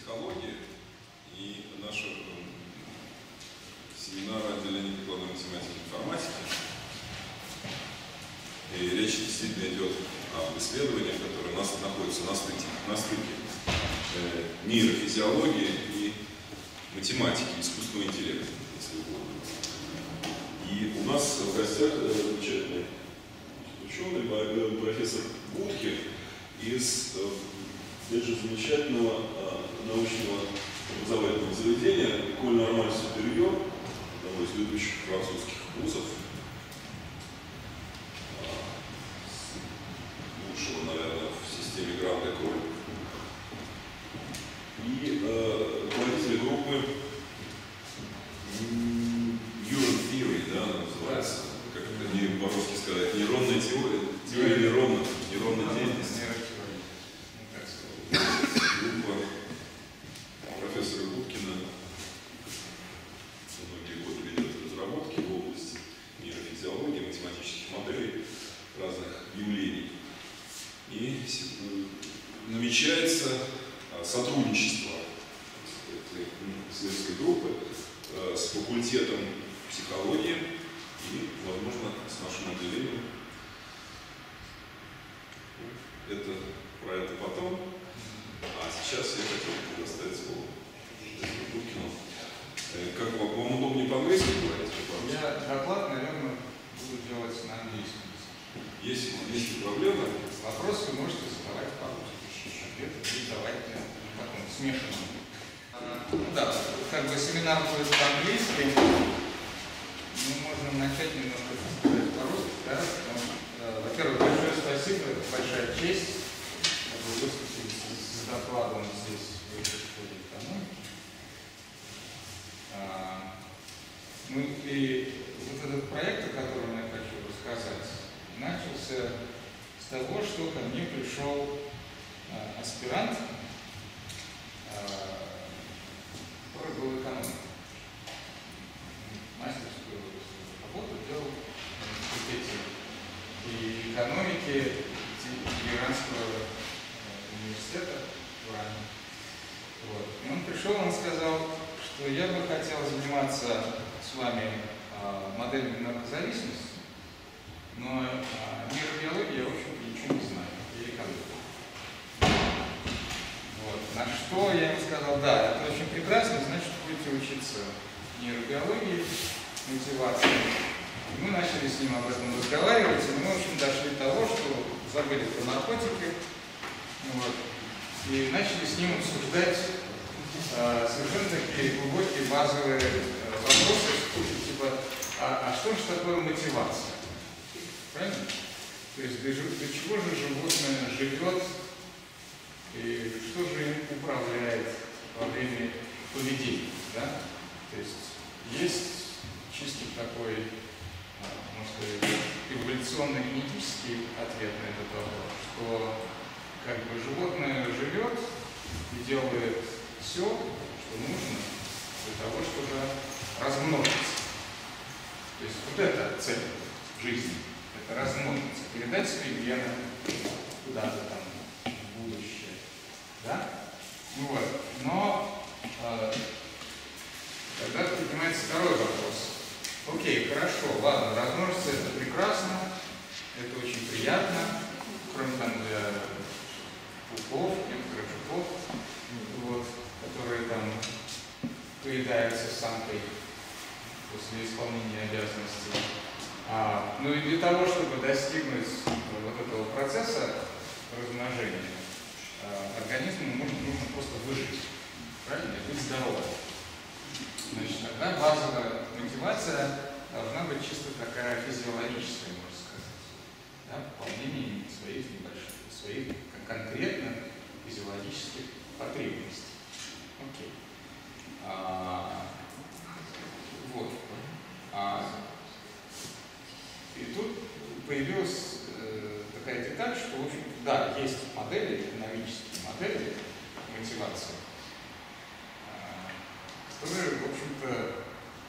психологии и нашего семинара отделения прикладной математики и информатики. И речь действительно идет об исследованиях, которые у нас находятся на стыке нейрофизиологии и математики, искусственного интеллекта, если угодно. И у нас в гостях замечательный ученый, профессор Будкин из даже замечательного научного образовательного заведения École Normale Supérieure, одного из ведущих французских вузов, лучшего, наверное, в системе Гранд Эколь, и руководитель группы Neural Theory, да, она называется, как это по-русски сказать, нейронная теория нейронной деятельности. Группа профессора Будкина многие годы ведет разработки в области нейрофизиологии, математических моделей разных явлений. И намечается сотрудничество этой исследовательской группы с факультетом психологии и, возможно, с нашим отделением. Про это потом. А сейчас я хотел предоставить слово Будкину. Как вам удобнее по-английски говорить? Я доклад, наверное, буду делать на английском. Есть проблемы? Вопросы вы можете задавать по-русски. Ответы будут давать в таком смешанном. Да, как бы семинар будет по-английски. Мы можем начать немножко сказать по-русски, да? Во-первых, большое спасибо, это большая честь. Выступить с докладом здесь в этой школе экономики. И вот этот проект, о котором я хочу рассказать, начался с того, что ко мне пришел аспирант, который был экономиком. Мастерскую работу делал в институте и экономики Тегеранского университета в Иране. Вот. И он пришел, он сказал, что я бы хотел заниматься с вами моделями наркозависимости, но нейробиологии я, в общем-то, ничего не знаю, я экономик. Вот. На что я ему сказал, да, это очень прекрасно, значит, будете учиться нейробиологии, мотивации. И мы начали с ним об этом разговаривать, и мы, в общем, дошли до того, что забыли про наркотики, вот, и начали с ним обсуждать совершенно такие глубокие базовые вопросы, типа, а что же такое мотивация? Правильно? То есть для чего же животное живет, и что же им управляет во время поведения, да? То есть чисто такой, можно сказать, эволюционно-генетический ответ на этот вопрос, что как бы животное живет и делает все, что нужно для того, чтобы размножиться. То есть вот это цель жизни, это размножиться, передать свои гены куда-то там в будущее. Да? Ну вот. Но тогда поднимается второй вопрос. Окей, хорошо, ладно, размножиться это прекрасно, это очень приятно, кроме там для пауков, некоторых жуков, вот, которые там поедаются самкой после исполнения обязанностей. Ну и для того, чтобы достигнуть вот этого процесса размножения, организму нужно просто выжить, правильно, и быть здоровым. Значит, тогда базовая мотивация должна быть чисто такая физиологическая, можно сказать, да, выполнение своих небольших, своих конкретных физиологических потребностей. Окей. Вот. И тут появилась такая деталь, что, в общем-то, да, есть модели, экономические модели мотивации, которые, в общем-то,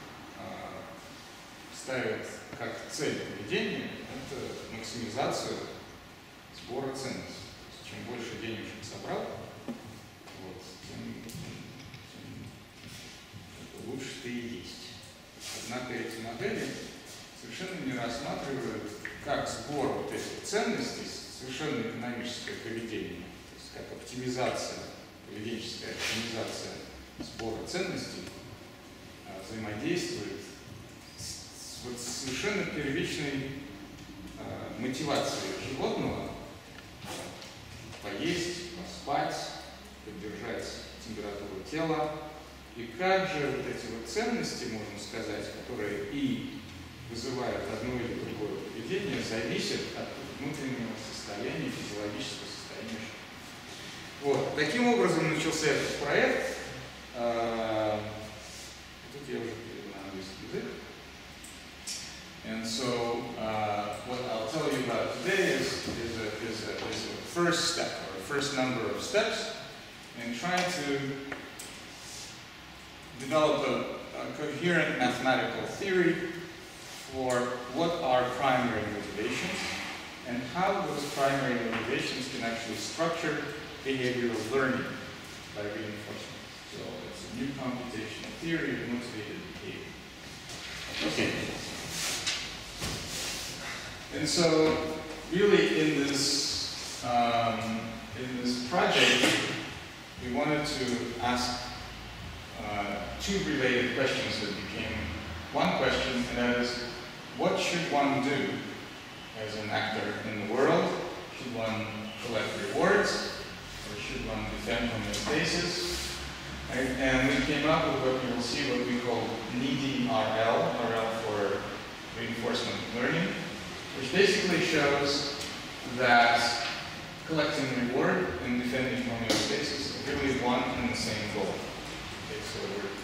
ставят как цель поведения это максимизацию сбора ценностей. Чем больше денежек собрал, вот, тем рассматривают как сбор вот этих ценностей, совершенно экономическое поведение, то есть как оптимизация, поведенческая оптимизация сбора ценностей взаимодействует с вот совершенно первичной мотивацией животного поесть, поспать, поддержать температуру тела. И как же вот эти вот ценности, можно сказать, которые и вызывают одно или другое поведение, зависят от внутреннего состояния, физиологического состояния животного. Вот. Таким образом начался этот проект. Тут я уже перевел на английский язык. And so, what I'll tell you about today is a first step, or a first number of steps, in trying to develop a coherent mathematical theory for what are primary motivations and how those primary motivations can actually structure behavioral learning by reinforcement. So it's a new computational theory of motivated behavior. Okay. And so, really, in this project, we wanted to ask two related questions that became one question, and that is, what should one do as an actor in the world? Should one collect rewards, or should one defend homeostasis? Right? And we came up with what you will see, what we call NEDRL, RL for reinforcement learning, which basically shows that collecting reward and defending homeostasis are really one and the same goal. Okay, so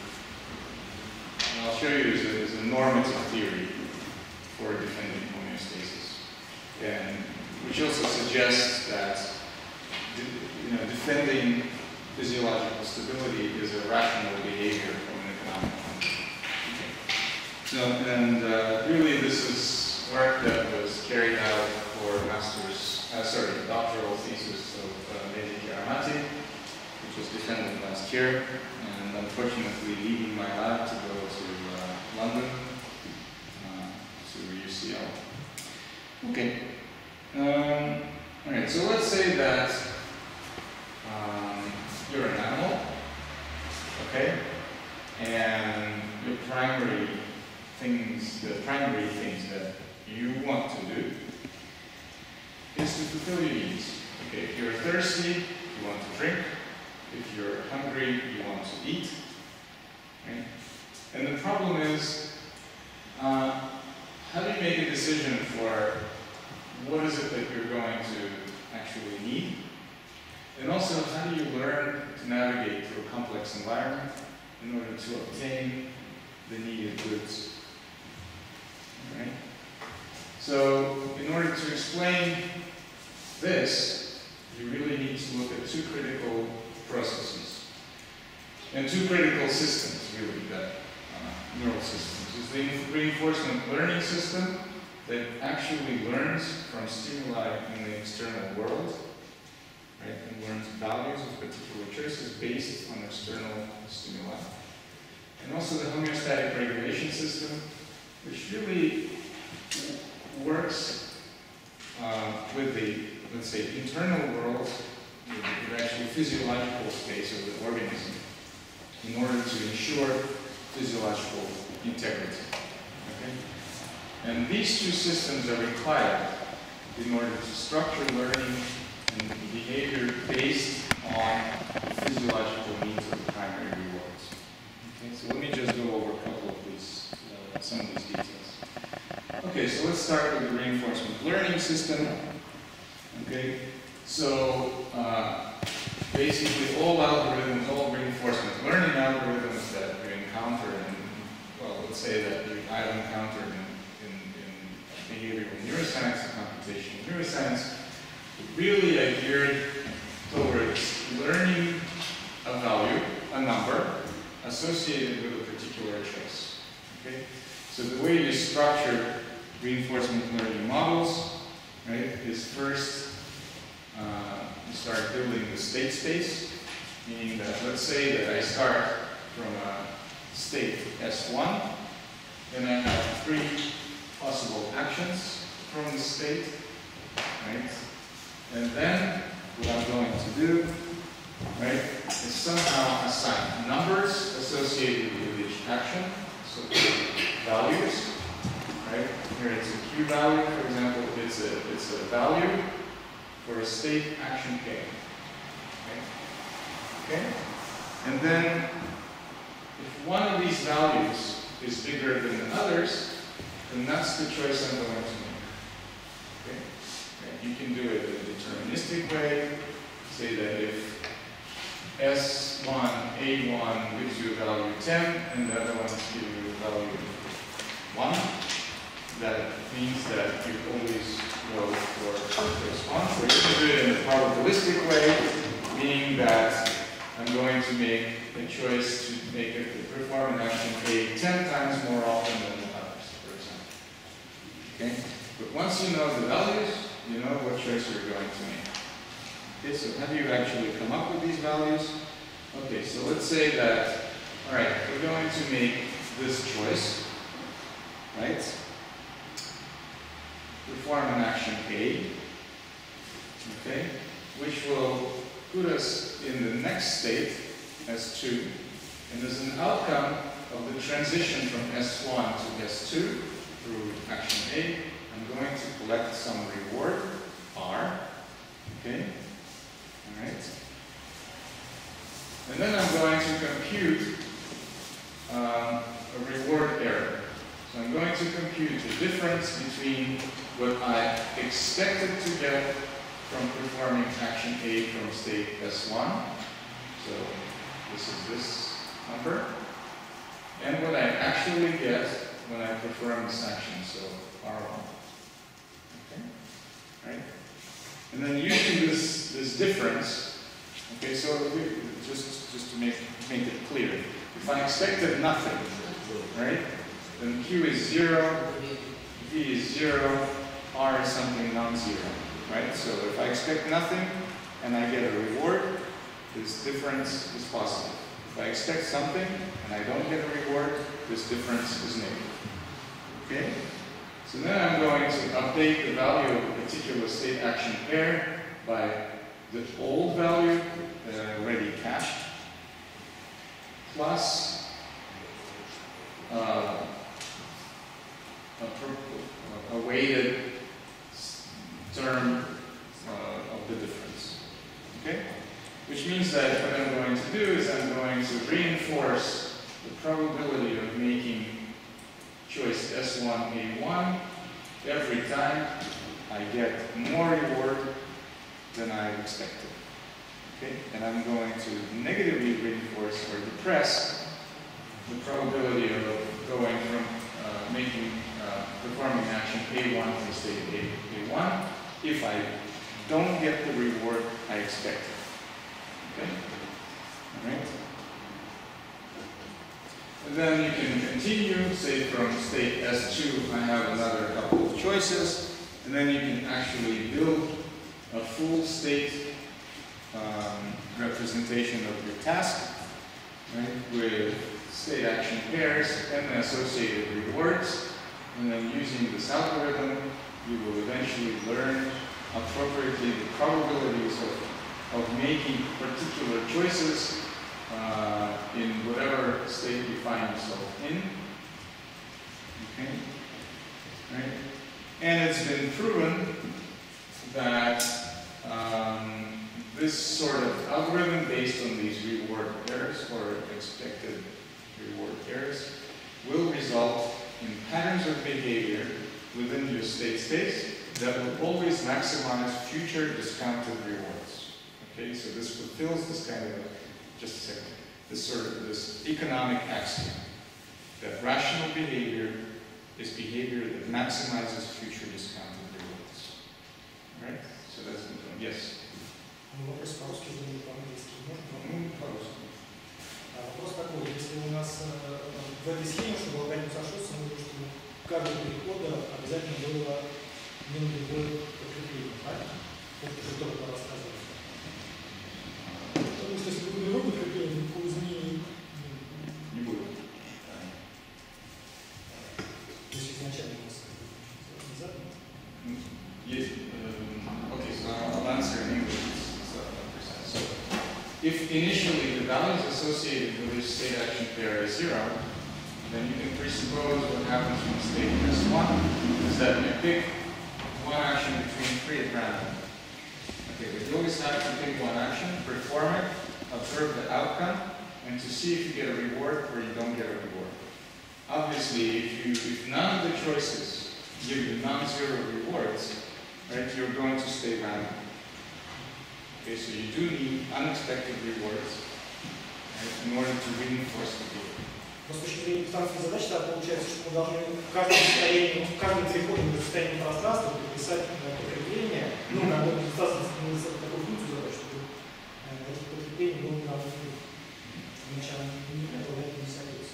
I'll show you is a normative theory for defending homeostasis, and which also suggests that defending physiological stability is a rational behavior from an economic point. Okay. So, and really, this is work that was carried out for doctoral thesis of Mehdi Kiramati, which was defended last year, and unfortunately leaving my lab to go to London, to UCL. Okay. All right. So let's say that you're an animal, okay, and your primary things, the primary things that you want to do is to fulfill your needs. Okay, if you're thirsty, you want to drink. If you're hungry, you want to eat. Right? And the problem is, how do you make a decision for what is it that you're going to actually need? And also, how do you learn to navigate through a complex environment in order to obtain the needed goods? Right? So, in order to explain this, you really need to look at two critical processes and two critical systems, really, that neural systems. Is the reinforcement learning system that actually learns from stimuli in the external world, right, and learns values of particular choices based on external stimuli. And also the homeostatic regulation system, which really works with the, let's say, internal world, with the actual physiological space of the organism, in order to ensure physiological integrity. Okay? And these two systems are required in order to structure learning and behavior based on physiological needs of the primary rewards. Okay, so let me just go over a couple of these, some of these details. Okay, so let's start with the reinforcement learning system. Okay, so basically all algorithms, all reinforcement learning algorithms that we encounter, and well, let's say that I've encountered in behavioral neuroscience and computational neuroscience, really are geared towards learning a value, a number, associated with a particular choice. Okay? So the way you structure reinforcement learning models, right, is first you start building the state space, meaning that let's say that I start from a state S1, then I have 3 possible actions from the state, right? And then what I'm going to do, right, is somehow assign numbers associated with each action, so values, right? Here it's a Q value, for example, it's a value for a state action K. Okay? And then if one of these values is bigger than the others, then that's the choice I'm going to make. Okay? And you can do it in a deterministic way. Say that if S1, A1 gives you a value 10, and the other ones give you a value 1, that means that you always go for choice 1. Or you can do it in a probabilistic way, meaning that I'm going to make a choice to perform an action A 10 times more often than the others, for example. Okay? But once you know the values, you know what choice you're going to make. Okay, so how do you actually come up with these values? Okay, so let's say that, all right, we're going to make this choice, right? Perform an action A, okay, which will put us in the next state, S2, and as an outcome of the transition from S1 to S2 through action A, I'm going to collect some reward, R, okay, all right, and then I'm going to compute a reward error. So I'm going to compute the difference between what I expected to get from performing action A from state S1, so this is this number, and what I actually get when I perform this action, so R1. Okay, right? And then using this difference, okay, so just to make it clear, if I expected nothing, right, then Q is 0, V is 0, R is something non-zero. Right? So if I expect nothing and I get a reward, this difference is positive. If I expect something and I don't get a reward, this difference is negative. Okay? So then I'm going to update the value of a particular state action pair by the old value that I already cached, plus a weighted term of the difference. Okay? Which means that what I'm going to do is I'm going to reinforce the probability of making choice S1A1 every time I get more reward than I expected. Okay? And I'm going to negatively reinforce or depress the probability of going from performing action A1 from state A1 if I don't get the reward I expected. Okay? All right? And then you can continue, say from state S2, I have another couple of choices, and then you can actually build a full state representation of your task, right, with state action pairs and the associated rewards. And then using this algorithm, you will eventually learn appropriately the probabilities of making particular choices in whatever state you find yourself in. Okay? Right? And it's been proven that this sort of algorithm based on these reward pairs or expected reward pairs will result in patterns of behavior within your state space that will always maximize future discounted rewards. Okay, so this fulfills this kind of, just a second, this economic axiom that rational behavior is behavior that maximizes future discounted rewards. All right? So that's the point. Yes? Вопрос по-русски, или по-английски? По-русски. Вопрос такой, если у нас в этой схеме, чтобы алгоритм сошелся, нужно, чтобы каждый перехода обязательно было минус-другое подкрепление, правильно? Это уже только рассказывали. Потому что если другое подкрепление, никакого изменения не будет. То есть изначально у нас if initially the values associated with this state action pair is 0, then you can presuppose what happens when state S1 is that you pick one action between 3 at random. Okay, but you always have to pick one action, perform it, observe the outcome, and to see if you get a reward or you don't get a reward. Obviously, if none of the choices give you non-zero rewards, right, you're going to stay random. Okay, so you do need unexpected rewards, right, in order to reinforce the goal. Но с точки зрения дистанции задач, так получается, что мы должны в каждом переходе между состоянием пространства приписать подкрепление, ну, на такую функцию задач, чтобы это подкрепление было на начало не соответствует.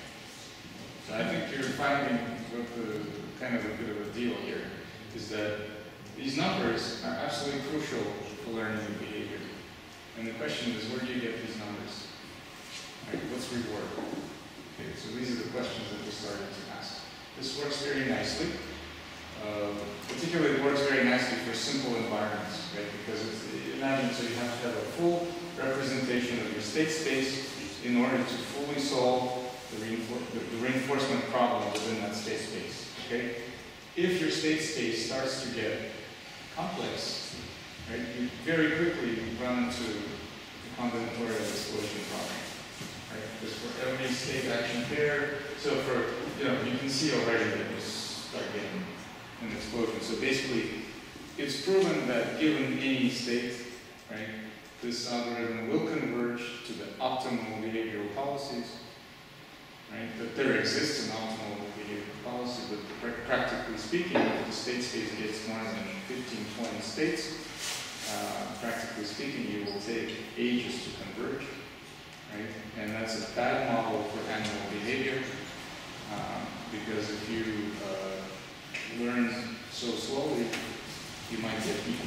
So I think you're finding kind of a bit of a deal here, is that these numbers are absolutely crucial for learning new behavior. And the question is, where do you get these numbers? Right, what's reward? Okay, so these are the questions that we're starting to ask. This works very nicely. Particularly, it works very nicely for simple environments, right? Because imagine, so you have to have a full representation of your state space in order to fully solve the reinforcement problem within that state space. Okay? If your state space starts to get complex, right, you very quickly run into the combinatorial explosion problem. Right? Because for every state action pair, so for, you can see already that you start getting an explosion. So basically, it's proven that given any state, right, this algorithm will converge to the optimal behavioral policies, right? That there exists an optimal behavioral policy, but practically speaking, if the state space gets more than 15, 20 states, practically speaking, you will take ages to converge, right? And that's a bad model for animal behavior, because if you learn so slowly, you might get eaten.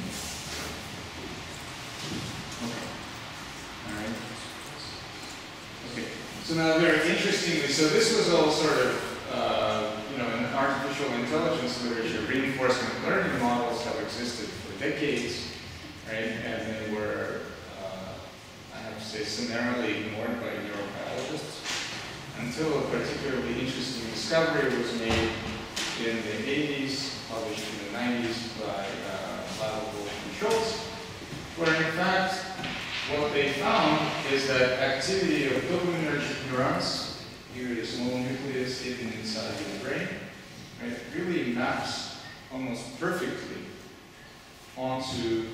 Okay. All right. Okay. So now, very interestingly, so this was all sort of, in artificial intelligence literature, reinforcement learning models have existed for decades, right? And they were, I have to say, summarily ignored by neurobiologists until a particularly interesting discovery was made in the 80s, published in the 90s by Ladl and Schultz, where in fact, what they found is that activity of dopaminergic neurons, here is a small nucleus hidden inside the brain, right, really maps almost perfectly onto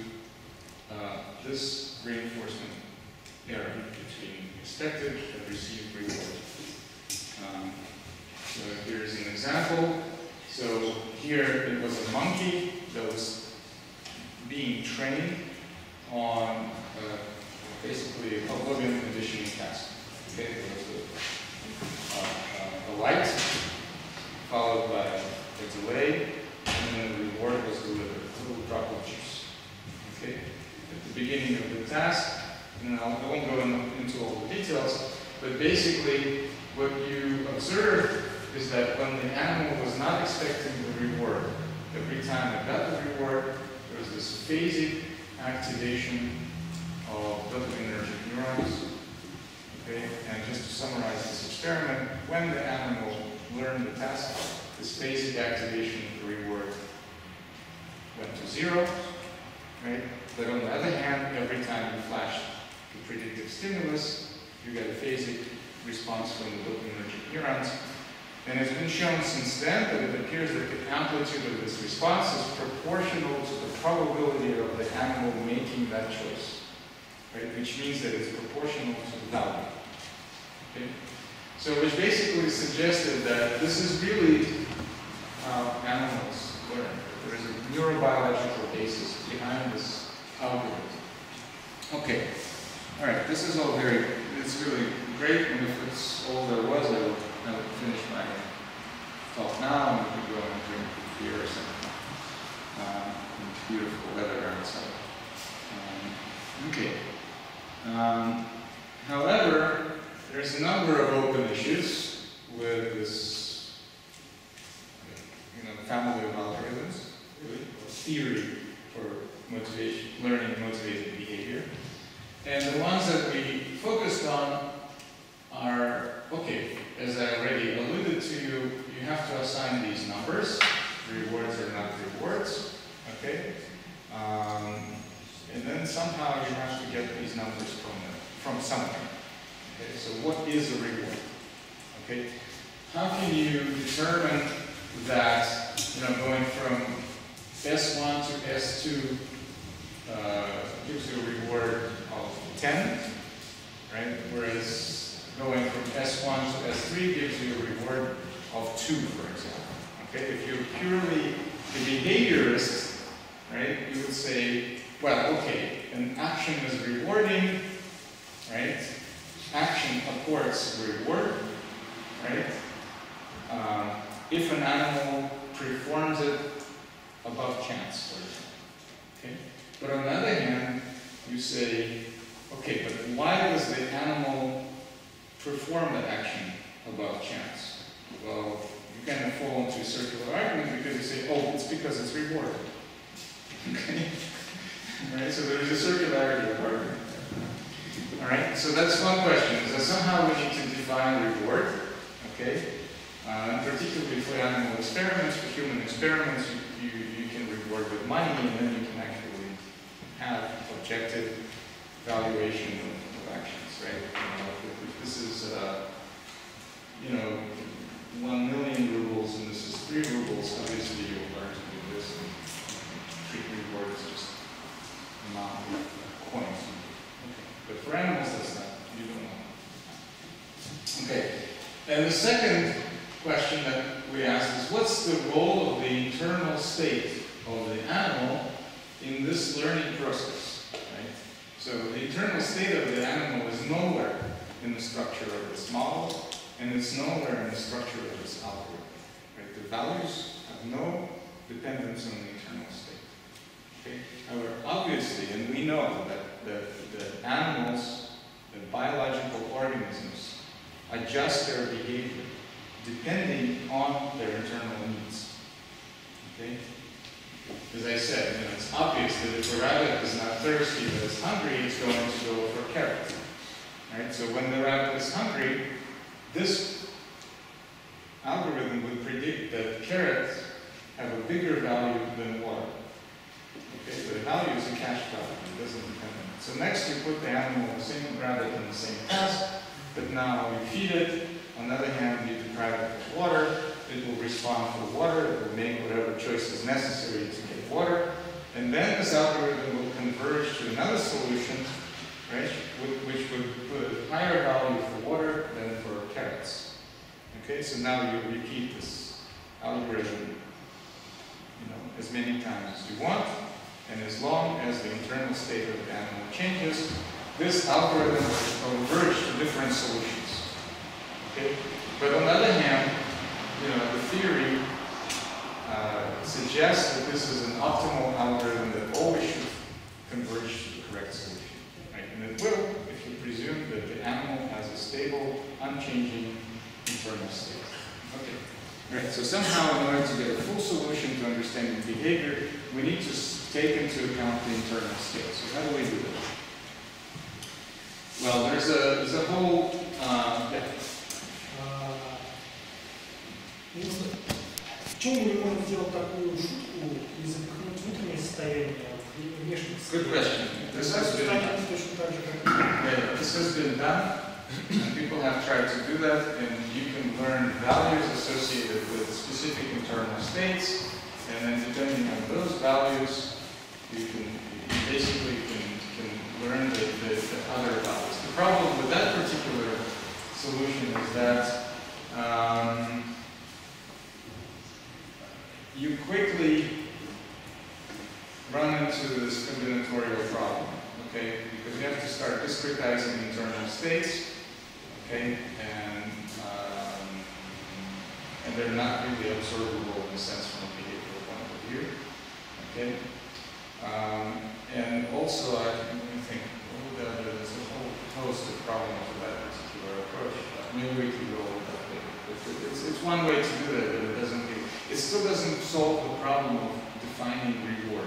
this reinforcement area between expected and received reward. So here's an example. So here it was a monkey that was being trained on basically a Pavlovian conditioning task. Okay, there was a light followed by a delay, and then the reward was delivered, a little drop of juice. Okay, at the beginning of the task, and I won't go into all the details, but basically what you observe is that when the animal was not expecting the reward, every time it got the reward, there was this phasic activation of dopaminergic neurons. Okay, and just to summarize this experiment, when the animal learned the task, this phasic activation of the reward went to 0, right? But on the other hand, every time you flash the predictive stimulus, you get a phasic response from the dopaminergic neurons. And it's been shown since then that it appears that the amplitude of this response is proportional to the probability of the animal making that choice, right? Which means that it's proportional to the value. Okay? So which basically suggested that this is really how animals learn. There is a neurobiological basis behind this algorithm. Okay. All right. This is all it's really great, and if it's all there was, I would finish my talk now, and we could go and drink beer or something. Beautiful weather outside. Okay. However, there's a number of open issues with this, family of algorithms, really, or theory for learning motivated behavior. And the ones that these numbers from something. Okay, so what is a reward? Okay, how can you determine that, going from S1 to S2 gives you a reward of 10, right? Whereas going from S1 to S3 gives you a reward of 2, for example. Okay, if you're purely a behaviorist, right, you would say, well, okay, an action is rewarding, right? Action accords reward, right? If an animal performs it above chance, for example. Okay? But on the other hand, you say, okay, but why does the animal perform that action above chance? Well, you kind of fall into a circular argument because you say, oh, it's because it's rewarded. Okay? Right? So there's a circularity of argument. All right? So that's one question. Is that somehow we need to define reward? Okay? And particularly for animal experiments, for human experiments, you can reward with money, and then you can actually have objective valuation of actions, right? If this is, 1 million rubles and this is 3 rubles, obviously you'll learn to do this and treat reward as just amount of coins. Okay. But for animals, that's not, you don't know. Okay. And the second question that we ask is, what's the role of the internal state of the animal in this learning process? Right? So the internal state of the animal is nowhere in the structure of this model, and it's nowhere in the structure of this algorithm. Right? The values have no dependence on the internal state. Okay? However, obviously, and we know that the animals, the biological organisms, adjust their behavior depending on their internal needs. Okay? As I said, it's obvious that if a rabbit is not thirsty but is hungry, it's going to go for carrot. Right? So when the rabbit is hungry, this algorithm would predict that carrots have a bigger value than water. Okay, so the value is a cash value, it doesn't depend on it. So next you put the animal, the same rabbit in the same task, but now you feed it. On the other hand, you deprive it of water, it will respond for water, it will make whatever choice is necessary to get water, and then this algorithm will converge to another solution, right, which would put a higher value for water than for carrots. Okay, so now you repeat this algorithm, as many times as you want, and as long as the internal state of the animal changes, this algorithm will converge to different solutions. Okay? But on the other hand, the theory suggests that this is an optimal algorithm that always should converge to the correct solution. Right? And it will if you presume that the animal has a stable, unchanging internal state. Okay. Right. So somehow, in order to get a full solution to understanding behavior, we need to take into account the internal state. So how do we do that? Well, there's a whole В чем мы можем сделать такую шутку и запихнуть внутреннее состояние в внешнее Good question. This has been done, and people have tried to do that, and you can learn values associated with specific internal states, and then depending on those values, you can learn the other values. The problem with that particular solution is that you quickly run into this combinatorial problem, okay? Because you have to start discretizing internal states, okay? And they're not really observable in a sense from a behavioral point of view, okay? And also, let me think, there's a whole host of problems with that particular approach. Maybe we could go with that later. It's one way to do that, but it still doesn't solve the problem of defining reward.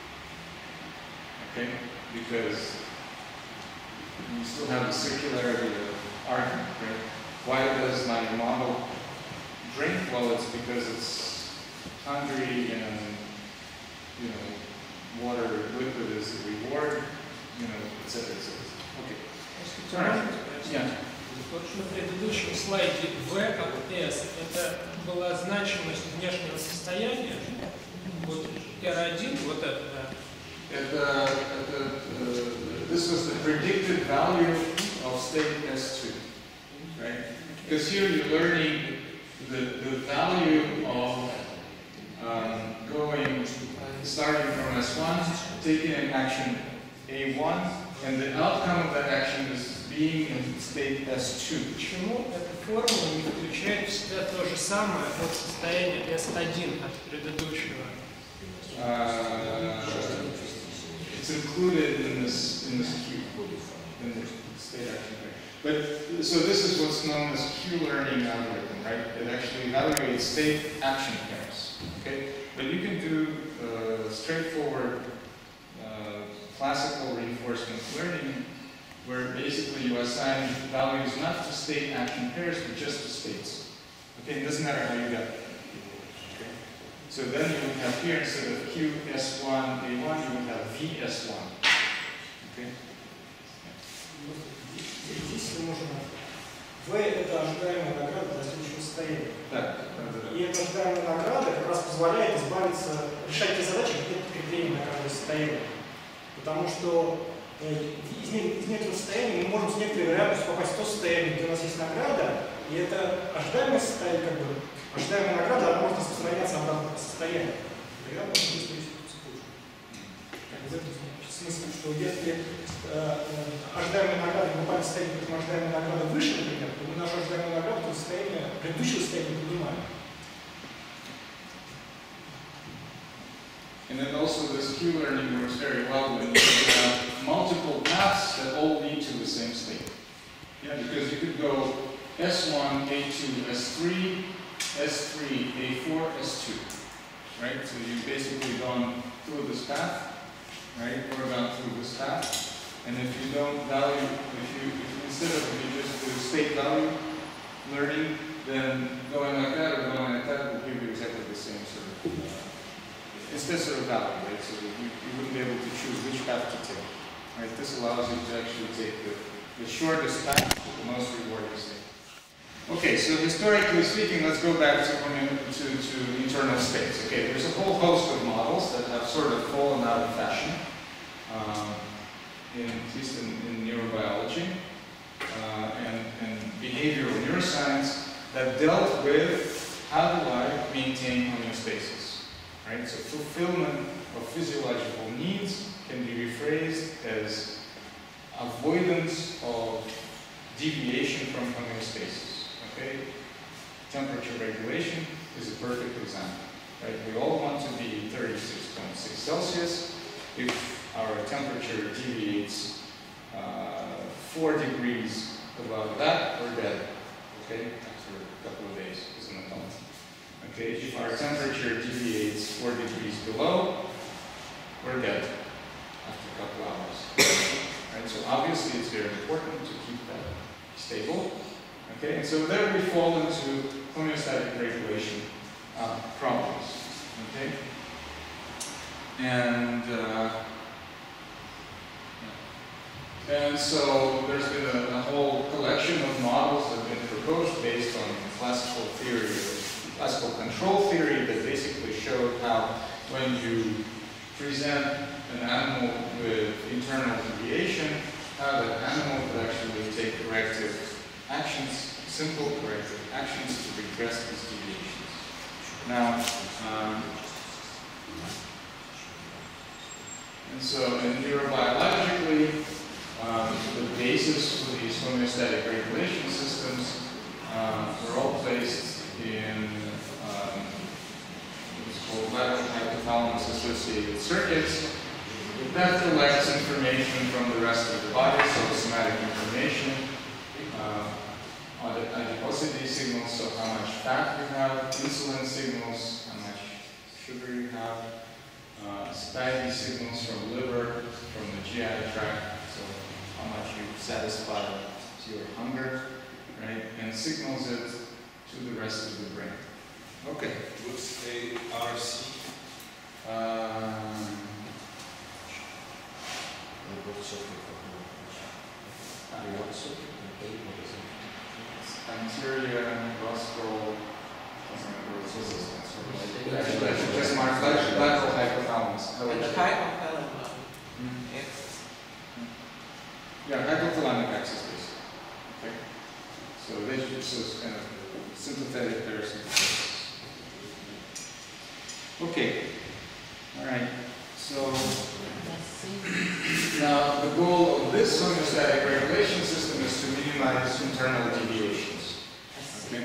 Okay? Because you still have the circularity of argument, right? Why does my model drink? Well, it's because it's hungry and, water liquid is the reward. etc. Okay. Yeah. Вот на предыдущем слайде V от S это была значимость внешнего состояния. Вот R1, вот это, да. This was the predicted value of state S2, right? Because here you're learning the value of starting from S1, taking an action A1, and the outcome of that action is being in state S2. Почему эта формула не включает в себя то же самое от состояния S1 от предыдущего? It's included in this queue, in the state action pair. But so this is what's known as Q-learning algorithm, right? It actually evaluates state action pairs. Okay, but you can do straightforward classical reinforcement learning, where basically you assign values not to state action pairs, but just to states. Okay, it doesn't matter how you got it. Okay. So then you would have here, instead of QS1, A1, you would have VS1. Okay. Здесь можно. В это ожидаемая награда для следующего состояния. Да. И эта ожидаемая награда как раз позволяет избавиться, решать те задачи, где прикрепление на каждое состояние. Потому что из некоторого состояния мы можем с некоторой вероятностью попасть в то состояние, где у нас есть награда, и это ожидаемое состояние, как бы, ожидаемая награда, она может распространяться обратно в состояние. Тогда можно выстроить цепочку. В этом смысле, что если ожидаемая награда попали в состояние, когда ожидаемая награда выше, например, то мы нашу ожидаемую награду в состояние предыдущего состояния поднимаем. And then also this Q-learning works very well when you have multiple paths that all lead to the same state. Yeah, because you could go S1, A2, S3, S3, A4, S2. Right? So you've basically gone through this path, right? Or gone through this path. And if you don't value, instead of if you just do state value learning, then going like that or going like that will give you exactly the same sort of instead sort of value, right? So you wouldn't be able to choose which path to take. Right? This allows you to actually take the shortest path to the most rewarding state. Okay, so historically speaking, let's go back to internal states. Okay, there's a whole host of models that have sort of fallen out of fashion, at least in neurobiology and behavioral neuroscience, that dealt with how do I maintain homeostasis. Right? So fulfillment of physiological needs can be rephrased as avoidance of deviation from homeostasis. Okay? Temperature regulation is a perfect example. Right? We all want to be 36.6 Celsius. If our temperature deviates 4 degrees above that, we're dead. Okay? After a couple of days as an adult. Okay, if our temperature deviates 4 degrees below, we're dead after a couple hours. Right, so obviously it's very important to keep that stable. Okay, and so there we fall into homeostatic regulation problems. Okay, and so there's been a whole collection of models that have been proposed based on classical theory, classical control theory, that basically showed how when you present an animal with internal deviation, how that animal would actually take corrective actions, simple corrective actions to redress these deviations. Now, and so in neurobiologically, the basis for these homeostatic regulation systems were all placed in what's called lateral hypothalamus associated circuits that collects information from the rest of the body, so somatic information, adiposity signals, so how much fat you have, insulin signals, how much sugar you have, satiety signals from liver, from the GI tract, so how much you satisfy your hunger, right, and signals it to the rest of the brain. Okay. What's ARC? What is circuit for human? What is circuit and A, what is it? Anterior, rostral, Actually, I should just mark lateral hypothalamus. And the hypothalamus axis. Yeah, hypothalamic axis base. Okay. So this is kind of sympathetic parasympathetic. Okay. All right. So now the goal of this homeostatic regulation system is to minimize internal deviations. Okay.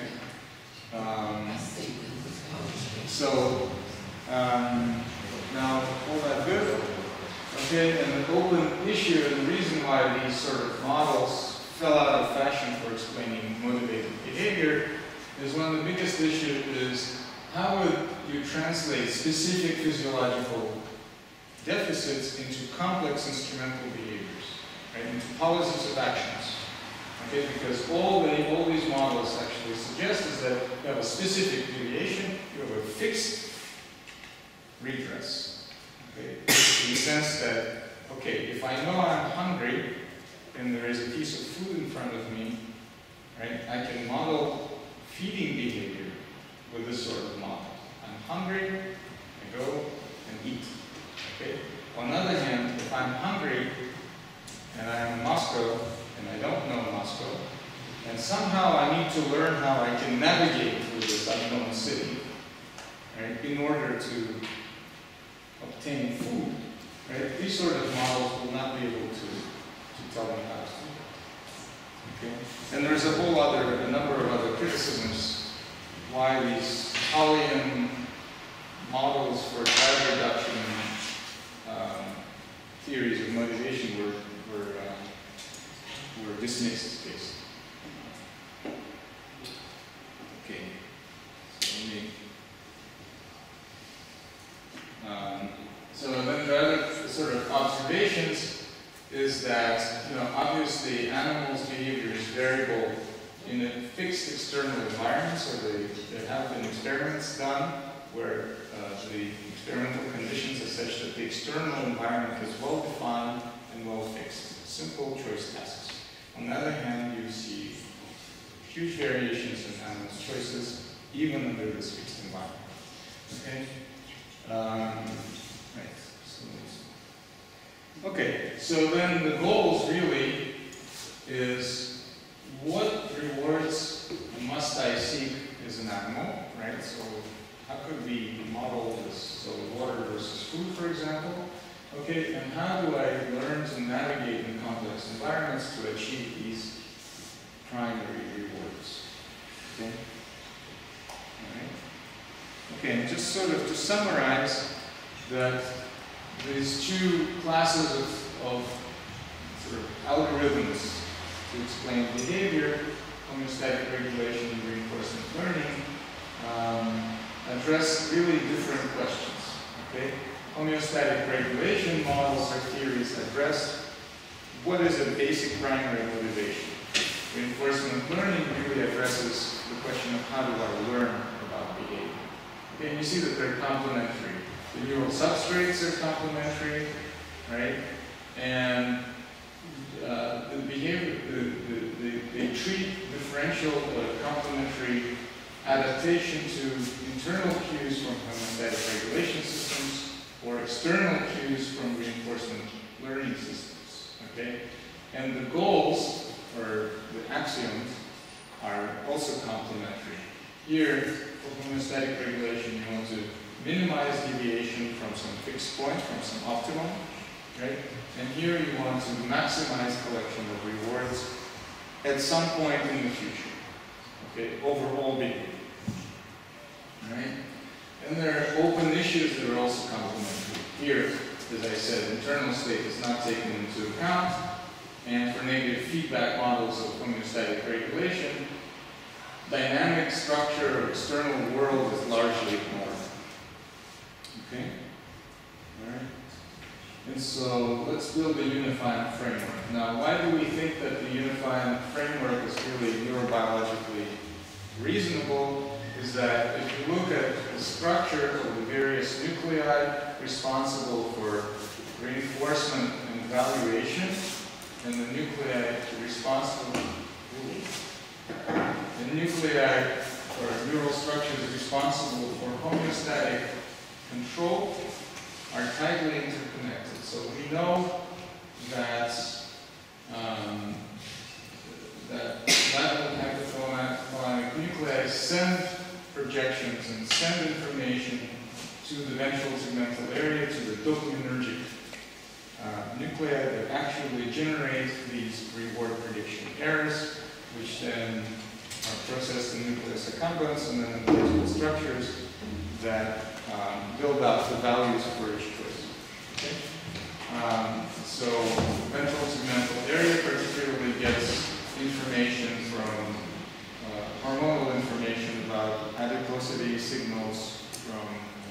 Now all that good. Okay, and the open issue and the reason why these sort of models fell out of fashion for explaining motivated behavior is one of the biggest issues is how would you translate specific physiological deficits into complex instrumental behaviors, right? Into policies of actions. Okay, because all these models actually suggest is that you have a specific deviation, you have a fixed redress. Okay, in the sense that, okay, if I know I'm hungry and there is a piece of food in front of me, right, I can model feeding behavior with this sort of model. I'm hungry, I go and eat. Okay. On the other hand, if I'm hungry and I'm in Moscow and I don't know Moscow, and somehow I need to learn how I can navigate through this unknown city, right, in order to obtain food, right? These sort of models will not be able to tell me how to do it. Okay? And there's a number of other criticisms why these Hollian models for drive reduction theories of motivation were dismissed, basically. Okay. So then the other sort of observations is that, obviously animals' behavior is variable in a fixed external environment. So there have been experiments done where the experimental conditions are such that the external environment is well defined and well fixed. Simple choice tasks. On the other hand, you see huge variations in animals' choices, even under this fixed environment. Okay. Right. Okay, so then the goals really is what rewards must I seek as an animal, right? So how could we model this? So water versus food, for example. Okay, and how do I learn to navigate in complex environments to achieve these primary rewards? Okay. All right. Okay, and just sort of to summarize that these two classes of sort of algorithms to explain behavior, homeostatic regulation and reinforcement learning, address really different questions. Okay? Homeostatic regulation models or theories address what is a basic primary motivation. Reinforcement learning really addresses the question of how do I learn about behavior. Okay, and you see that they're complementary. The neural substrates are complementary, right? And the behavior, they treat differential complementary adaptation to internal cues from homeostatic regulation systems or external cues from reinforcement learning systems. Okay, and the goals or the axioms are also complementary. Here, for homeostatic regulation, you want to minimize deviation from some fixed point, from some optimum, right? And here you want to maximize collection of rewards at some point in the future, okay, overall behavior, right? And there are open issues that are also complementary. Here, as I said, internal state is not taken into account, and for negative feedback models of homeostatic regulation, dynamic structure of external world is largely ignored. Okay? All right. And so let's build a unifying framework. Now, why do we think that the unifying framework is really neurobiologically reasonable? Is that if you look at the structure of the various nuclei responsible for reinforcement and valuation, and the nuclei responsible. The nuclei or neural structures responsible for homeostatic control are tightly interconnected. So we know that lateral hypothalamic nuclei send projections and send information to the ventral tegmental area, to the dopaminergic nuclei that actually generate these reward prediction errors, which then are processed in nucleus accumbens and then in cortical structures that build up the values for each choice. Okay? So ventral tegmental area particularly gets information from hormonal information about adiposity signals, from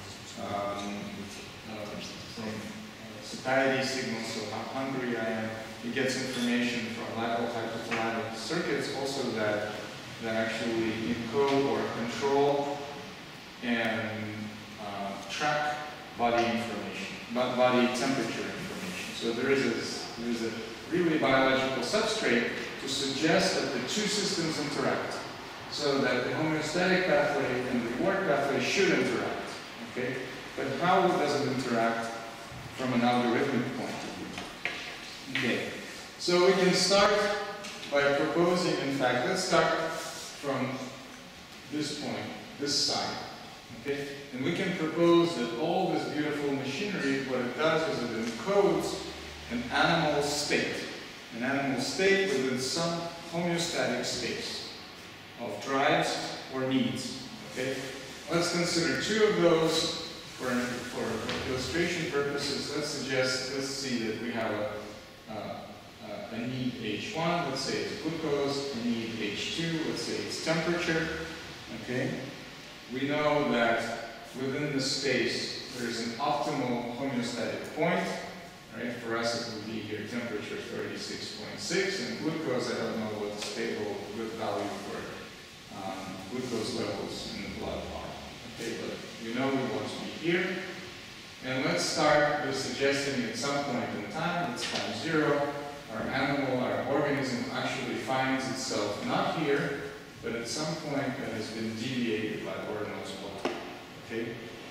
satiety signals, so how hungry I am. It gets information from lateral hypothalamic circuits also that actually encode or control and track body information, body temperature information. So there is a really biological substrate to suggest that the two systems interact, so that the homeostatic pathway and the reward pathway should interact. Okay? But how does it interact from an algorithmic point of view? Okay. So we can start by proposing, in fact, let's start from this point, this side. Okay? And we can propose that all this beautiful machinery, what it does is it encodes an animal state within some homeostatic states of drives or needs. Okay? Let's consider two of those for illustration purposes. Let's see that we have a need H1, let's say it's glucose, a need H2, let's say it's temperature. Okay? We know that within the space there is an optimal homeostatic point. Right? For us it would be here temperature 36.6, and glucose, I don't know what the stable good value for glucose levels in the blood are. Okay, but we know we want to be here. And let's start with suggesting at some point in time, it's time 0, our animal, our organism actually finds itself not here, but at some point that has been deviated by Lord knows what. Okay?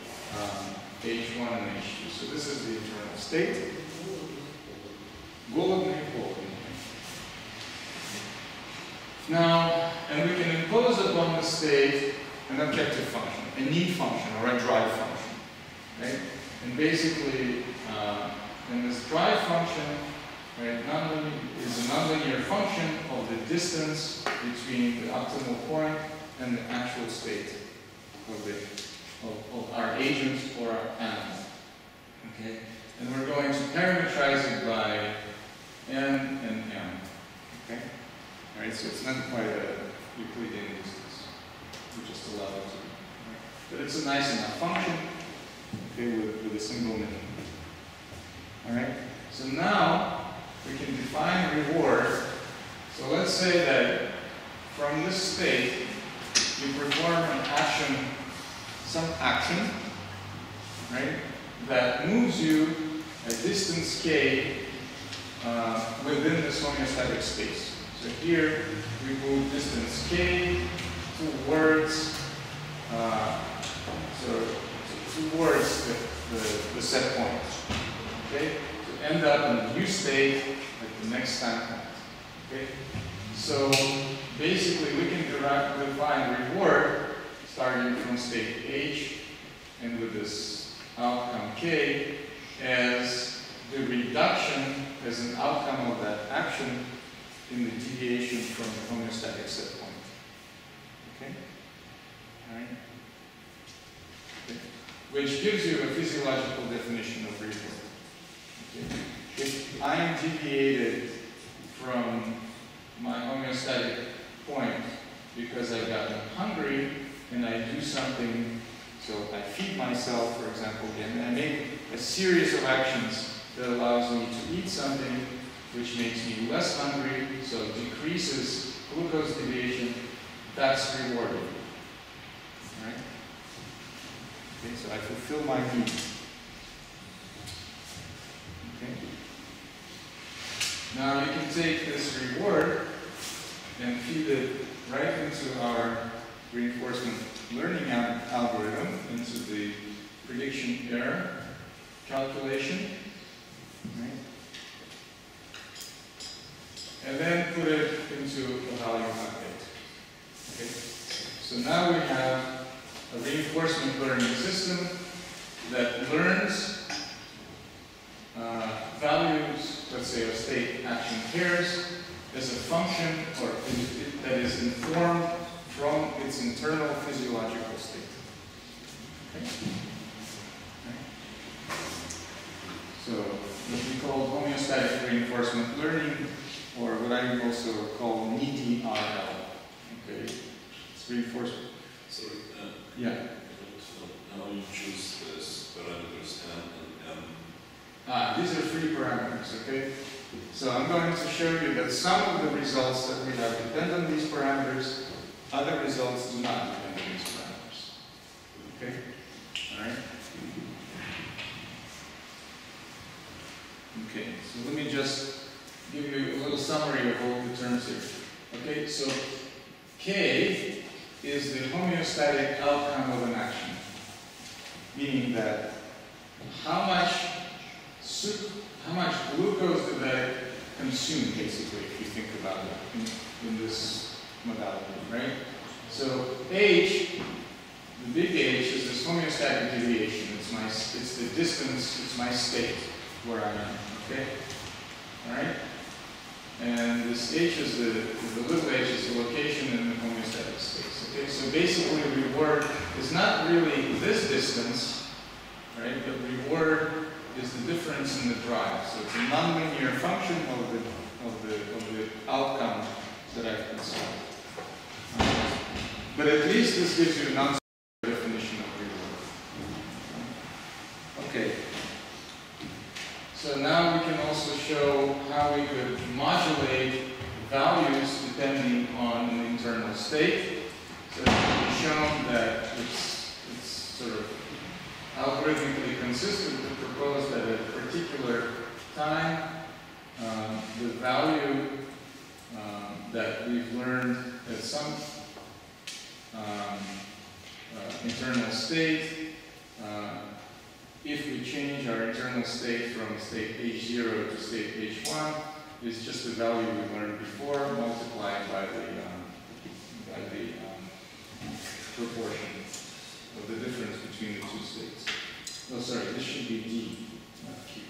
H1 and H2. So this is the internal state. Голодный, холодный. Now, and we can impose upon the state an objective function, a need function or a drive function. Right? And basically, in this drive function, right, is a nonlinear function of the distance between the optimal point and the actual state of our agent or our animal. Okay? And we're going to parametrize it by n and m. Okay? Alright, so it's not quite a Euclidean distance. We just allow it to be. Right? But it's a nice enough function, okay, with a single minimum. Alright? So now we can define reward. So let's say that from this state you perform an action, some action, right, that moves you a distance k within this homeostatic space. So here we move distance k towards towards the set point. Okay? To end up in a new state at the next time point. Okay? So basically we can define reward starting from state H and with this outcome K as the reduction as an outcome of that action in the deviation from the homeostatic set point. Okay? Alright? Okay. Which gives you a physiological definition of reward. Okay? If I am deviated from my homeostatic point because I've gotten hungry and I do something, so I feed myself, for example, again, and I make a series of actions that allows me to eat something which makes me less hungry, so decreases glucose deviation, that's rewarded. Alright? Okay, so I fulfill my needs. Okay. Now you can take this reward and feed it right into our reinforcement learning algorithm, into the prediction error calculation, right? And then put it into a value update. Okay? So now we have a reinforcement learning system that learns values, let's say, of state action pairs as a function or that is informed from its internal physiological state. Okay? So what we call homeostatic reinforcement learning, or what I also call NEAT-RL. Okay, it's reinforcement. Sorry, Yeah. how you choose these parameters M and M? These are free parameters, okay? So I'm going to show you that some of the results that we have depend on these parameters, other results do not depend on these parameters. Okay? All right? Okay, so let me just give you a little summary of all the terms here. Okay, so K is the homeostatic outcome of an action, meaning that how much glucose did I consume, basically, if you think about it in this modality, right? So H, the big H, is this homeostatic deviation. It's the distance, it's my state where I am, okay? All right? And this H is the little h is the location in the homeostatic space, okay? So basically, reward is not really this distance, right? But reward is the difference in the drive. So it's a nonlinear function of the outcome that I've considered. But at least this gives you a non-definition of reward. Okay. So now we can also show how we could modulate values depending on an internal state. So it can be shown that it's sort of algorithmically consistent to propose that at a particular time, the value that we've learned at some internal state, if we change our internal state from state H0 to state H1, is just the value we learned before multiplied by the proportion of the difference between the two states. Oh, sorry, this should be D, not Q.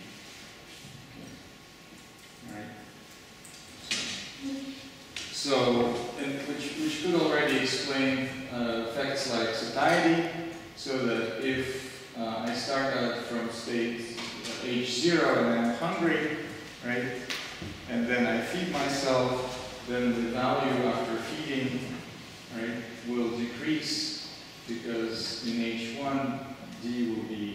Okay. All right. So, which could already explain effects like satiety, so that if I start out from state H0 and I'm hungry, right, and then I feed myself, then the value after feeding, right, will decrease because in H1, D will be,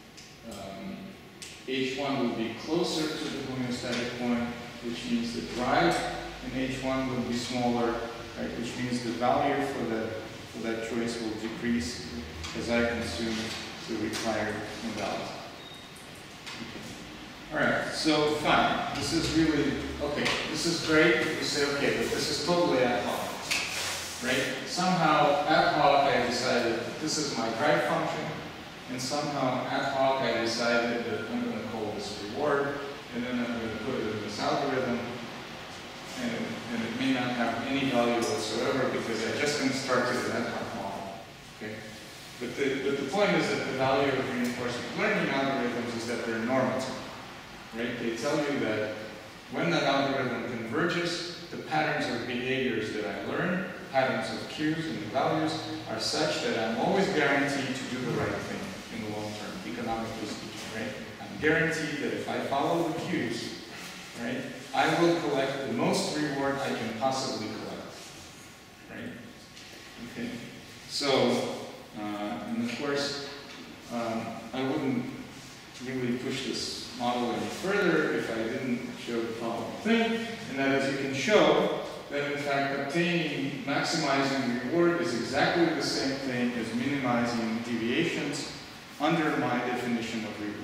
H1 will be closer to the homeostatic point, which means the drive in H1 will be smaller, right, which means the value for that choice will decrease as I consume the required modality. Okay. All right, so fine. This is really, okay, this is great if you say, okay, but this is totally ad hoc, right? Somehow, ad hoc, I decided that this is my drive function, and somehow, ad hoc, I decided that I'm going to call this reward, and then I'm going to put it in this algorithm, and it may not have any value whatsoever because I just constructed an ad hoc model, okay? But the point is that the value of reinforcement learning algorithms is that they're normative, right? They tell you that when that algorithm converges, the patterns of behaviors that I learn, patterns of cues and values, are such that I'm always guaranteed to do the right thing in the long term, economically speaking, right? I'm guaranteed that if I follow the cues, right, I will collect the most reward I can possibly collect, right? Okay, so, and of course, I wouldn't really push this model any further if I didn't show the following thing, and that is you can show that in fact obtaining, maximizing reward is exactly the same thing as minimizing deviations under my definition of reward.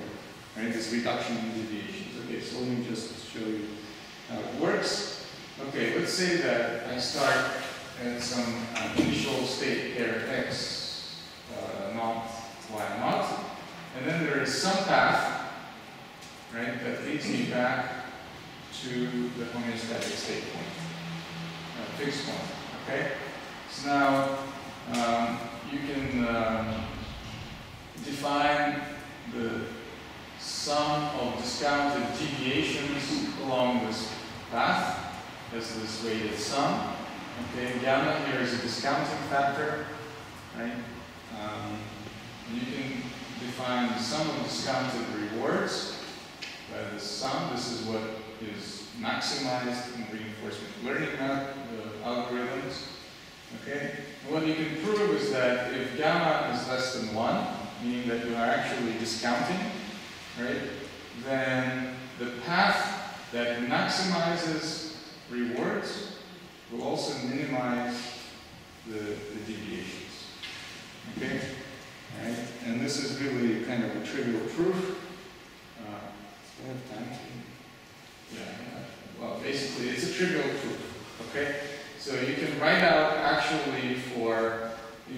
right? This reduction in deviations. Okay, so let me just show you how it works. Okay, let's say that I start at some initial state pair x naught, y naught, and then there is some path, right, that leads me back to the homeostatic state point, fixed point, okay? So now you can define the sum of discounted deviations along this path as this weighted sum. Okay, gamma here is a discounting factor, right? You can define the sum of discounted rewards by this sum. This is what is maximized in reinforcement learning algorithms. Okay, and what you can prove is that if gamma is less than 1, meaning that you are actually discounting, right, then the path that maximizes rewards will also minimize the deviations. Okay, right, and this is really kind of a trivial proof. Do I have time to? Yeah. Well, basically, it's a trivial proof. Okay, so you can write out actually for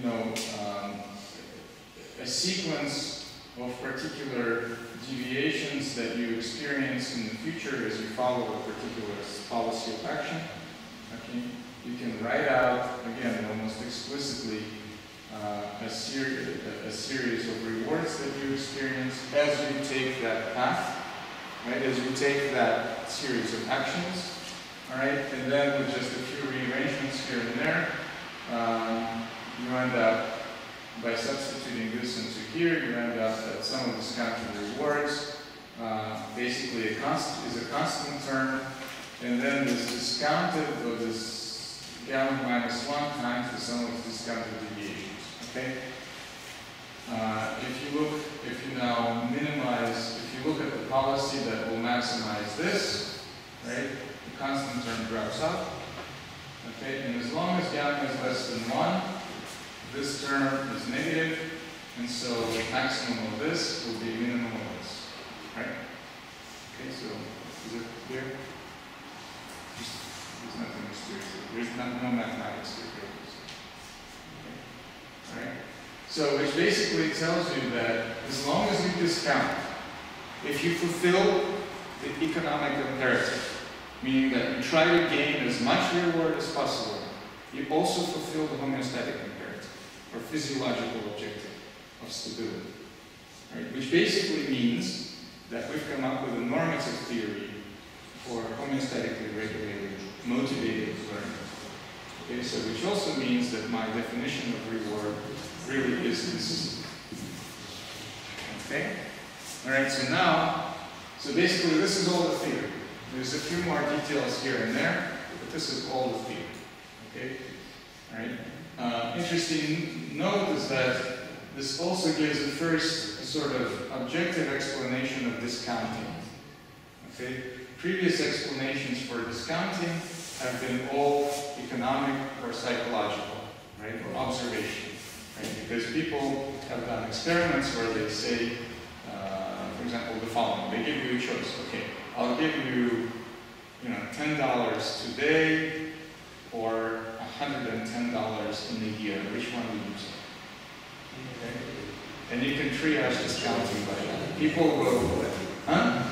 a sequence of particular deviations that you experience in the future as you follow a particular policy of action. Okay, you can write out again almost explicitly a series of rewards that you experience as you take that path. Right, as you take that series of actions, all right, and then with just a few rearrangements here and there, you end up, by substituting this into here, you end up that sum of discounted rewards basically is a constant term, and then this discounted of this gamma minus 1 times the sum of discounted deviations. Okay. If you now minimize, if you look at the policy that will maximize this, right, the constant term drops out. Okay, and as long as gamma is less than 1, this term is negative, and so the maximum of this will be minimum of this. Right? Okay, so is it clear? There's nothing mysterious. There's no mathematics here. Okay. All right. So, which basically tells you that as long as you discount, if you fulfill the economic imperative, meaning that you try to gain as much reward as possible, you also fulfill the homeostatic imperative, or physiological objective of stability. Right? Which basically means that we've come up with a normative theory for homeostatically regulated, motivated learning. Okay, so which also means that my definition of reward really is consistent. Okay? Alright, so basically this is all the theory. There's a few more details here and there, but this is all the theory. Okay? Alright? Interesting note is that this also gives a first sort of objective explanation of discounting. Okay? Previous explanations for discounting have been all economic or psychological, right? Or observational. Right? Because people have done experiments where they say, for example, the following. They give you a choice. Okay, I'll give you, $10 today or $110 in a year. Which one would you take? Okay. And you can triage discounting by that. People will, huh?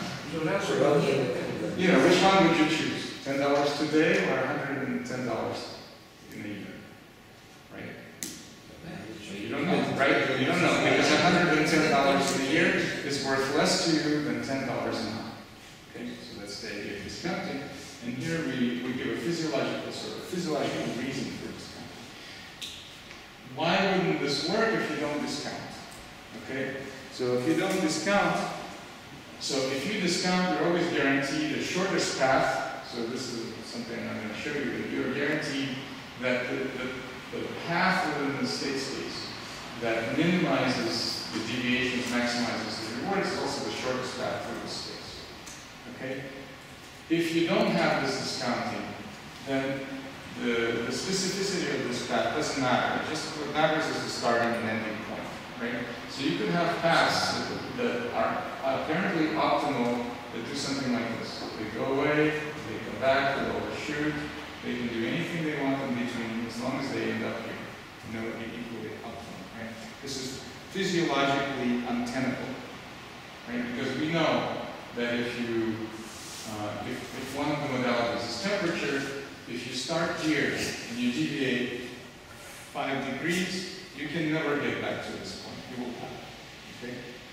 Which one would you choose? $10 today or $110 in a year? Right? You don't know, right? You don't know, because $110 in a year is worth less to you than $10 a month. Okay, so that's the idea of discounting. And here we give a physiological reason for discounting. Why wouldn't this work if you don't discount? Okay, so if you don't discount, if you discount, you're always guaranteed the shortest path. So this is something I'm going to show you, that you're guaranteed that the path within the state space that minimizes the deviations, maximizes the reward, is also the shortest path through the space. Okay? If you don't have this discounting, then the specificity of this path doesn't matter. Just what matters is the starting and ending point. right? So you could have paths that are apparently optimal that do something like this. They go away, they come back, they overshoot, they can do anything they want in between as long as they end up here. You know, it'd be equally optimal, right? This is physiologically untenable, right? Because we know that if you, if one of the modalities is temperature, if you start here and you deviate 5 degrees, you can never get back to this point. You will have, okay?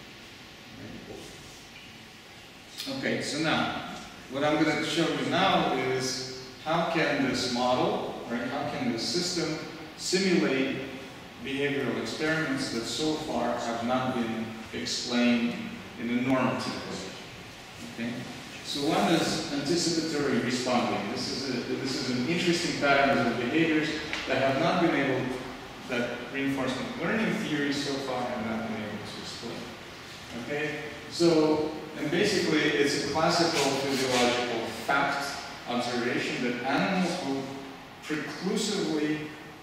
Okay, so now, what I'm going to show you now is how can this model, right, how can this system simulate behavioral experiments that so far have not been explained in a normative way. Okay? So one is anticipatory responding. This is an interesting pattern of behaviors that have not been able, that reinforcement learning theories so far have not been able to explain. Okay? So, and basically it's a classical physiological fact observation that animals will preclusively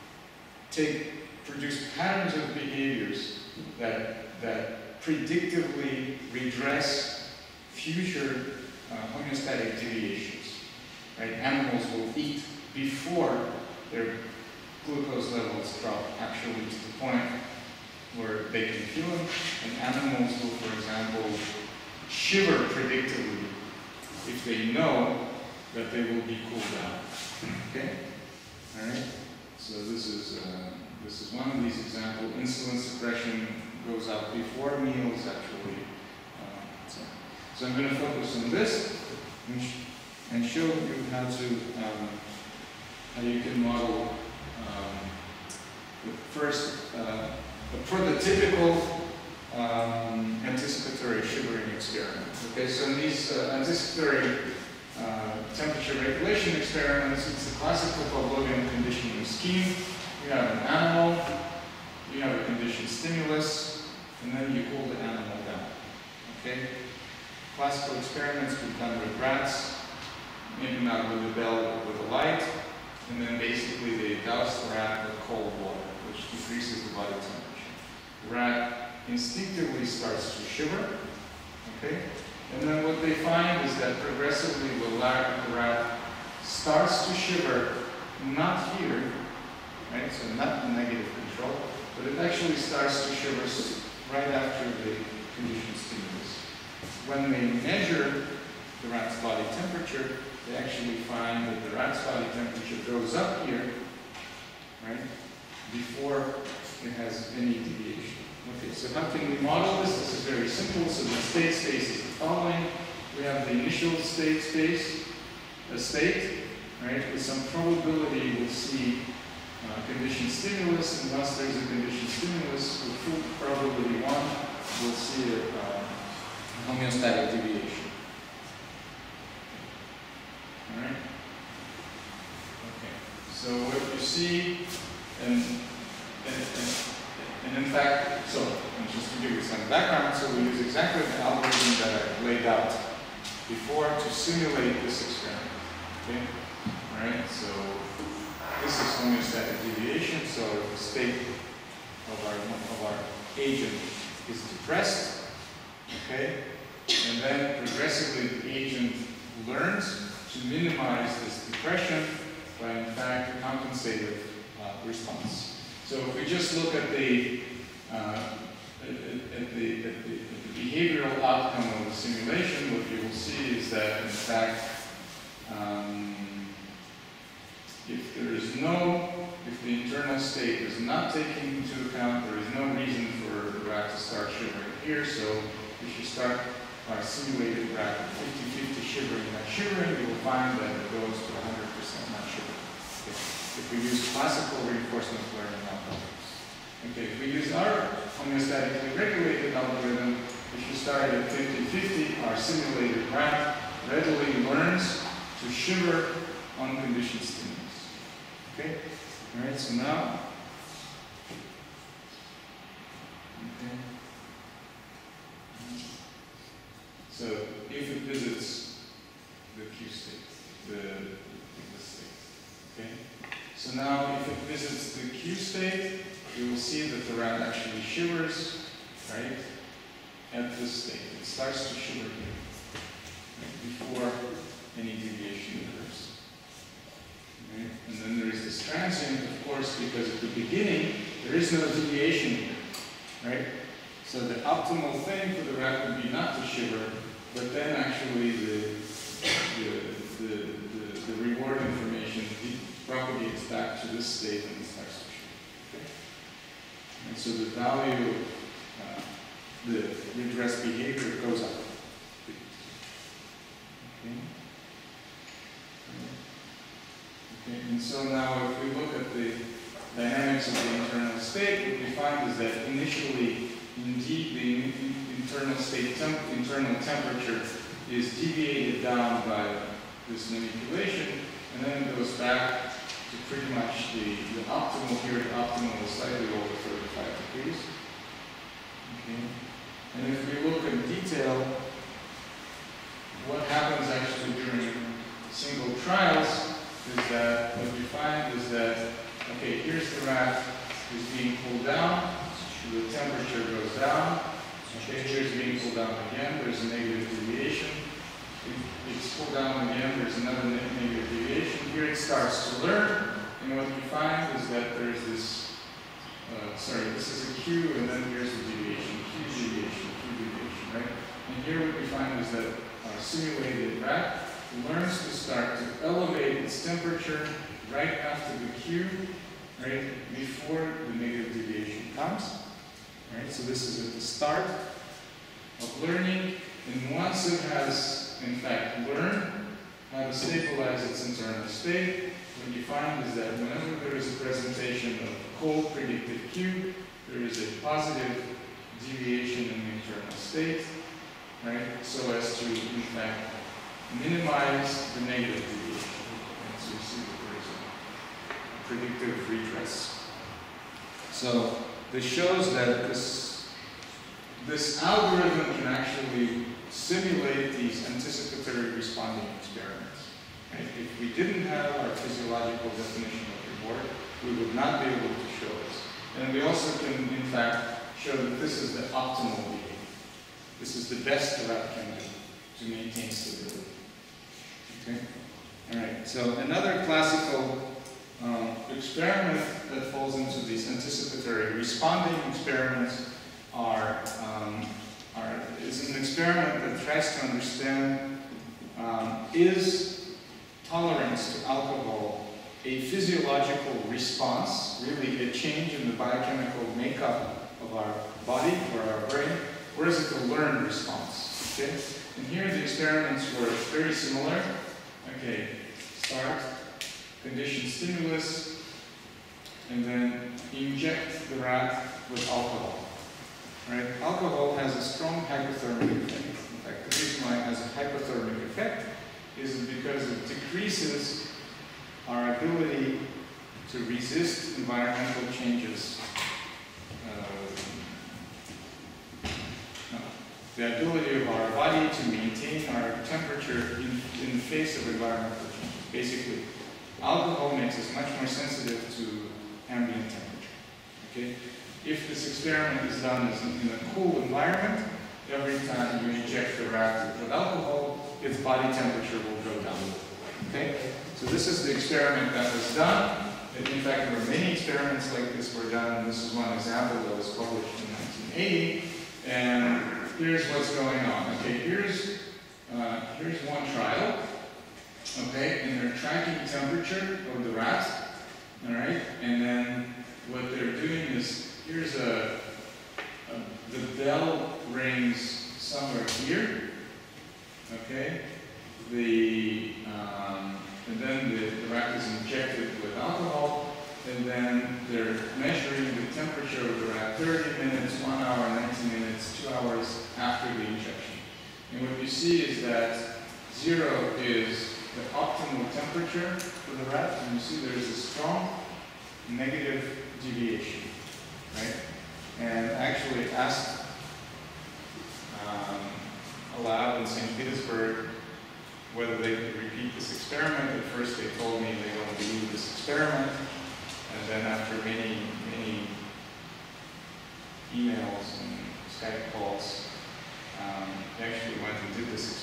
produce patterns of behaviors that predictively redress future homeostatic deviations. Right? Animals will eat before their glucose levels drop actually to the point where they can feel them, and animals will, for example, shiver predictably if they know that they will be cooled down. Okay? All right? So this is one of these examples. Insulin suppression goes up before meals, actually. So I'm going to focus on this and show you how you can model first a prototypical anticipatory shivering experiment. Okay, so in these anticipatory temperature regulation experiments, it's the classical Pavlovian conditioning scheme. You have an animal, you have a conditioned stimulus, and then you cool the animal down. Okay? Classical experiments we've done with rats, maybe not with a bell, but with a light, and then basically they douse the rat with cold water, which decreases the body temperature. The rat instinctively starts to shiver, okay? And then what they find is that progressively the rat starts to shiver, not here, right? So not in negative control, but it actually starts to shiver right after the conditioned stimulus. When they measure the rat's body temperature, they actually find that the rat's body temperature goes up here, right, before it has any deviation. Okay, so how can we model this? This is very simple. So the state space is the following. We have the initial state space, a state, right, with some probability we'll see conditioned stimulus, and once there's a conditioned stimulus, with full probability 1, we'll see a homeostatic deviation. All right? Okay. So what you see, and in fact, so just to give you some background, so we use exactly the algorithm that I laid out before to simulate this experiment. Okay? All right. So this is homeostatic deviation. So the state of our agent is depressed. Okay? And then progressively the agent learns to minimize this depression by, in fact, a compensative response. So if we just look at the behavioral outcome of the simulation, what you will see is that, in fact, if the internal state is not taken into account, there is no reason for the rat to start shivering here. So if you start our simulated rat at 50-50 shivering, not shivering, you will find that it goes to 100% not shivering. Okay. If we use classical reinforcement learning algorithms. Okay, if we use our homeostatically regulated algorithm, if you start at 50-50, our simulated rat readily learns to shiver on conditioned stimulus. Okay? Alright, so now, okay. So if it visits the Q state, the state, okay? So now if it visits the Q state, you will see that the rat actually shivers, right, at this state. It starts to shiver here, right, before any deviation occurs. Right? And then there is this transient, of course, because at the beginning, there is no deviation here, right? So the optimal thing for the rat would be not to shiver, but then actually the reward information propagates back to this state and it starts to shiver. Okay? And so the value of the redress behavior goes up. Okay? Okay, and so now if we look at the dynamics of the internal state, what we find is that initially, indeed, the internal state, internal temperature is deviated down by this manipulation, and then it goes back to pretty much the optimal here. The optimal is slightly over 35 degrees. Okay. And if we look in detail, what happens actually during single trials is that what we find is that, okay, here's the rat is being pulled down, the temperature goes down, okay, here's being pulled down again, there's a negative deviation, it's pulled down again, there's another negative deviation, here it starts to learn, and what we find is that there's this, this is a Q, and then here's the deviation, Q deviation, right? And here what we find is that our simulated rat learns to start to elevate its temperature right after the Q, right, before the negative deviation comes. Right, so this is at the start of learning, and once it has, in fact, learned how to stabilize its internal state, what you find is that whenever there is a presentation of cold predicted Q, there is a positive deviation in the internal state, right, so as to, in fact, minimize the negative deviation. And so you see that there is a predictive redress. So this shows that this algorithm can actually simulate these anticipatory responding experiments. Right? If we didn't have our physiological definition of reward, we would not be able to show this. And we also can, in fact, show that this is the optimal behavior. This is the best the rat can do to maintain stability. Okay? All right. So another classical experiment that falls into these anticipatory responding experiments is an experiment that tries to understand is tolerance to alcohol a physiological response, really a change in the biochemical makeup of our body or our brain, or is it a learned response? Okay? And here the experiments were very similar. Okay, start, condition stimulus, and then inject the rat with alcohol. Right? Alcohol has a strong hypothermic effect. In fact, the reason why it has a hypothermic effect is because it decreases our ability to resist environmental changes. The ability of our body to maintain our temperature in the face of environmental changes. Basically, alcohol makes us much more sensitive to ambient temperature. Okay? If this experiment is done in a cool environment, every time you inject the rat with alcohol, its body temperature will go down. Okay? So this is the experiment that was done. And in fact, there were many experiments like this were done, and this is one example that was published in 1980. And here's what's going on. Okay, here's one trial. Okay, and they're tracking temperature of the rat. All right, and then what they're doing is here's the bell rings somewhere here. Okay, and then the rat is injected with alcohol, and then they're measuring the temperature of the rat 30 minutes, 1 hour, 90 minutes, 2 hours after the injection. And what you see is that 0 is the optimal temperature for the rat, and you see there's a strong negative deviation, right? And actually asked a lab in St. Petersburg whether they could repeat this experiment. At first they told me they don't believe this experiment, and then after many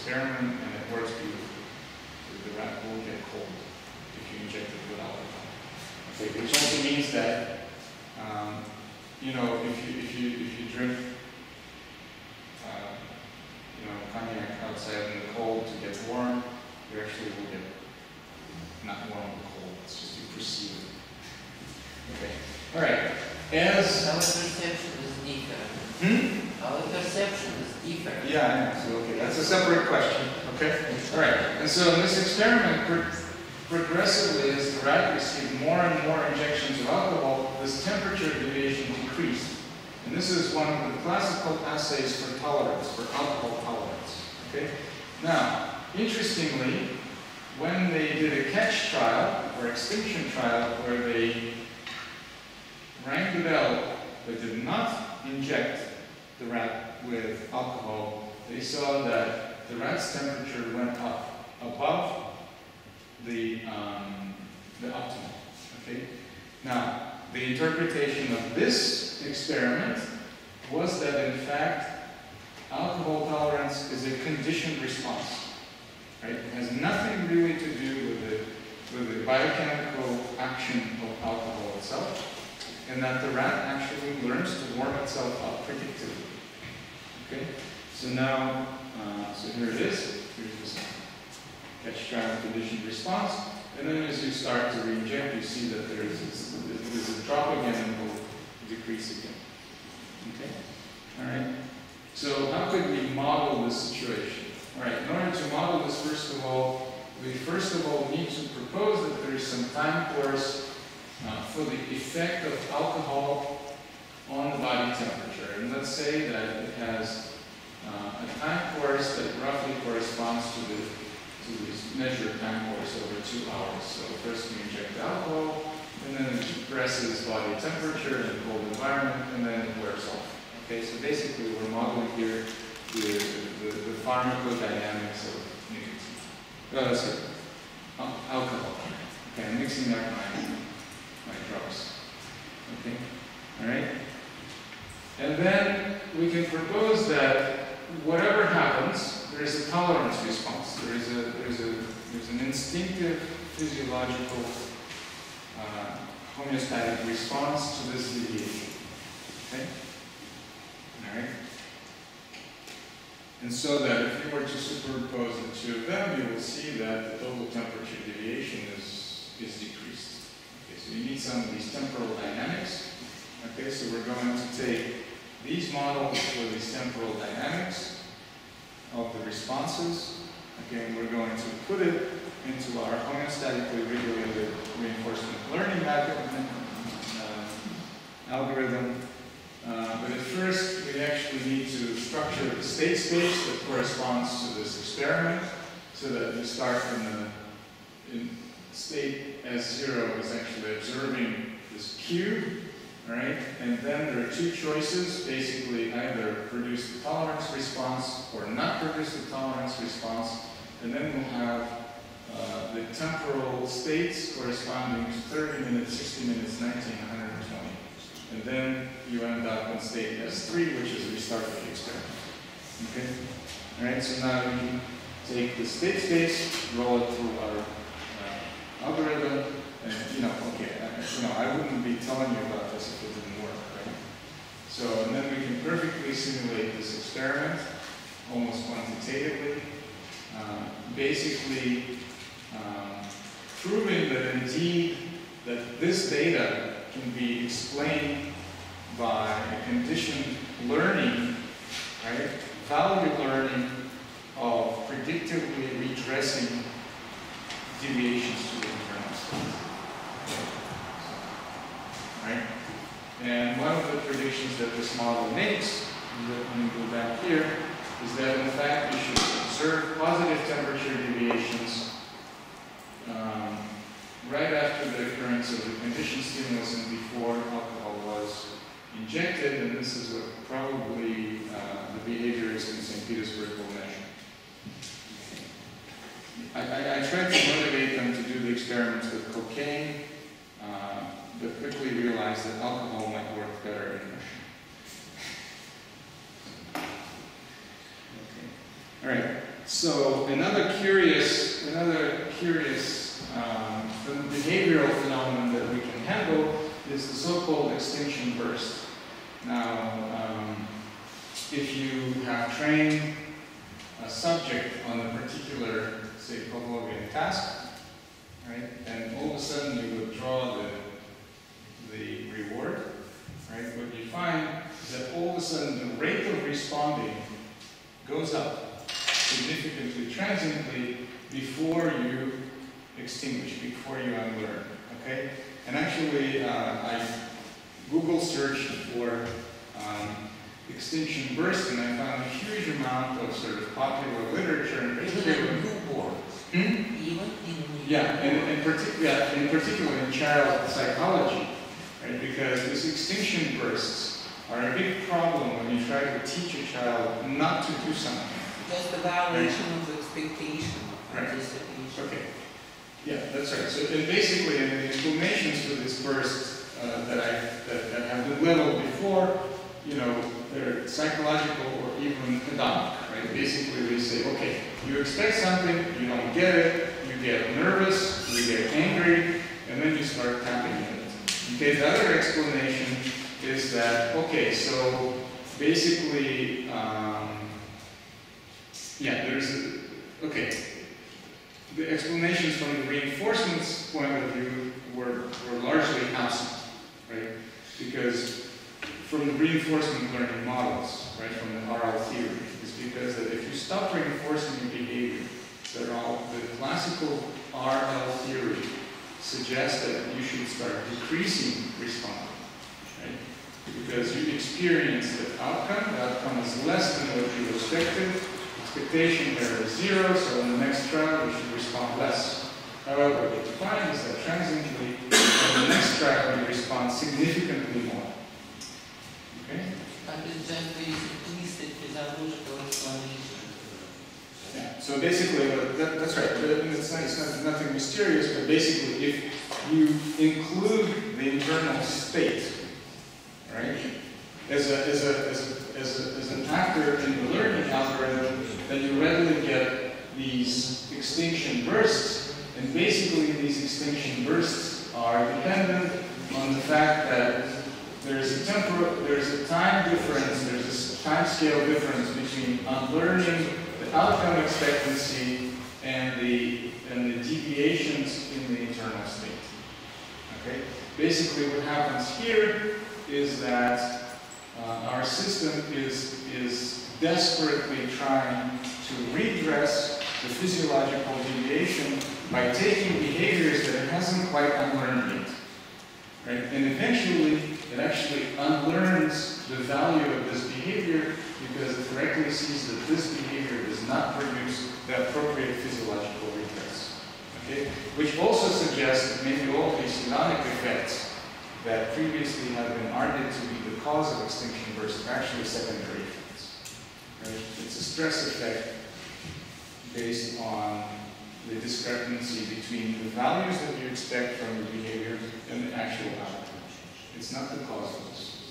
experiment and it works beautifully. So the rat will get cold if you inject it with alcohol. Okay, which also means that, you know, if you drink, you know, cognac outside in the cold to get warm, you actually will get not warm but cold. It's just you perceive it. Okay. All right. As Our perception is different. Our perception is different. yeah, I know. So okay, that's a separate question. Okay. All right. And so in this experiment, progressively, as the rat received more and more injections of alcohol, this temperature deviation decreased. And this is one of the classical assays for tolerance, for alcohol tolerance. Okay. Now, interestingly, when they did a catch trial or extinction trial where they rang the bell but did not inject the rat with alcohol, they saw that the rat's temperature went up above the optimal. Okay. Now, the interpretation of this experiment was that in fact alcohol tolerance is a conditioned response. Right? It has nothing really to do with the biochemical action of alcohol itself, and that the rat actually learns to warm itself up predictably. Okay? So now, so here it is. Here's this catch trial conditioned response, and then as you start to re-inject, you see that there's a drop again and will decrease again. Okay? All right. So how could we model this situation? All right. In order to model this, first of all, we need to propose that there is some time course for the effect of alcohol on the body temperature. And let's say that it has a time course that roughly corresponds to this measured time course over 2 hours. So first we inject alcohol, and then it depresses body temperature in a cold environment, and then it wears off. Okay, so basically we're modeling here the pharmacodynamics of nicotine. Sorry, alcohol. Okay, I'm mixing up my drugs. Okay, all right. And then we can propose that whatever happens, there is a tolerance response. There's an instinctive physiological homeostatic response to this deviation. Okay? All right? And so that if you were to superimpose the two of them, you will see that the total temperature deviation is decreased. Okay, so you need some of these temporal dynamics. Okay, so we're going to take these models for these temporal dynamics of the responses. Again, we're going to put it into our homeostatically regulated reinforcement learning algorithm. But at first, we actually need to structure the state space that corresponds to this experiment, so that we start in state S0 is actually observing this cube, right? And then there are two choices, basically either produce the tolerance response or not produce the tolerance response, and then we'll have the temporal states corresponding to 30 minutes, 60 minutes, 90, and 120. And then you end up in state S3, which is restart of the experiment. Okay? All right, so now we can take the state space, roll it through our algorithm, and I wouldn't be telling you about this if it didn't work, right? So, and then we can perfectly simulate this experiment, almost quantitatively, basically proving that indeed that this data can be explained by a conditioned learning, right? Value learning of predictably redressing deviations to the internal state. Right? And one of the predictions that this model makes, let me go back here, is that in fact you should observe positive temperature deviations right after the occurrence of the conditioned stimulus and before alcohol was injected, and this is what probably the behaviorists in St. Petersburg will measure. I tried to motivate them to do the experiments with cocaine, but quickly realized that alcohol might work better in Russia. Okay. All right. So another curious behavioral phenomenon that we can handle is the so-called extinction burst. Now, if you have trained a subject on a particular, say, Pavlovian task, right, and all of a sudden you withdraw the reward, right, what you find is that all of a sudden the rate of responding goes up significantly, transiently, before you extinguish, before you unlearn, okay? And actually, I Google searched for extinction burst, and I found a huge amount of sort of popular literature, and particularly Newborn. Hmm? Even in Yeah, and in particular in child psychology, right? Because these extinction bursts are a big problem when you try to teach a child not to do something. Just the violation of expectation, Right. anticipation. Okay. Yeah, that's right. So and basically, in the explanations for this burst that have been leveled before, you know, they're psychological or even hedonic, right? Basically, they say, okay, you expect something, you don't get it, you get nervous, you get angry, and then you start tapping at it. Okay, the other explanation is that, okay, so basically, okay, the explanations from the reinforcement's point of view were largely absent, right? Because from the reinforcement learning models, right, from the RL theory, is because that if you stop reinforcing your behavior, the classical RL theory suggests that you should start decreasing responding, right? Because you experience the outcome is less than what you expected, expectation error is 0, so in the next trial you should respond less. However, what you find is that transiently, in the next trial you respond significantly more. Okay? But it's just the implicit pedagogical explanation. Yeah. So basically, that's right. It's nothing mysterious, but basically, if you include the internal state, right, as an actor in the learning algorithm, then you readily get these extinction bursts, and basically these extinction bursts are dependent on the fact that there's a time difference, there's a time scale difference between unlearning the outcome expectancy and the deviations in the internal state. Okay? Basically what happens here is that our system is desperately trying to redress the physiological deviation by taking behaviors that it hasn't quite unlearned yet. Right? And eventually, it actually unlearns the value of this behavior because it correctly sees that this behavior does not produce the appropriate physiological redress. Okay? Which also suggests that maybe all these hedonic effects that previously have been argued to be the cause of extinction bursts are actually secondary effects. Right? It's a stress effect based on the discrepancy between the values that you expect from the behavior and the actual outcome. It's not the cause of this.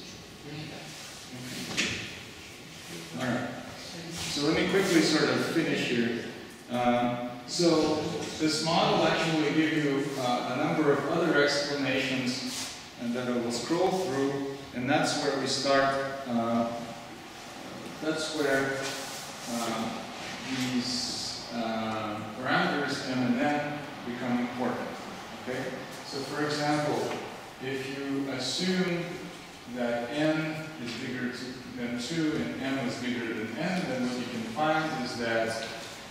Okay. All right. So let me quickly sort of finish here. So this model actually gives you a number of other explanations, and then I will scroll through, and that's where we start. That's where these parameters m and n become important. Okay. So for example, if you assume that n is bigger than 2 and m is bigger than n, then what you can find is that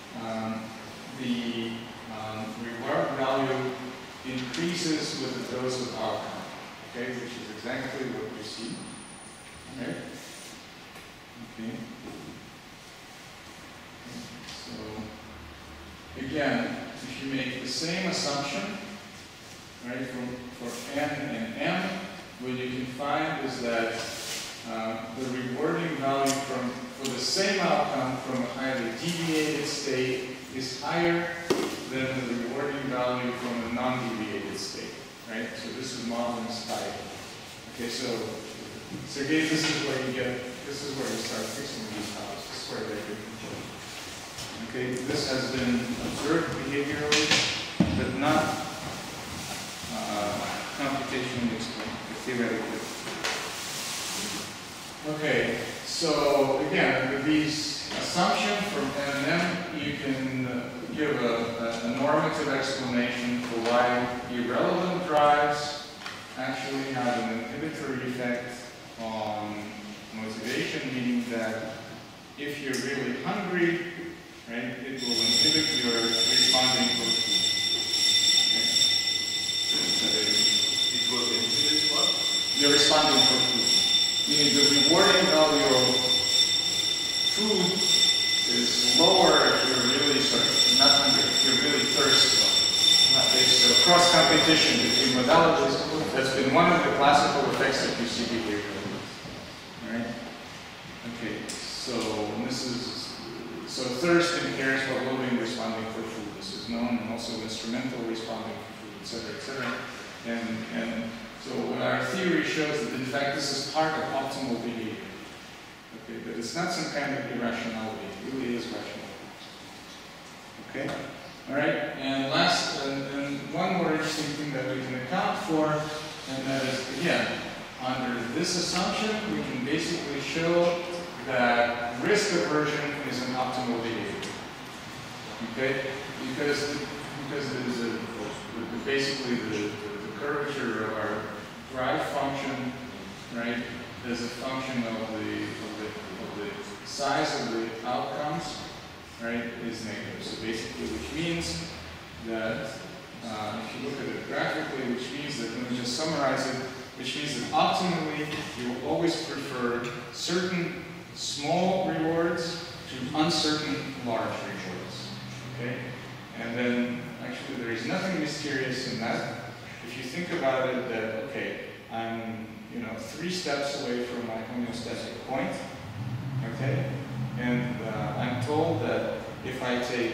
the reward value increases with the dose of outcome, okay, which is exactly what you see. Okay. Okay. So again, if you make the same assumption, right, for n and m, what you can find is that the rewarding value for the same outcome from a highly deviated state is higher than the rewarding value from a non-deviated state, right? So this is modeling style. Okay, so again, this is where you start fixing these values. This is where they're important. Okay, this has been observed behaviorally, but not computationally explained, theoretically. Okay, so again, with these assumptions from M&M, you can give a normative explanation for why irrelevant drives actually have an inhibitory effect on motivation, meaning that if you're really hungry, right, it will inhibit your responding for food. Okay. It will inhibit what? You're responding for food. Meaning the rewarding value of food is lower if you're really not hungry, if you're really thirsty. Okay, so cross-competition between modalities, that's been one of the classical effects that you see behaviorally. Alright? Okay, so thirst inheres while loading responding for food. This is known, and also instrumental responding for food, etc., And so our theory shows that in fact this is part of optimal behavior. Okay, but it's not some kind of irrationality. It really is rational. Okay? Alright, and last, and one more interesting thing that we can account for, and that is, again, under this assumption, we can basically show that risk aversion is an optimal behavior. Okay? Because there's basically the curvature of our drive function, right, is a function of the size of the outcomes, right, is negative. So basically, which means that if you look at it graphically, which means that, let me just summarize it, which means that optimally you will always prefer certain small rewards to uncertain large rewards. Okay? And then actually there is nothing mysterious in that. If you think about it, that okay, I'm 3 steps away from my homeostatic point, okay, and I'm told that if I take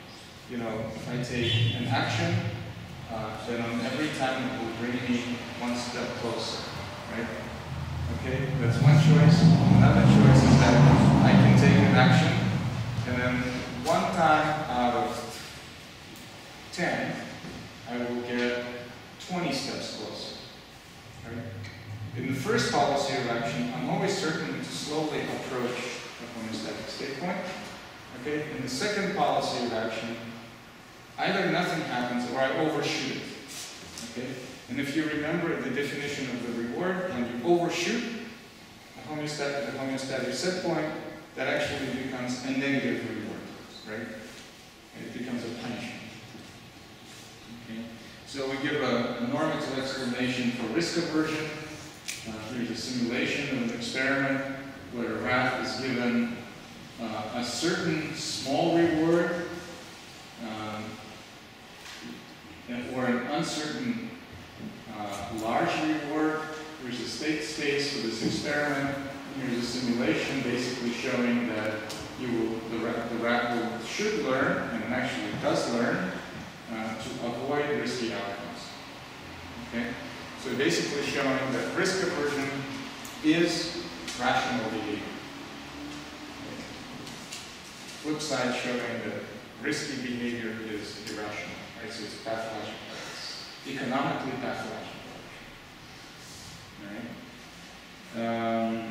an action, then on every time it will bring me 1 step closer, right? Okay, that's one choice. Another choice is that I can take an action, and then 1 time out of 10, I will get 20 steps closer. Right? In the first policy of action, I'm always certain to slowly approach the homeostatic state point. Okay? In the second policy of action, either nothing happens or I overshoot it. Okay? And if you remember the definition of the reward, when you overshoot the homeostatic set point, that actually becomes a negative reward, right? And it becomes a punishment. Okay? So we give a normative explanation for risk aversion. Here's a simulation of an experiment where a rat is given a certain small reward or an uncertain large reward. Here's a state space for this experiment. Here's a simulation basically showing that the rat should learn, and actually does learn, to avoid risky outcomes. Okay? So basically showing that risk aversion is rational behavior. Okay. Flip side showing that risky behavior is irrational. Right? So it's pathological. It's economically pathological. Right?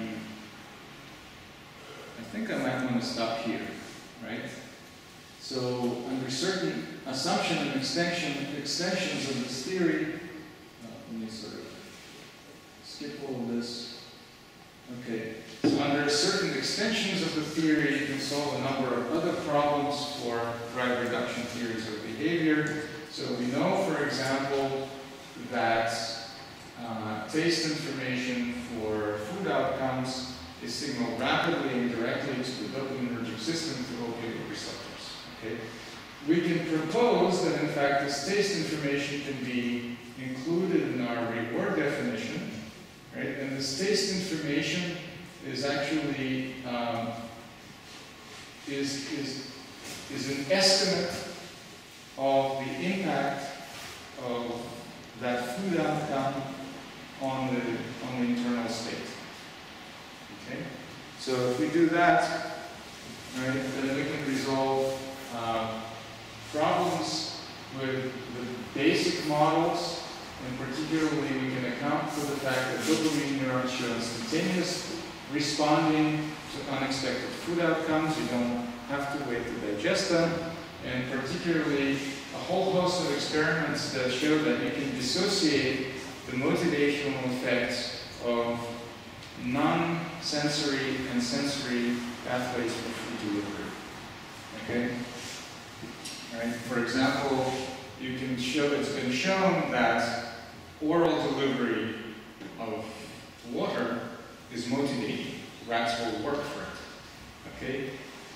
I think I might want to stop here. Right? So under certain assumption and extensions of this theory, let me sort of skip all of this. Okay, so under certain extensions of the theory, you can solve a number of other problems for drive reduction theories of behavior. So we know, for example, that taste information for food outcomes is signaled rapidly and directly to the dopaminergic system through opioid receptors. Okay? We can propose that, in fact, this taste information can be included in our reward definition, right? And this taste information is actually is an estimate of the impact of that food outcome on the internal state. Okay? So if we do that, right? Then we can resolve problems with the basic models, and particularly we can account for the fact that dopamine neurons show instantaneous responding to unexpected food outcomes. You don't have to wait to digest them, and particularly a whole host of experiments that show that you can dissociate the motivational effects of non-sensory and sensory pathways for food delivery. Okay? Right? For example, you can show, it's been shown that oral delivery of water is motivating. Rats will work for it. Okay?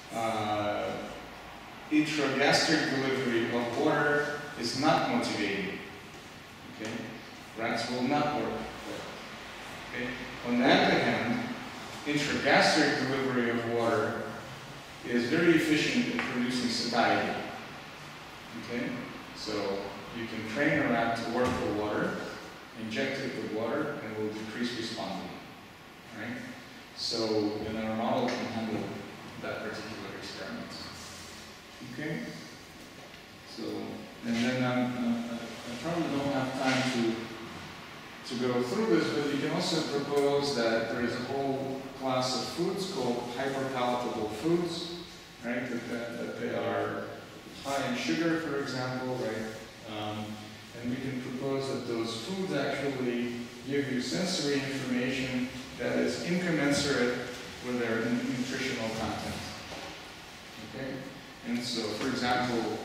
Intragastric delivery of water is not motivating. Okay? Rats will not work for it. Okay? On the other hand, intragastric delivery of water is very efficient in producing satiety. Okay? So you can train a rat to work for water, inject it with water, and it will decrease responding. Right? So then our model can handle that particular experiment. Okay? So, and then I probably don't have time to go through this, but you can also propose that there is a whole class of foods called hyperpalatable foods, right? That they are high in sugar, for example, right? And we can propose that those foods actually give you sensory information that is incommensurate with their nutritional content. Okay? And so, for example,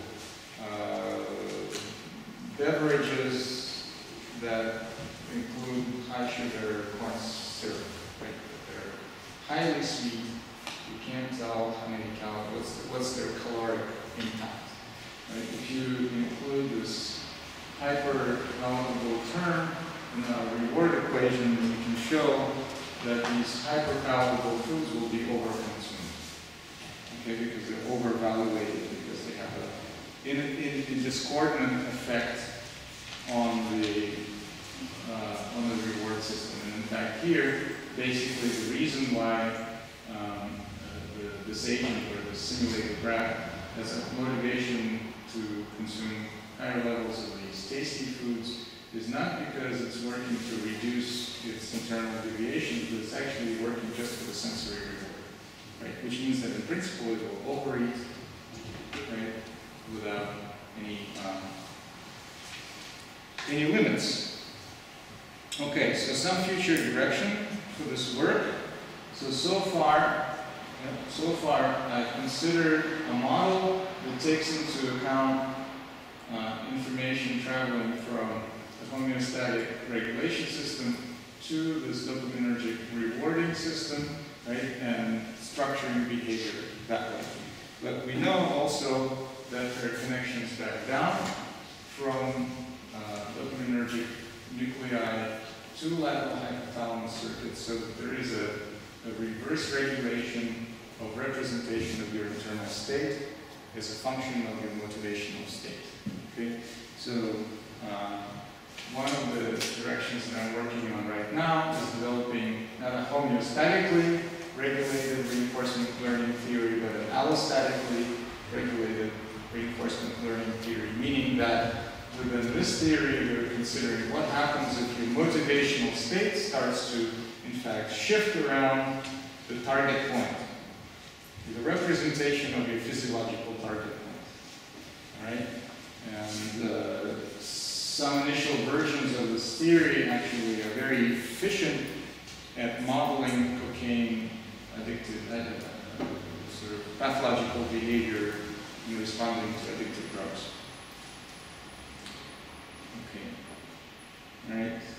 beverages that include high sugar corn syrup, right? They're highly sweet. You can't tell how many calories, what's their caloric impact. Right? If you include this hyper-palatable term in a reward equation, you can show that these hyper-palatable foods will be overconsumed. Okay, because they're overvaluated, because they have a discordant effect on the reward system. And in fact, here, basically the reason why this agent or the simulated rat has a motivation to consume higher levels of these tasty foods is not because it's working to reduce its internal deviation, but it's actually working just for the sensory reward, right? Which means that in principle it will overeat, right, without any limits. Okay, so some future direction for this work. So far I considered a model that takes into account information traveling from the homeostatic regulation system to this dopaminergic rewarding system, right, and structuring behavior that way. But we know also that there are connections back down from dopaminergic nuclei to lateral hypothalamus circuits, so that there is a reverse regulation of representation of your internal state as a function of your motivational state. Okay, so one of the directions that I'm working on right now is developing not a homeostatically regulated reinforcement learning theory, but an allostatically regulated reinforcement learning theory, meaning that within this theory we're considering what happens if your motivational state starts to, in fact, shift around the target point, the representation of your physiological target point. All right? And some initial versions of this theory actually are very efficient at modeling cocaine addictive, sort of pathological behavior in responding to addictive drugs. Okay. All right.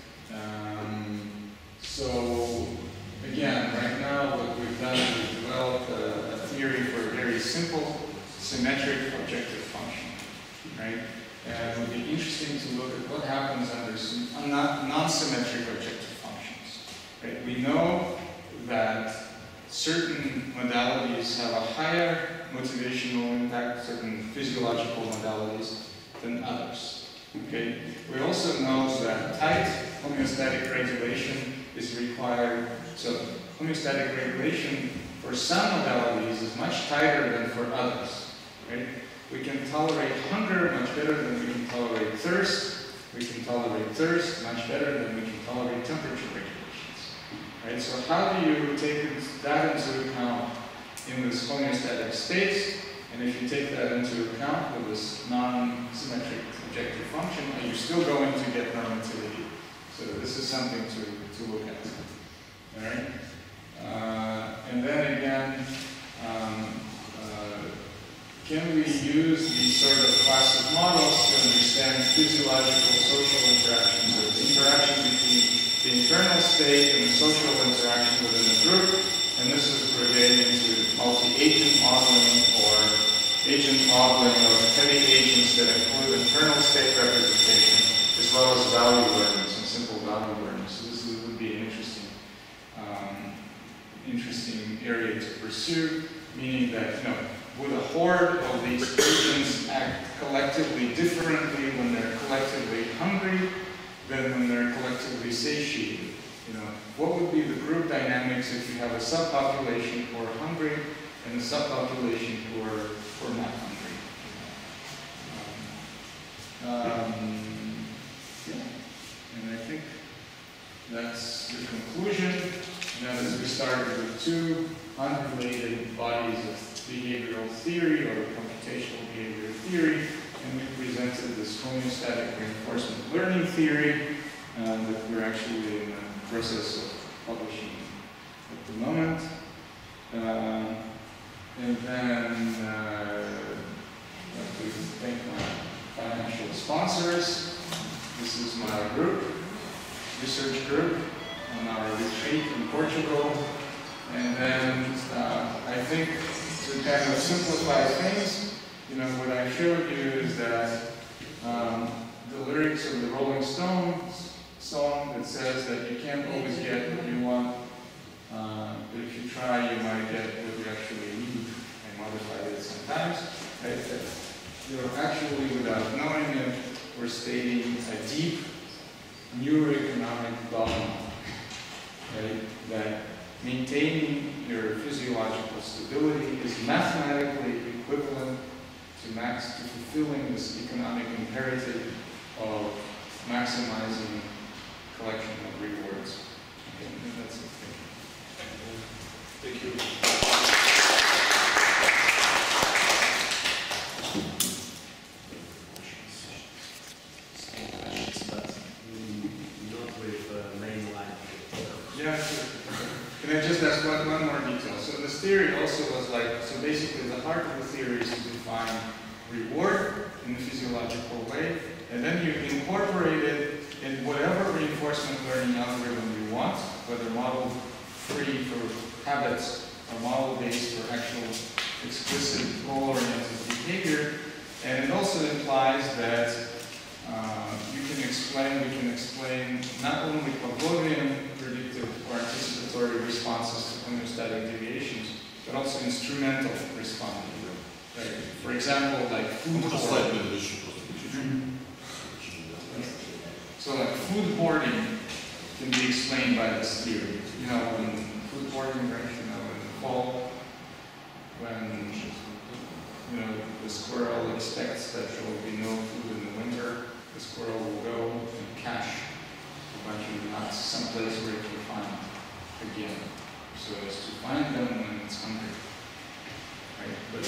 So again, right now what we've done is we've developed a theory for a very simple symmetric objective function, right? And it would be interesting to look at what happens under non-symmetric objective functions, right? We know that certain modalities have a higher motivational impact, certain physiological modalities, than others, okay? We also know that tight homeostatic regulation is required. So homeostatic regulation for some modalities is much tighter than for others, right? We can tolerate hunger much better than we can tolerate thirst. We can tolerate thirst much better than we can tolerate temperature regulations, right? So how do you take that into account in this homeostatic state? And if you take that into account with this non-symmetric objective function, are you still going to get normativity? So this is something to look at, all right? And then again, can we use these sort of classic models to understand physiological social interactions, or the interaction between the internal state and the social interaction within a group? And this is where we're getting into multi-agent modeling or agent modeling of heavy agents that include internal state representation as well as value awareness and simple value awareness. So this would be an interesting area to pursue, meaning that, you know, would a horde of these agents act collectively differently when they're collectively hungry than when they're collectively satiated? You know, what would be the group dynamics if you have a subpopulation who are hungry and a subpopulation who are not hungry? Yeah, and I think that's the conclusion. Now, as we started with two unrelated bodies of behavioral theory or computational behavioral theory, and we presented this homeostatic reinforcement learning theory that we're actually in the process of publishing at the moment. And then I'd like to thank my financial sponsors. This is my group, research group, on our retreat in Portugal. And then I think to kind of simplify things, you know, what I showed you is that the lyrics of the Rolling Stones song that says that you can't always get what you want, but if you try, you might get what you actually need. I modified it sometimes. Right? That you're actually, without knowing it, we're stating a deep neuroeconomic dogma, right? That maintaining your physiological stability is mathematically equivalent to fulfilling this economic imperative of maximizing collection of rewards. Okay, and that's it. Thank you. Yeah, sure. Can I just ask one more detail? So this theory also was like, so basically the heart of the theory is to define reward in the physiological way, and then you incorporate it in whatever reinforcement learning algorithm you want, whether model-free for habits or model-based for actual explicit goal-oriented behavior. And it also implies that we can explain not only Pavlovian predictive or anticipatory responses to homeostatic deviations, but also instrumental responding. Right? For example, like food hoarding. So like food hoarding can be explained by this theory. You know, when food hoarding, right? You know, in the fall, when the squirrel expects that there will be no food in the winter, the squirrel will go and cache a bunch of nuts someplace where it can find again, so as to find them when it's hungry. Right? But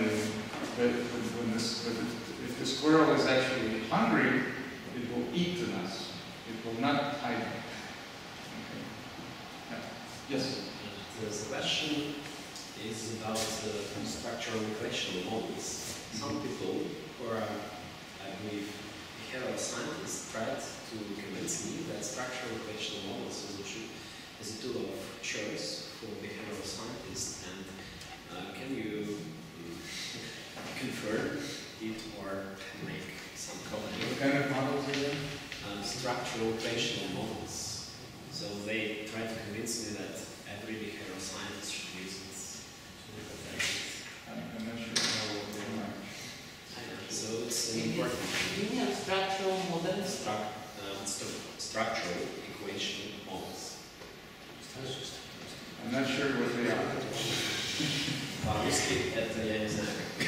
if the squirrel is actually hungry, it will eat the nuts. It will not hide them. Okay. Yeah. Yes. The question is about structural equational models. Some people who are, I believe, behavioral scientists tried to convince me that structural equational models is a tool of choice for behavioral scientists. And can you confirm it or make some comment? What kind of models are there? Structural equational models. So they try to convince me that every behavioral scientist should use it. I'm not sure I know what they are. So it's important. Linear structural models. Structural equation models. I'm not sure what they are. По-русски это, я не знаю, как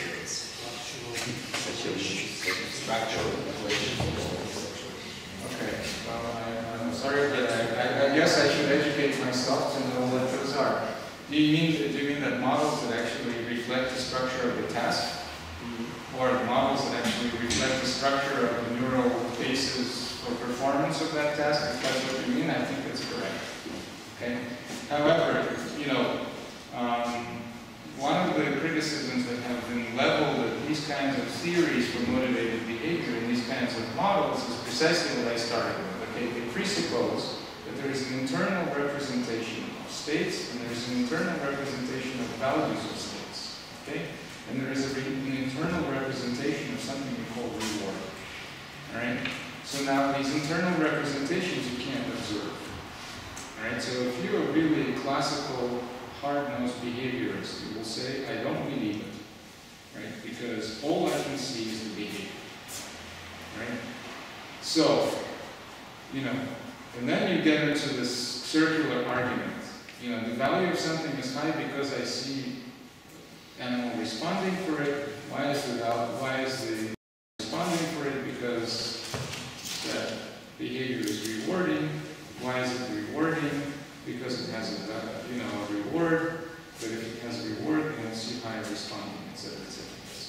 structure equation. Okay, well, I'm sorry, but I guess I should educate myself to know what those are. Do you mean that models that actually reflect the structure of the task? Or models that actually reflect the structure of the neural basis for performance of that task? If that's what you mean, I think that's correct. Okay. However, you know, one of the criticisms that have been leveled at these kinds of theories for motivated behavior and these kinds of models is precisely what I started with. Okay, they presuppose that there is an internal representation of states and there is an internal representation of values of states. Okay, and there is an internal representation of something we call reward. All right. So now these internal representations you can't observe. All right. So if you are really a classical hard-nosed behaviorist, you will say, I don't believe it, right? Because all I can see is the behavior, right? So, you know, and then you get into this circular argument. You know, the value of something is high because I see animal responding for it. Why is the responding for it? Because that behavior is rewarding. Why is it rewarding? Because it has a reward, but if it has a reward, you don't see higher responding, etc., etc.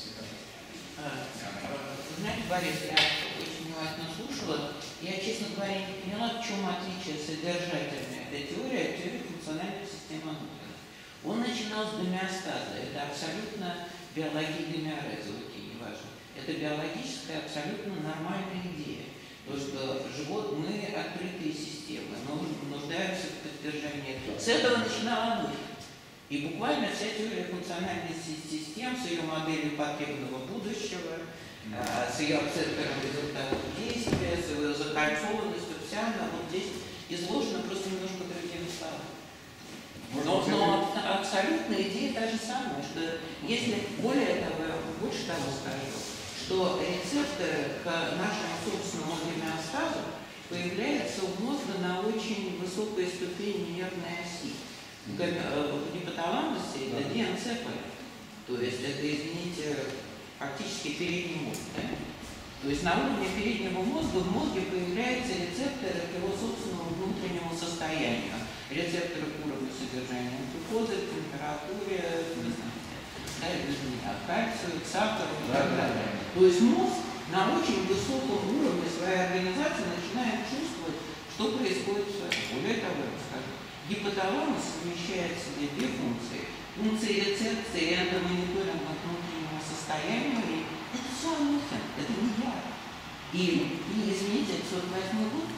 Знаете, Борис, я очень внимательно слушала. Я, честно говоря, не поняла, в чем отличие содержательной этой теории от теории функциональной системы Ньютона. Он начинал с гомеостаза. Это абсолютно гомеореза, окей, неважно. Это биологическая, абсолютно нормальная идея. То, что мы открытые системы, но нуждаемся в поддержании. С этого начинала мысль. И буквально вся теория функциональности систем с ее моделью потребного будущего, с ее акцентом результатов действия, с ее закольцованностью, вся она вот здесь изложена просто немножко другими словами. Но абсолютно идея та же самая, что если более того, я больше того скажу, что рецепторы к нашему собственному гомеостазу появляются у мозга на очень высокой ступени нервной оси. В гипоталамусе это диэнцефалон, то есть это, извините, фактически передний мозг. Да? То есть на уровне переднего мозга в мозге появляются рецепторы к его собственному внутреннему состоянию. Рецепторы к уровню содержания глюкозы, к температуре, кальцию, к сахару и так далее. То есть мозг на очень высоком уровне своей организации начинает чувствовать, что происходит с вами. Более того, я скажу, гипоталамус совмещает в себе две функции. Функции рецепции и эндомониторинга внутреннего состояния. Это все Анухин, это не я. И извините, 48 год?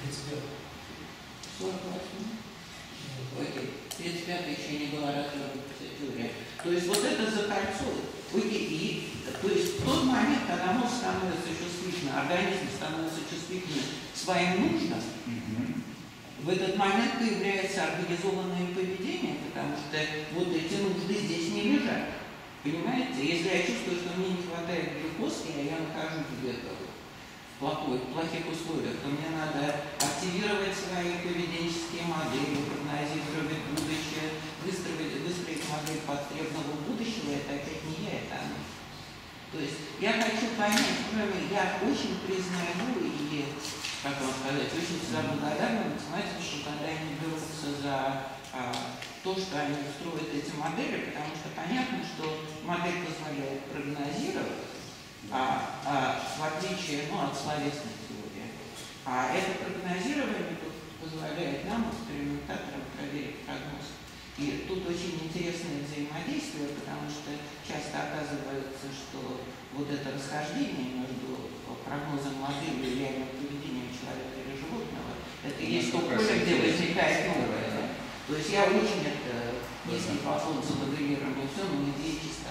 35. 48? Окей. 35 еще не была развернута теория. То есть вот это закольцовывает. Окей. То есть в тот момент, когда мозг становится чувствительным, организм становится чувствительным к своим нуждам, в этот момент появляется организованное поведение, потому что вот эти нужды здесь не лежат. Понимаете? Если я чувствую, что мне не хватает глюкозки, а я нахожусь где-то в плохих условиях, то мне надо активировать свои поведенческие модели, прогнозировать будущее, выстроить модель потребного будущего. Это опять не я, это она. То есть я хочу понять, я очень признаю и, как вам сказать, очень всегда благодарна математику, что когда они берутся за то, что они строят эти модели, потому что понятно, что модель позволяет прогнозировать, в отличие от словесной теории. А это прогнозирование позволяет нам, экспериментаторам, проверить прогноз. И тут очень интересное взаимодействие, потому что часто оказывается, что вот это расхождение между прогнозом модели и реальным поведением человека или животного, это есть то поле, где возникает новое. Да? То есть я очень низкий подход за моделирование, все, но идея чисто.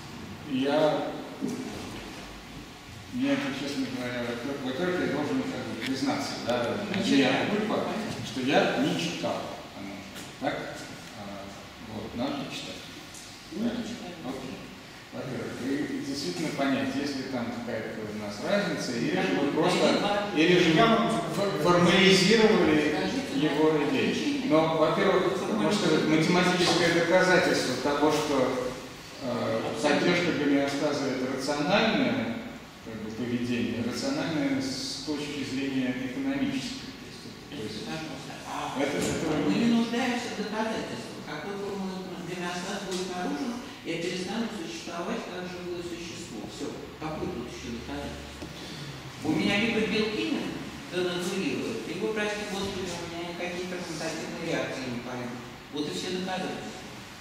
Мне это, честно говоря, во-первых, я должен признаться, да, что я не читал. Так? Вот, надо читать. Во-первых, и действительно понять, есть ли там какая-то у нас разница, или же вы просто формализировали его идею. Но, во-первых, может сказать, математическое доказательство того, что задержка гомеостаза – это рациональное как бы, поведение, рациональное с точки зрения экономической. Мы не нуждаемся в доказательствах. Как только гомеостаз будет нарушен, я перестану существовать как живое существо. Все. Какой тут еще доказательство? У меня либо белки денатурируют, либо, прости господи, у меня никакие ферментативные реакции не поймут. Вот и все доказательства.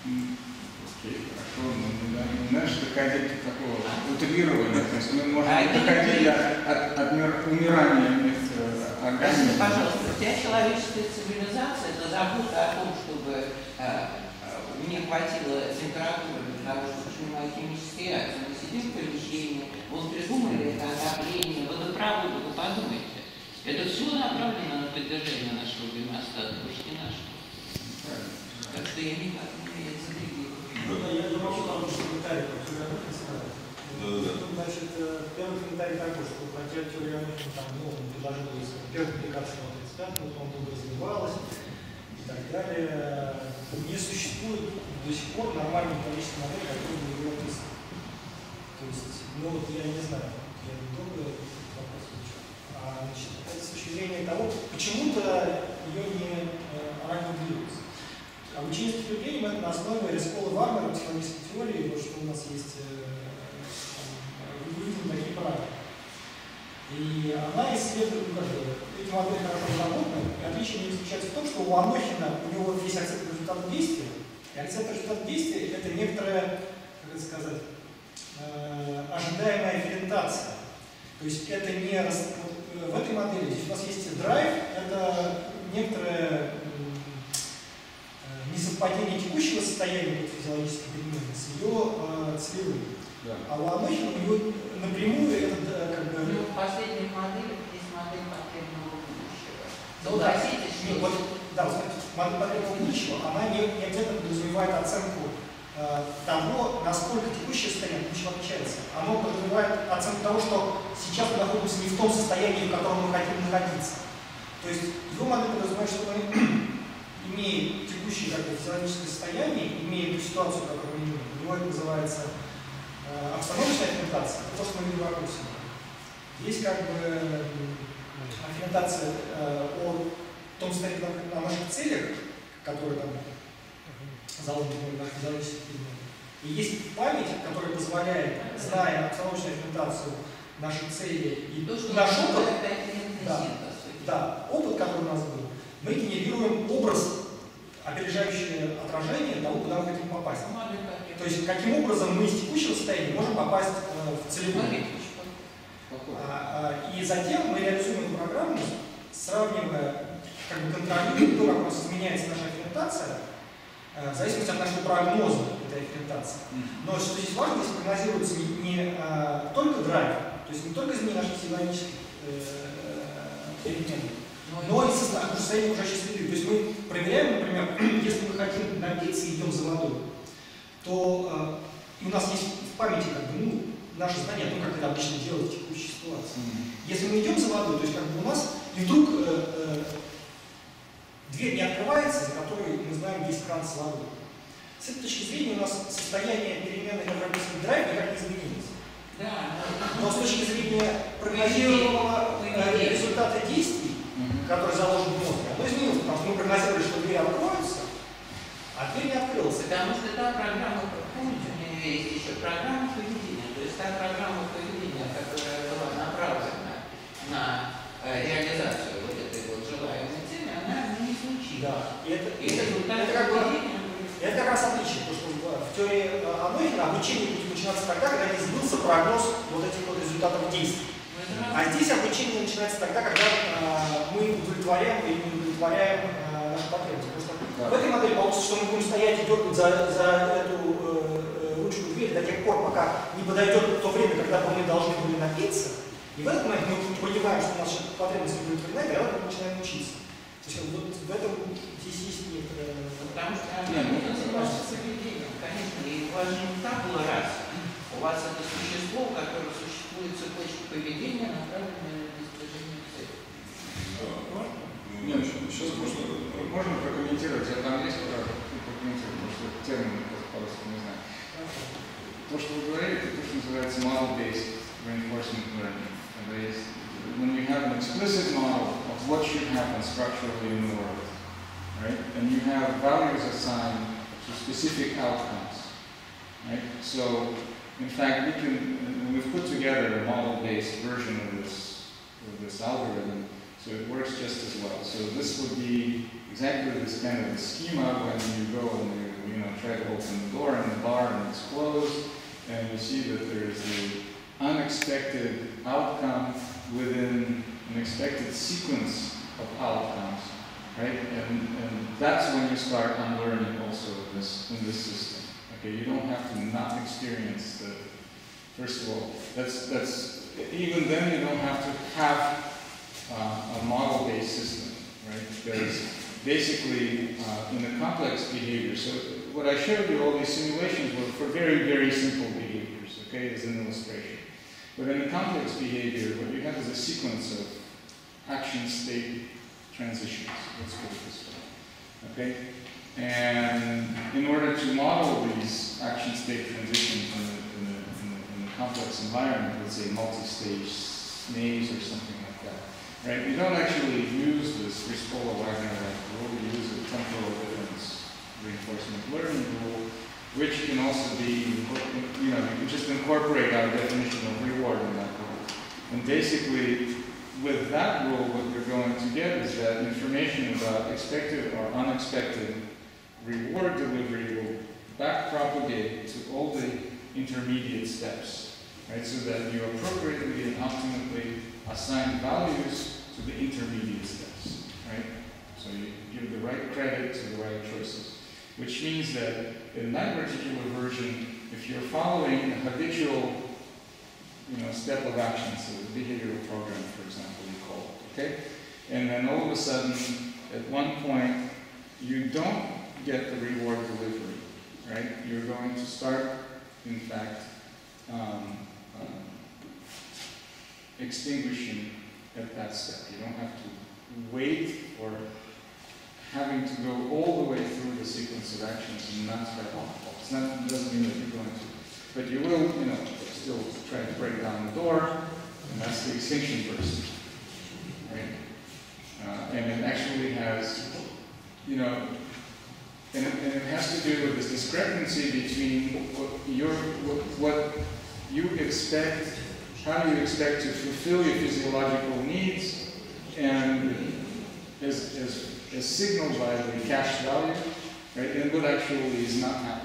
Окей, хорошо, но не знаешь, доходить до такого утрирования. То есть мы можем доходить от умирания организма. Пожалуйста, вся человеческая цивилизация – это забота о том, чтобы мне хватило температуры для того, чтобы принимать химические реакции. Мы сидим в помещении, вот придумали это отопление, водопроводы, вы подумайте. Это все направлено на поддержание нашего гомеостаза, уж не нашего. Так что я никак не задвигаю. Я могу вам что комментарий по теории сказать. Значит, первый комментарий такой, что про теорию там, предложил первую публикацию на 35-м, он долго развивалась и так далее. Не существует до сих пор нормальной экономической модели, которая бы его описывала. То есть, ну вот я не знаю, я долго вопрос изучал. Значит, это с точки зрения того, почему-то ее она не длилась. Обучение впечатлением это на основе Рискола Варнера, психологической теории, вот что у нас есть выделены такие правила. И она исследует, эти модели хорошо разработаны, и отличие не заключается в том, что у Анохина, у него есть акцент результата действия, и акцент результата действия это некоторая, как это сказать, ожидаемая ферментация. То есть это не в этой модели, здесь у нас есть драйв, это некоторое несовпадение текущего состояния физиологической перемены с ее целевым. Да. А у Анохина у него напрямую это как бы... Ну, в последних моделях есть модель потребного будущего. Согласитесь, что... Вот, да, модель потребного будущего, она не обязательно подразумевает оценку того, насколько текущее состояние от будущего отличается. Оно подразумевает оценку того, что сейчас мы находимся не в том состоянии, в котором мы хотим находиться. То есть его модель подразумевает, что мы имея текущее физиологическое состояние, имея ту ситуацию, которую мы имеем, у него это называется обстановочная ферментация, это то, что мы видим вокруг себя. Есть как бы ферментация о том состоянии, о наших целях, которые там заложены в наших физиологических переменах. И есть память, которая позволяет, зная обстановочную ферментацию, наши цели и то, что наш опыт, опыт, который у нас был, мы генерируем образ, опережающий отражение того, куда мы хотим попасть. То есть, каким образом мы из текущего состояния можем попасть в целевую. И затем мы реализуем эту программу, сравнивая, как бы контролируя то, как у нас изменяется наша ферментация, в зависимости от нашего прогноза этой ферментации. Но что здесь важно, здесь прогнозируется не только драйв, то есть не только изменение наших физиологических перемен, но и состояние окружающей среды. То есть мы проверяем, например, если мы хотим напиться и идем за водой, то и у нас есть в памяти наше знание о том, как это обычно делать в текущей ситуации. Если мы идем за водой, то есть как бы у нас и вдруг дверь не открывается, за которой мы знаем, есть кран с водой. С этой точки зрения у нас состояние переменной, которое описывает драйв, никак не изменилось. Но с точки зрения прогнозируемого результата действий, который заложен в мозге, оно изменилось, потому что мы прогнозировали, что двери откроются, а дверь не открылась. Потому что та программа, помните, у меня есть еще программа поведения, то есть та программа поведения, которая была направлена на реализацию вот этой вот желаемой цели, она не случилась. Да, и это как раз отличие, потому что в теории Анохина обучение будет начинаться тогда, когда не сбылся прогноз вот этих вот результатов действий. А здесь обучение начинается тогда, когда мы удовлетворяем или не удовлетворяем наши потребности. Потому что в этой модели получится, что мы будем стоять и дергать за эту ручку двери до тех пор, пока не подойдет то время, когда мы должны были напиться. И в этот момент мы понимаем, что наши потребности удовлетворены, когда мы начинаем учиться. То есть вот в этом здесь есть некоторые... Потому что это занимается поведением, конечно, и у вас же не так было раз. У вас это существо, у которого существует цепочка поведения, направленная на достижение цели. Нет, сейчас можно... Можно прокомментировать, я там есть прокомментировать, потому что термин просто не знаю. То, что вы говорили, это то, что называется model-based reinforcement learning. When you have an explicit model of what should happen structurally in the world, right? And you have values assigned to specific outcomes, right? So, in fact, we've put together a model-based version of this algorithm, so it works just as well. So this would be exactly this kind of a schema when you go and you try to open the door in the bar and it's closed, and you see that there is the unexpected outcome within an expected sequence of outcomes, right? And that's when you start unlearning also in this system. Okay, you don't have to not experience the. First of all, that's even then you don't have to have a model-based system, right? Because basically in the complex behavior, so what I showed you, all these simulations were for very, very simple behaviors, okay, as an illustration. But in the complex behavior, what you have is a sequence of action state transitions, let's put it this way, okay? And in order to model these action state transitions in the complex environment, let's say multi-stage maze or something like that, right? We don't actually use this Respola-Wagner rule, we use a temporal difference reinforcement learning rule, which can also be, you can just incorporate our definition of reward in that rule. And basically, with that rule, what you're going to get is that information about expected or unexpected reward delivery will back-propagate to all the intermediate steps, right? So that you appropriately and optimally assign values to the intermediate steps, right? So you give the right credit to the right choices. Which means that in that particular version, if you're following a habitual, step of action, so the behavioral program, for example, you call it, okay? And then all of a sudden, at one point, you don't get the reward delivery, right? You're going to start, in fact, extinguishing at that step. You don't have to wait or having to go all the way through the sequence of actions and not start off. It doesn't mean that you're going to. But you will, still try to break down the door, and that's the extinction burst. Right? And it actually has, and it has to do with this discrepancy between what you expect, how you expect to fulfill your physiological needs, and as signaled by the cache value, right, and what actually is not happening.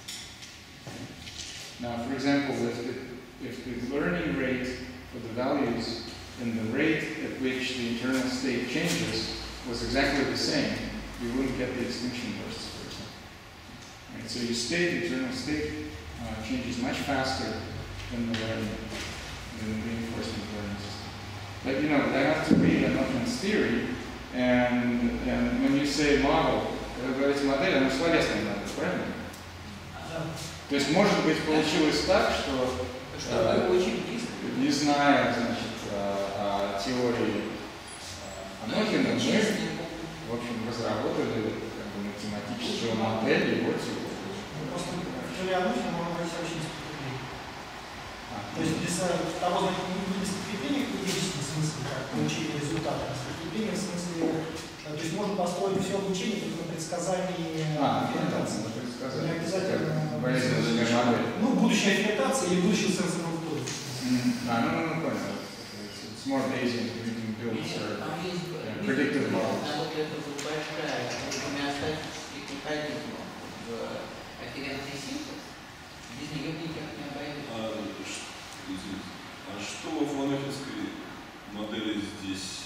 Now, for example, if the learning rate for the values and the rate at which the internal state changes was exactly the same, you wouldn't get the extinction bursts, for example. Right? So the internal state changes much faster than the reinforcement learning system. But I have to read Anofman's theory. And when you say model, когда говорите модель, она словесная модель, правильно? То есть, может быть, получилось так, что не зная, о теории Анохина, мы, в общем, разработали математическую модель его теории. Просто теория Анохина может быть очень спекулятивной. То есть без того, не без подкрепления в логическом смысле, как получение результата, а с подкреплением в смысле, то есть можно построить все обучение только на предсказании ферментации. Не обязательно будущая ферментация или будущего сенсорного входа. Понял. It's more Bayesian, you can build predictive models. Вот это вот большая гомеостатический механизм в коферентный синтез, без нее никак не обойдется. А что в анохинской модели здесь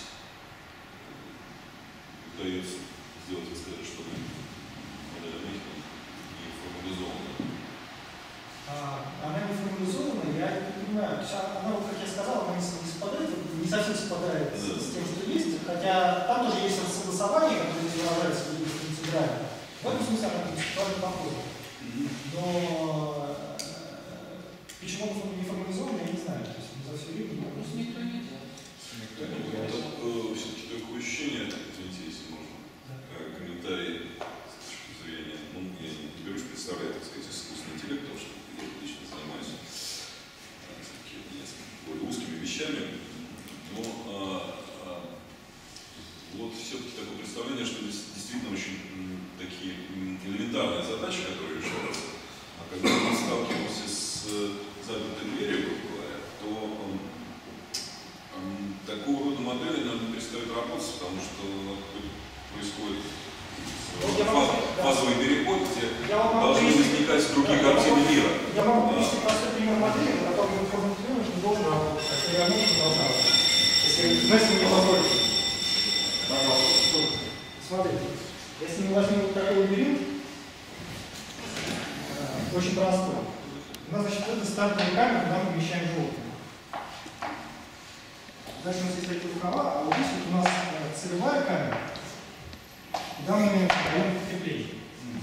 удается сделать, вы сказали, что модель Анохина не формализована? Она не формализована, я не понимаю. Она, как я сказал, она не совпадает, не совсем совпадает с тем, что есть, хотя там тоже есть согласование, которое здесь выражается в интеграле. В этом смысле она концептуально похожа. Но почему она не формализована, я не знаю. То есть за все время никто не делает. Все-таки такое ощущение, извините, представление, что действительно очень такие элементарные задачи, которые решаются. А когда мы сталкиваемся с запертой дверью, грубо говоря, то такого рода модели нам перестают работать, потому что происходит фазовый переход, где должны возникать другие картины мира. Я могу привести простой пример модели, на котором мы формулируем, что должен работать, а переработка должна работать. Если мне позволите. Пожалуйста. Смотрите, если мы возьмем вот такой лабиринт, очень простой. У нас, значит, это стартовый камень, куда мы помещаем животное. Дальше у нас есть такие рукава, а вот здесь вот у нас целевая камера, куда мы даем подкрепление.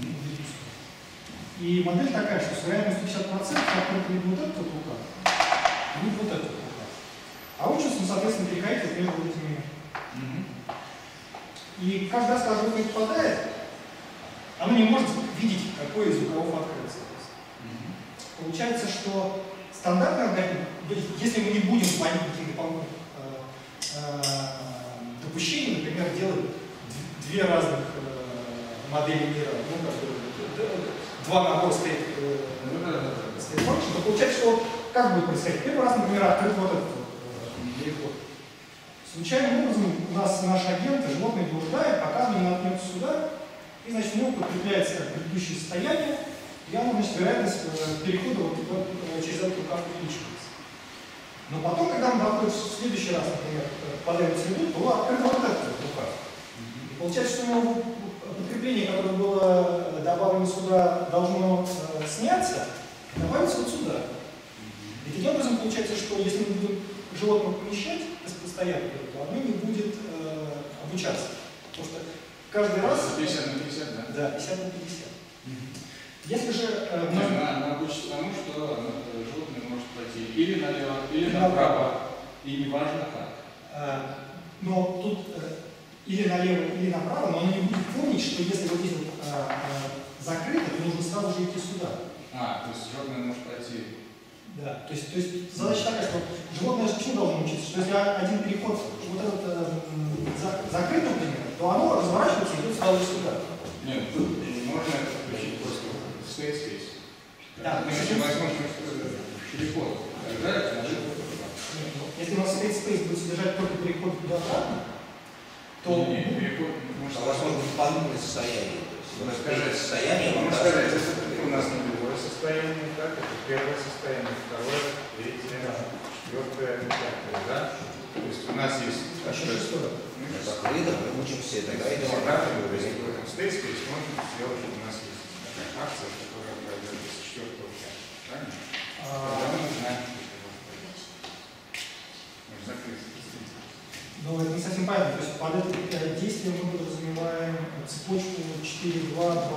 И модель такая, что с вероятностью 50% находит либо вот этот рукав, либо вот этот рукав. А учится он, соответственно, переходит вот между этими. И каждый раз, когда животное попадает, оно не может видеть, какой из рукавов открылся. Получается, что стандартный алгоритм, если мы не будем вводить каких-то дополнительных допущений, например, делать две разных модели мира, ну, как бы, два набора стоит function, то получается, что как будет происходить? Первый раз, например, открыт вот этот переход. Случайным образом у нас наш агент, животное блуждает, пока оно не наткнется сюда, и, значит, у него подкрепляется как предыдущее состояние, и оно, значит, вероятность перехода вот через этот рукав увеличивается. Но потом, когда мы доходим в следующий раз, например, подаем среду, то открыт вот этот рукав. И получается, что у него подкрепление, которое было добавлено сюда, должно сняться, добавится вот сюда. И таким образом получается, что если мы будем животного помещать постоянно, то оно не будет обучаться. Потому что каждый раз... 50 на 50, да? Да, 50 на 50. Если же... Она обучится тому, что животное может пойти или налево, или направо, и неважно как. Но тут или налево, или направо, но оно не будет помнить, что если вот здесь вот, закрыто, то нужно сразу же идти сюда. То есть животное может пойти. Да, то есть задача такая, что животное почему должно учиться? Что если один переход вот этот закрыт, например, то оно разворачивается и идет сразу сюда. Нет, тут можно это включить просто в state space. Да, мы еще возможность переход. Если у нас state space будет содержать только переход туда-обратно, то... переход может... возможно, дополнительное состояние. Рассказать состояние, можно сказать, это у нас нулевое состояние, так, это первое состояние, второе, третье, четвертое, пятое, да? То есть у нас есть... шестое. Закрыто, мы учимся это играть. В этом state space можно сделать, что у нас есть такая акция, которая пройдет с 4 5. Правильно? Тогда мы знаем, что это можно закрыть. Ну, это не совсем понятно. То есть под это действие мы подразумеваем цепочку 4, 2,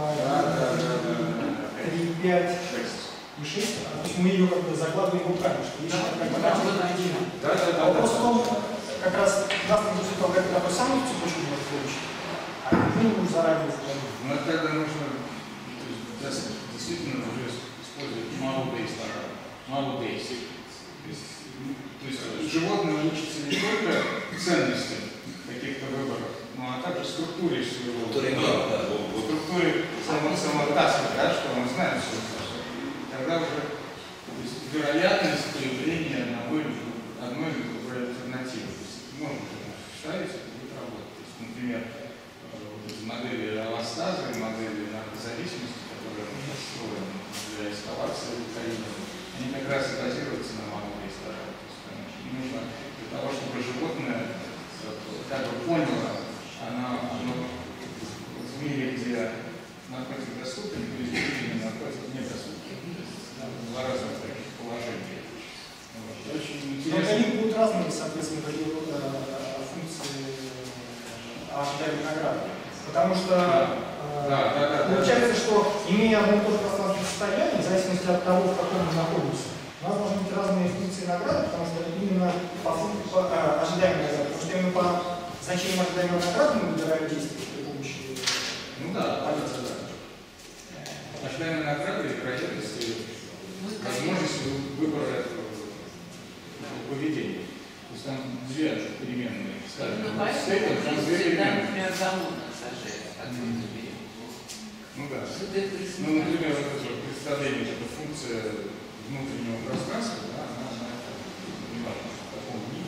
2, 3, 5 и 6. То есть мы ее как бы закладываем руками, что еще как бы Да. Вопрос в том, как раз нас интересует алгоритм такой самый цепочку может получить, а мы уже заранее заложили. Ну, тогда нужно действительно уже использовать model-based sequence. То есть животное учится не только ценности каких-то выборов, но также структуре своего структуре самого таска, да, что он знает, что тогда уже вероятность появления одной или другой альтернативы. То есть можно ставить, это будет работать. То есть, например, вот эти модели аллостаза и модели наркозависимости, которые мы строим для эскалации Украины, они как раз и базируются на модели старания. Нужно для того, чтобы животное как бы поняло, оно в мире, где наркотик доступен, или где наркотик недоступен. Два разных таких положения. Очень Но они будут разные, соответственно, функции ожидаемой награды. Потому что получается, что имея одно и то же пространственное состояние, в зависимости от того, в каком мы находимся, у нас должны быть разные функции награды, потому что именно по ожидаемой награды, потому что именно по значениям ожидаемой награды мы выбираем действия при помощи ожидаемой награды и вероятности возможности выбора этого поведения. То есть там две переменные. Поэтому всегда, например, гормоны. пассажира, потом заберем. Ну да. Вот это Ну, например, вот это представление, эта функция внутреннего пространства, да, она не важно, в каком мире.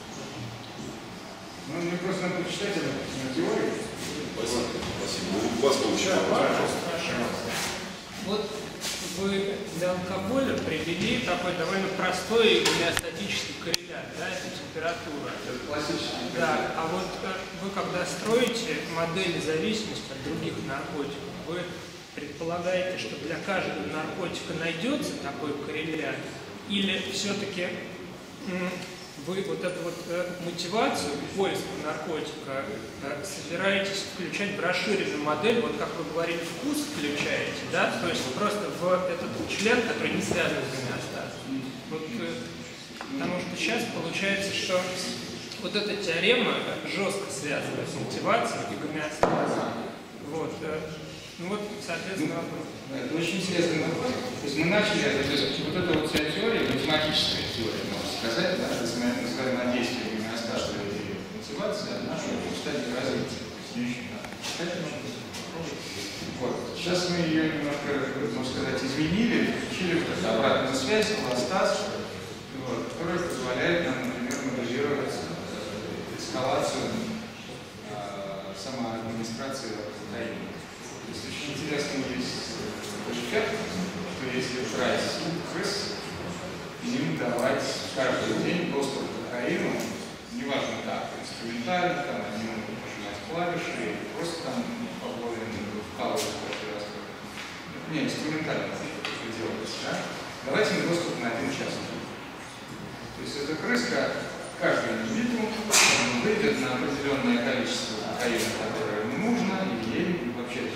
Ну, мне просто надо почитать это на теории. Спасибо. У вас получилось. Вот вы для алкоголя привели такой довольно простой гомеостатический коррелят, да, это температура. Это классический. Да, а вот вы когда строите модели зависимости от других наркотиков, вы предполагаете, что для каждого наркотика найдется такой коррелят, или все-таки вы вот эту вот мотивацию поиска наркотика собираетесь включать в расширенную модель, вот как вы говорили, вкус включаете, да, то есть просто в этот член, который не связан с гомеостазом. Вот, потому что сейчас получается, что вот эта теорема жестко связана с мотивацией и гомеостазом. Вот. Ну вот, соответственно, вопрос. Это очень интересный вопрос. То есть мы начали, то есть вот эта вот вся теория, математическая теория, можно сказать, да, если мы называем на действие гомеостаза и мотивации, от нашего стадии развития. То есть не очень надо читать, вот. Сейчас мы ее немножко, можно сказать, изменили, включили вот эту обратную связь, холостаз, вот, которая позволяет нам, например, моделировать эскалацию самоадминистрации кокаина. То есть очень интересный есть эффект, что если брать крыс, им давать каждый день доступ к кокаину, неважно как, инструментально, там они могут нажимать клавиши, просто там позволено вкалывать каждый раз. Не, инструментально это делается, да? Давайте им доступ на 1 час. То есть эта крыска, каждый индивидуум выйдет на определенное количество кокаина, которое ему нужно, и ей вообще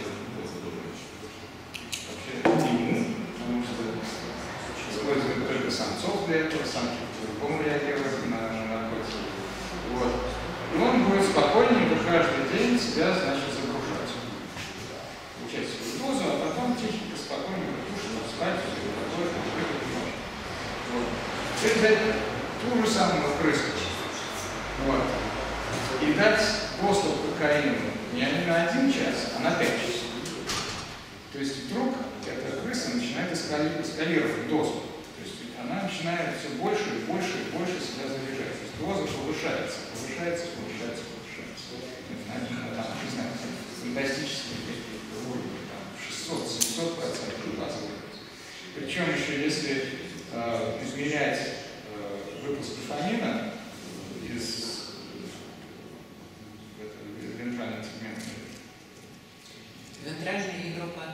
ему, потому что используют только самцов для этого, самки по-другому реагируют на наркотики. Вот. И он будет спокойненько каждый день себя, значит, загружать. Получать свою дозу, а потом тихенько, спокойненько кушать, спать, все такое, выходить ночь. Вот. Теперь взять ту же самую крыску. Вот. И дать доступ к кокаину не на 1 час, а на 5 часов. То есть вдруг эта крыса начинает эскалировать дозу. То есть она начинает все больше и больше и больше себя заряжать. То есть доза повышается. Там, не знаю, фантастические какие-то уровни, там 600-700% базовой дозы. Причем еще если измерять выпуск дофамина из вентрального сегмента. Вентральный игропатер.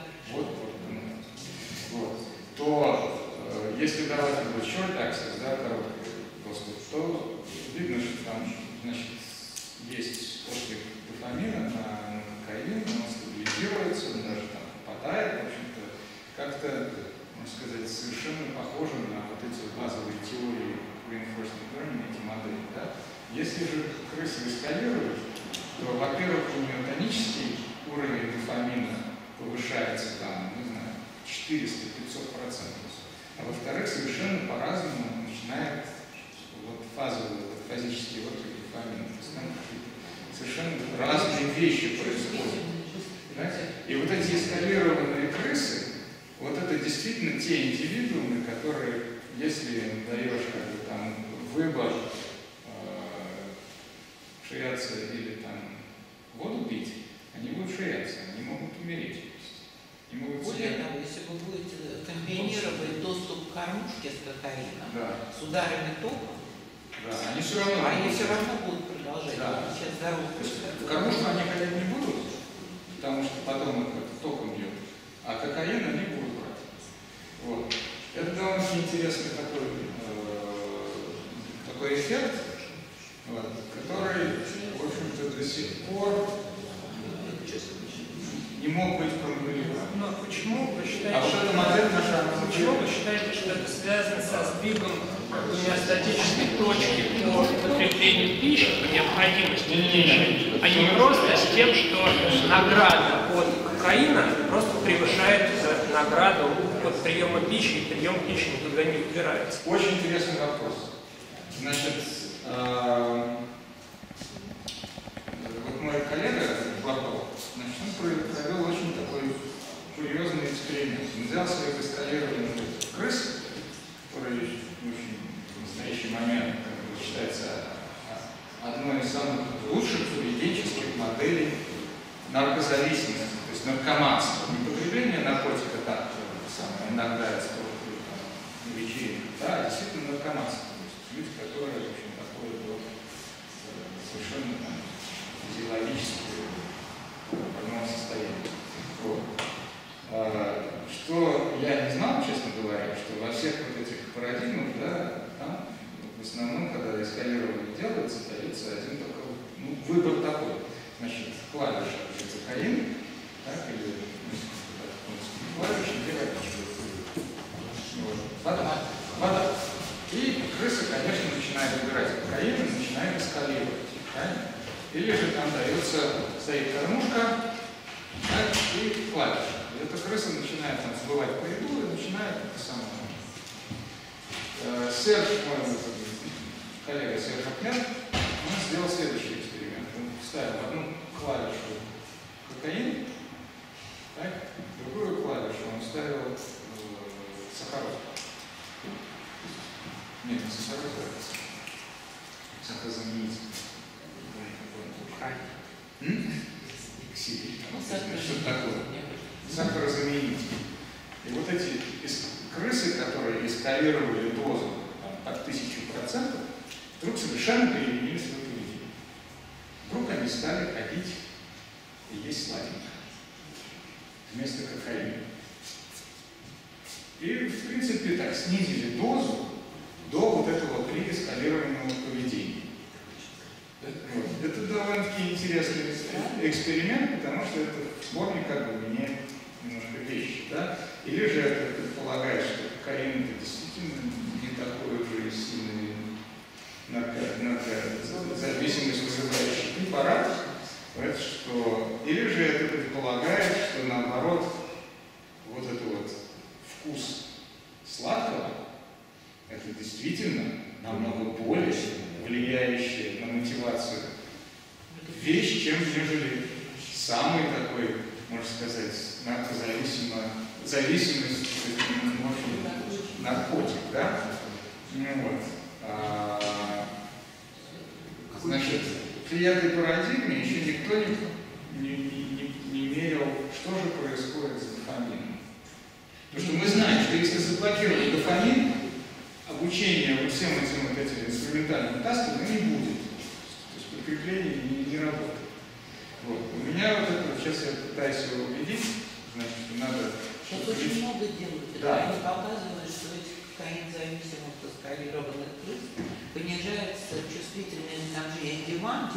Вот. То если давать большой таксис, да, короткий доступ, то видно, что там, значит, есть отклик дофамина на кокаин, он стабилизируется, он даже там попадает, в общем-то, как-то, можно сказать, совершенно похоже на вот эти базовые теории reinforcement learning, эти модели, да. Если же крыса эскалирует, то, во-первых, у нее тонический уровень дофамина повышается там, не знаю, 400-500%. А во-вторых, совершенно по-разному начинает вот фазический отклик дофамина. То есть там совершенно разные вещи происходят. Да? И вот эти эскалированные крысы, вот это действительно те индивидуумы, которые, если им даешь как бы там выбор ширяться или там воду пить, они будут ширяться, они могут умереть. Не могут Более того, если вы будете комбинировать доступ к кормушке с кокаином, да, с ударами тока, да, они все равно будут продолжать. Да. Сейчас здоровье. Кормушку они ходить не будут, потому что потом их током бьет, а кокаин они будут брать. Вот. Это довольно интересный такой эффект, вот, который, в общем-то, до сих пор не мог быть промоделирован. Но почему вы считаете, А вот эта модель наша, почему вы считаете, что это связано со сдвигом гомеостатической точки по потреблению пищи, по необходимости пищи, а не просто с тем, что награда от кокаина просто превышает награду от приема пищи, и прием пищи никуда не убирается? Очень интересный вопрос. Значит, вот мой коллега Платов, провел очень такой курьезный эксперимент. Он взял своих эскалированных крыс, которые в настоящий момент считается одной из самых лучших поведенческих моделей наркозависимости, то есть наркоманства. Не потребление наркотика так, иногда это вечеринка, да, а действительно наркоманство. То есть люди, которые, в общем, доходят до совершенно там, физиологического больного состояния. Вот. Что я не знал, честно говоря, что во всех вот этих парадигмах, да, там, в основном, когда эскалирование делается, дается один только выбор такой. Значит, клавиша цикаин, так, или клавиши, где вода. И крыса, конечно, начинает выбирать кокаин и начинает эскалировать. Правильно? Или же там дается, стоит кормушка, так, и клавиша. И эта крыса начинает там взбывать по еду и начинает это самое. Серж, мой коллега Серж Ахмед, он сделал следующий эксперимент. Он вставил одну клавишу кокаин, так, другую клавишу он вставил сахарозу. Нет, не сахарозу, сахарозаменитель. Что такое? Сахарозаменитель. И вот эти крысы, которые эскалировали дозу под 1000%, вдруг совершенно переменили свое поведение. Вдруг они стали ходить и есть сладенькое вместо кокаина. И, в принципе, так снизили дозу до вот этого преэскалированного поведения. Вот. Это довольно-таки интересный эксперимент, потому что это вспомнит как бы мне немножко вещи, да? Или же это предполагает, что кокаин это действительно не такой уже сильный наркозависимость вызывающий препарат, что... или же это предполагает, что наоборот вот этот вот вкус сладкого это действительно намного более влияющая на мотивацию вещь, чем нежели самый такой, можно сказать, зависимость, наркотик, да? Вот. Значит, при этой парадигме еще никто не мерил, что же происходит с дофамином. Потому что мы знаем, что если заблокировать дофамин, обучение вот всем этим вот этим инструментальным таскам не будет. То есть подкрепление не работает. Вот. У меня вот это, сейчас я пытаюсь его убедить, значит, что надо... Сейчас очень много делают. Да. Они показывают, что этих кокаин-зависимых эскалированных крыс понижается чувствительность, там же есть диван,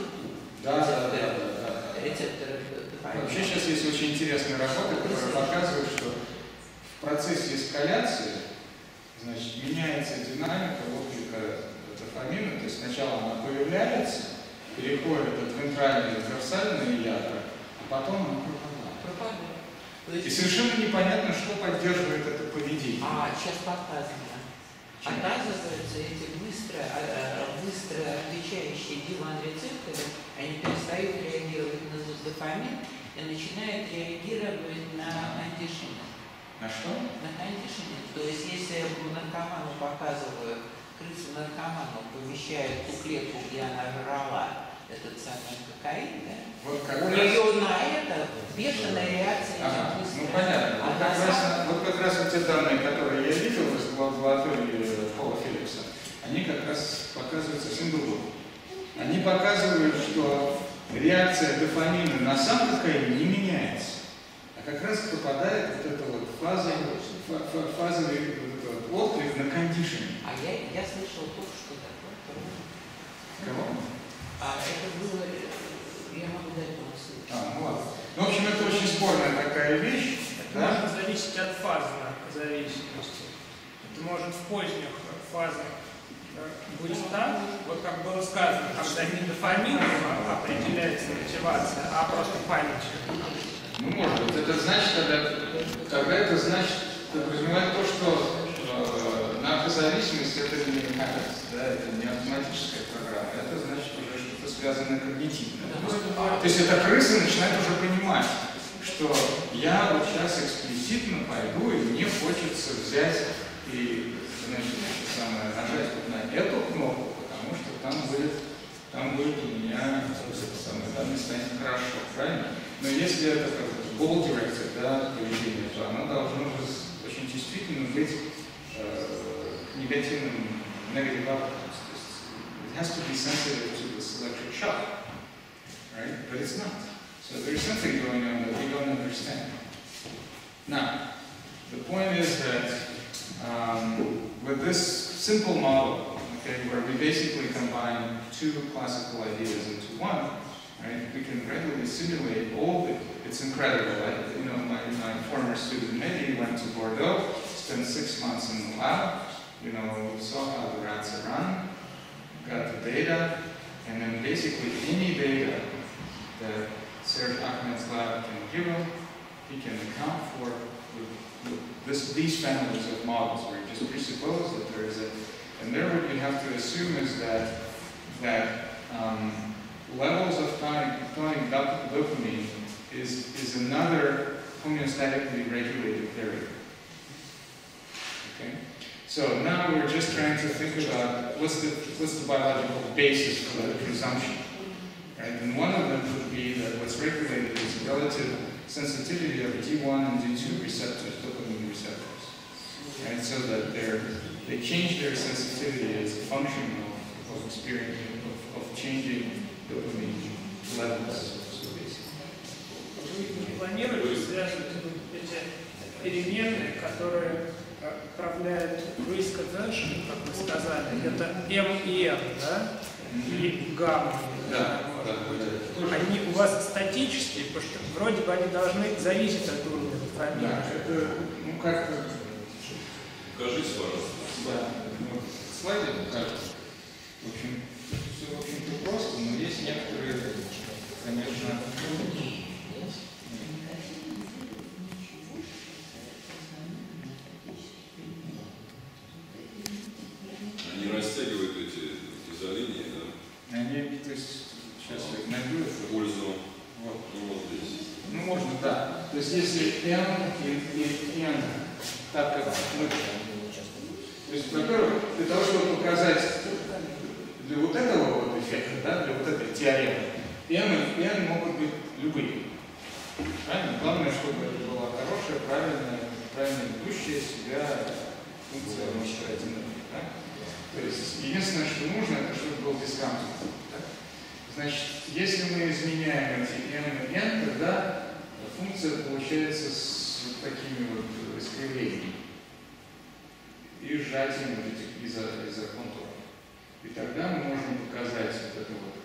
рецепторы дофамина. Вообще сейчас есть очень интересная работа, которая показывает, что в процессе эскаляции, значит, меняется динамика отклика дофамина, то есть сначала она появляется, переходит от вентральной в дорсальные ядра, а потом она пропадает. И совершенно непонятно, что поддерживает это поведение. Сейчас показано. Оказывается, эти быстро отвечающие диван-рецепторы, они перестают реагировать на дофамин и начинают реагировать на антишины. На что? На кондишнинг. То есть, если наркоману показывают, крысу наркоману помещают ту клетку, где она жрала этот самый кокаин, да? Вот как у нее на это бешеная реакция. Ну понятно. Вот как раз вот те данные, которые я видел из лаборатории Пола Филлипса, они как раз показывают совсем другое. Они показывают, что реакция дофамина на сам кокаин не меняется. А как раз попадает вот эта вот фазовый отклик на кондишнинг. Я слышал только что такое. Кого? Это было, я могу дать вам ссылку. Ну ладно. Ну, в общем, это очень спорная такая вещь. Это может зависеть от фазы наркозависимости. Это может в поздних фазах быть так, вот как было сказано, когда не дофамином определяется мотивация, а просто память. Ну, может быть. Это значит, тогда это значит, подразумевает то, что наркозависимость это не механизм, да, это не автоматическая программа, это значит уже что-то связанное когнитивное. То есть эта крыса начинает уже понимать, что я вот сейчас эксплиситно пойду, и мне хочется взять и, значит, нажать вот на эту кнопку, потому что там будет у меня там станет хорошо, правильно? Но если это как goal directed, да, поведение, то оно должно очень действительно быть негативным, negative outcomes. It has to be sensitive to this electric shock, right? But it's not. So there's something going on that we don't understand. Now, the point is that with this simple model, okay, where we basically combine two classical ideas into one, right, we can readily simulate all the, it's incredible. You know, my former student Mehdi went to Bordeaux, spent 6 months in the lab, you know, saw how the rats are run, got the data, and then basically any data that Serge Ahmed's lab can give him, he can account for with these families of models where you just presuppose that there is a, and there what you have to assume is that levels of tonic dopamine is another homeostatically regulated variable. Okay? So now we're just trying to think about what's the biological basis for that consumption. Right? And one of them would be that what's regulated is relative sensitivity of D1 and D2 receptors, dopamine receptors. Right? So that they change their sensitivity as a function of experience, of changing dopamine levels. Вы планируете связывать эти переменные, которые управляют risk aversion, как вы сказали, это M и N, да? И гамма. Да. Они у вас статические, потому что вроде бы они должны зависеть от уровня дофамина. Да, это, ну как... Покажите, пожалуйста. Да, вот в слайде покажется. В общем, все, в общем-то, просто, но есть некоторые, конечно... Они растягивают эти изолинии, да? Они, то есть, сейчас я их найду. В пользу. Вот. Ну, вот здесь. Ну, можно, да. То есть, если N и N, так как мы... То есть, во-первых, для того, чтобы показать для вот этого вот эффекта, да, для вот этой теоремы, N и N могут быть любые. Правильно? Главное, чтобы это была хорошая, правильно ведущая себя функция административная. Да? То есть, единственное, что нужно, это чтобы был дискомфорт. Да? Значит, если мы изменяем эти N и N, тогда функция получается с вот такими вот искривлениями и сжатием вот этих изоконтуров. И тогда мы можем показать вот эту вот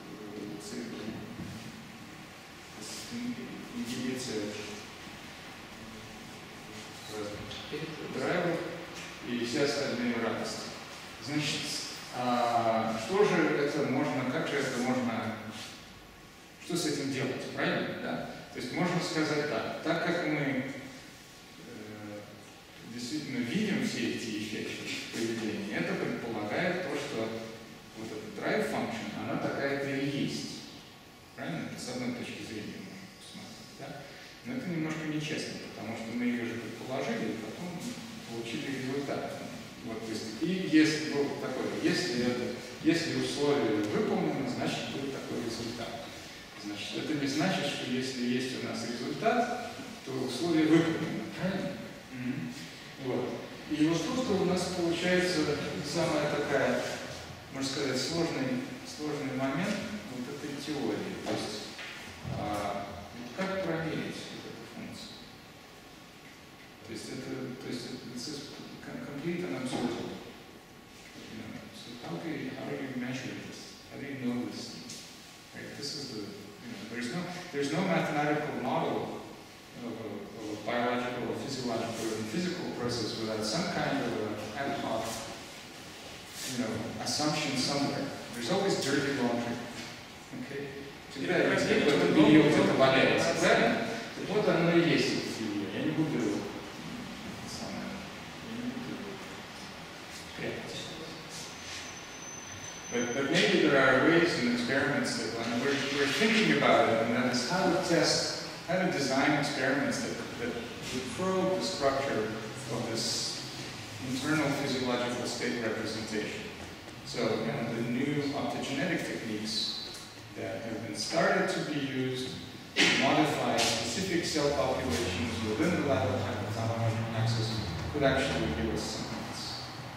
ингибиция драйвов и все остальные радости. Значит, что же это можно, как же это можно, что с этим делать, правильно? Да? То есть можно сказать так как мы действительно видим все эти эффекты поведения, это предполагает то, что вот эта drive function, она такая-то и есть. Правильно? Это с одной точки зрения можно посмотреть. Да? Но это немножко нечестно, потому что мы ее же предположили, и потом получили результат. Вот, то есть, и если было такое, если условие выполнено, значит будет такой результат. Значит, это не значит, что если есть у нас результат, то условие выполнено. Правильно? Вот. И вот тут у нас получается самая такая, можно сказать, сложный момент вот этой теории. То есть, как проверить эту функцию? То есть это complete and absolute. You know, so how do you measure this? How do you know this? Right? This is the, you know, there's no mathematical model of a biological or physiological or physical process without some kind of ad hoc, you know, assumption somewhere. There's always dirty laundry. Okay? Всегда есть какое-то белье где-то валяется, правильно? Вот оно и есть это белье. Я не буду его прятать. But maybe there are ways and experiments that when we're thinking about it, and that is how to design experiments that would probe the structure of this internal physiological state representation. So the new optogenetic techniques that have been started to be used to modify specific cell populations within the lateral hypothalamic axis could actually give us some hints.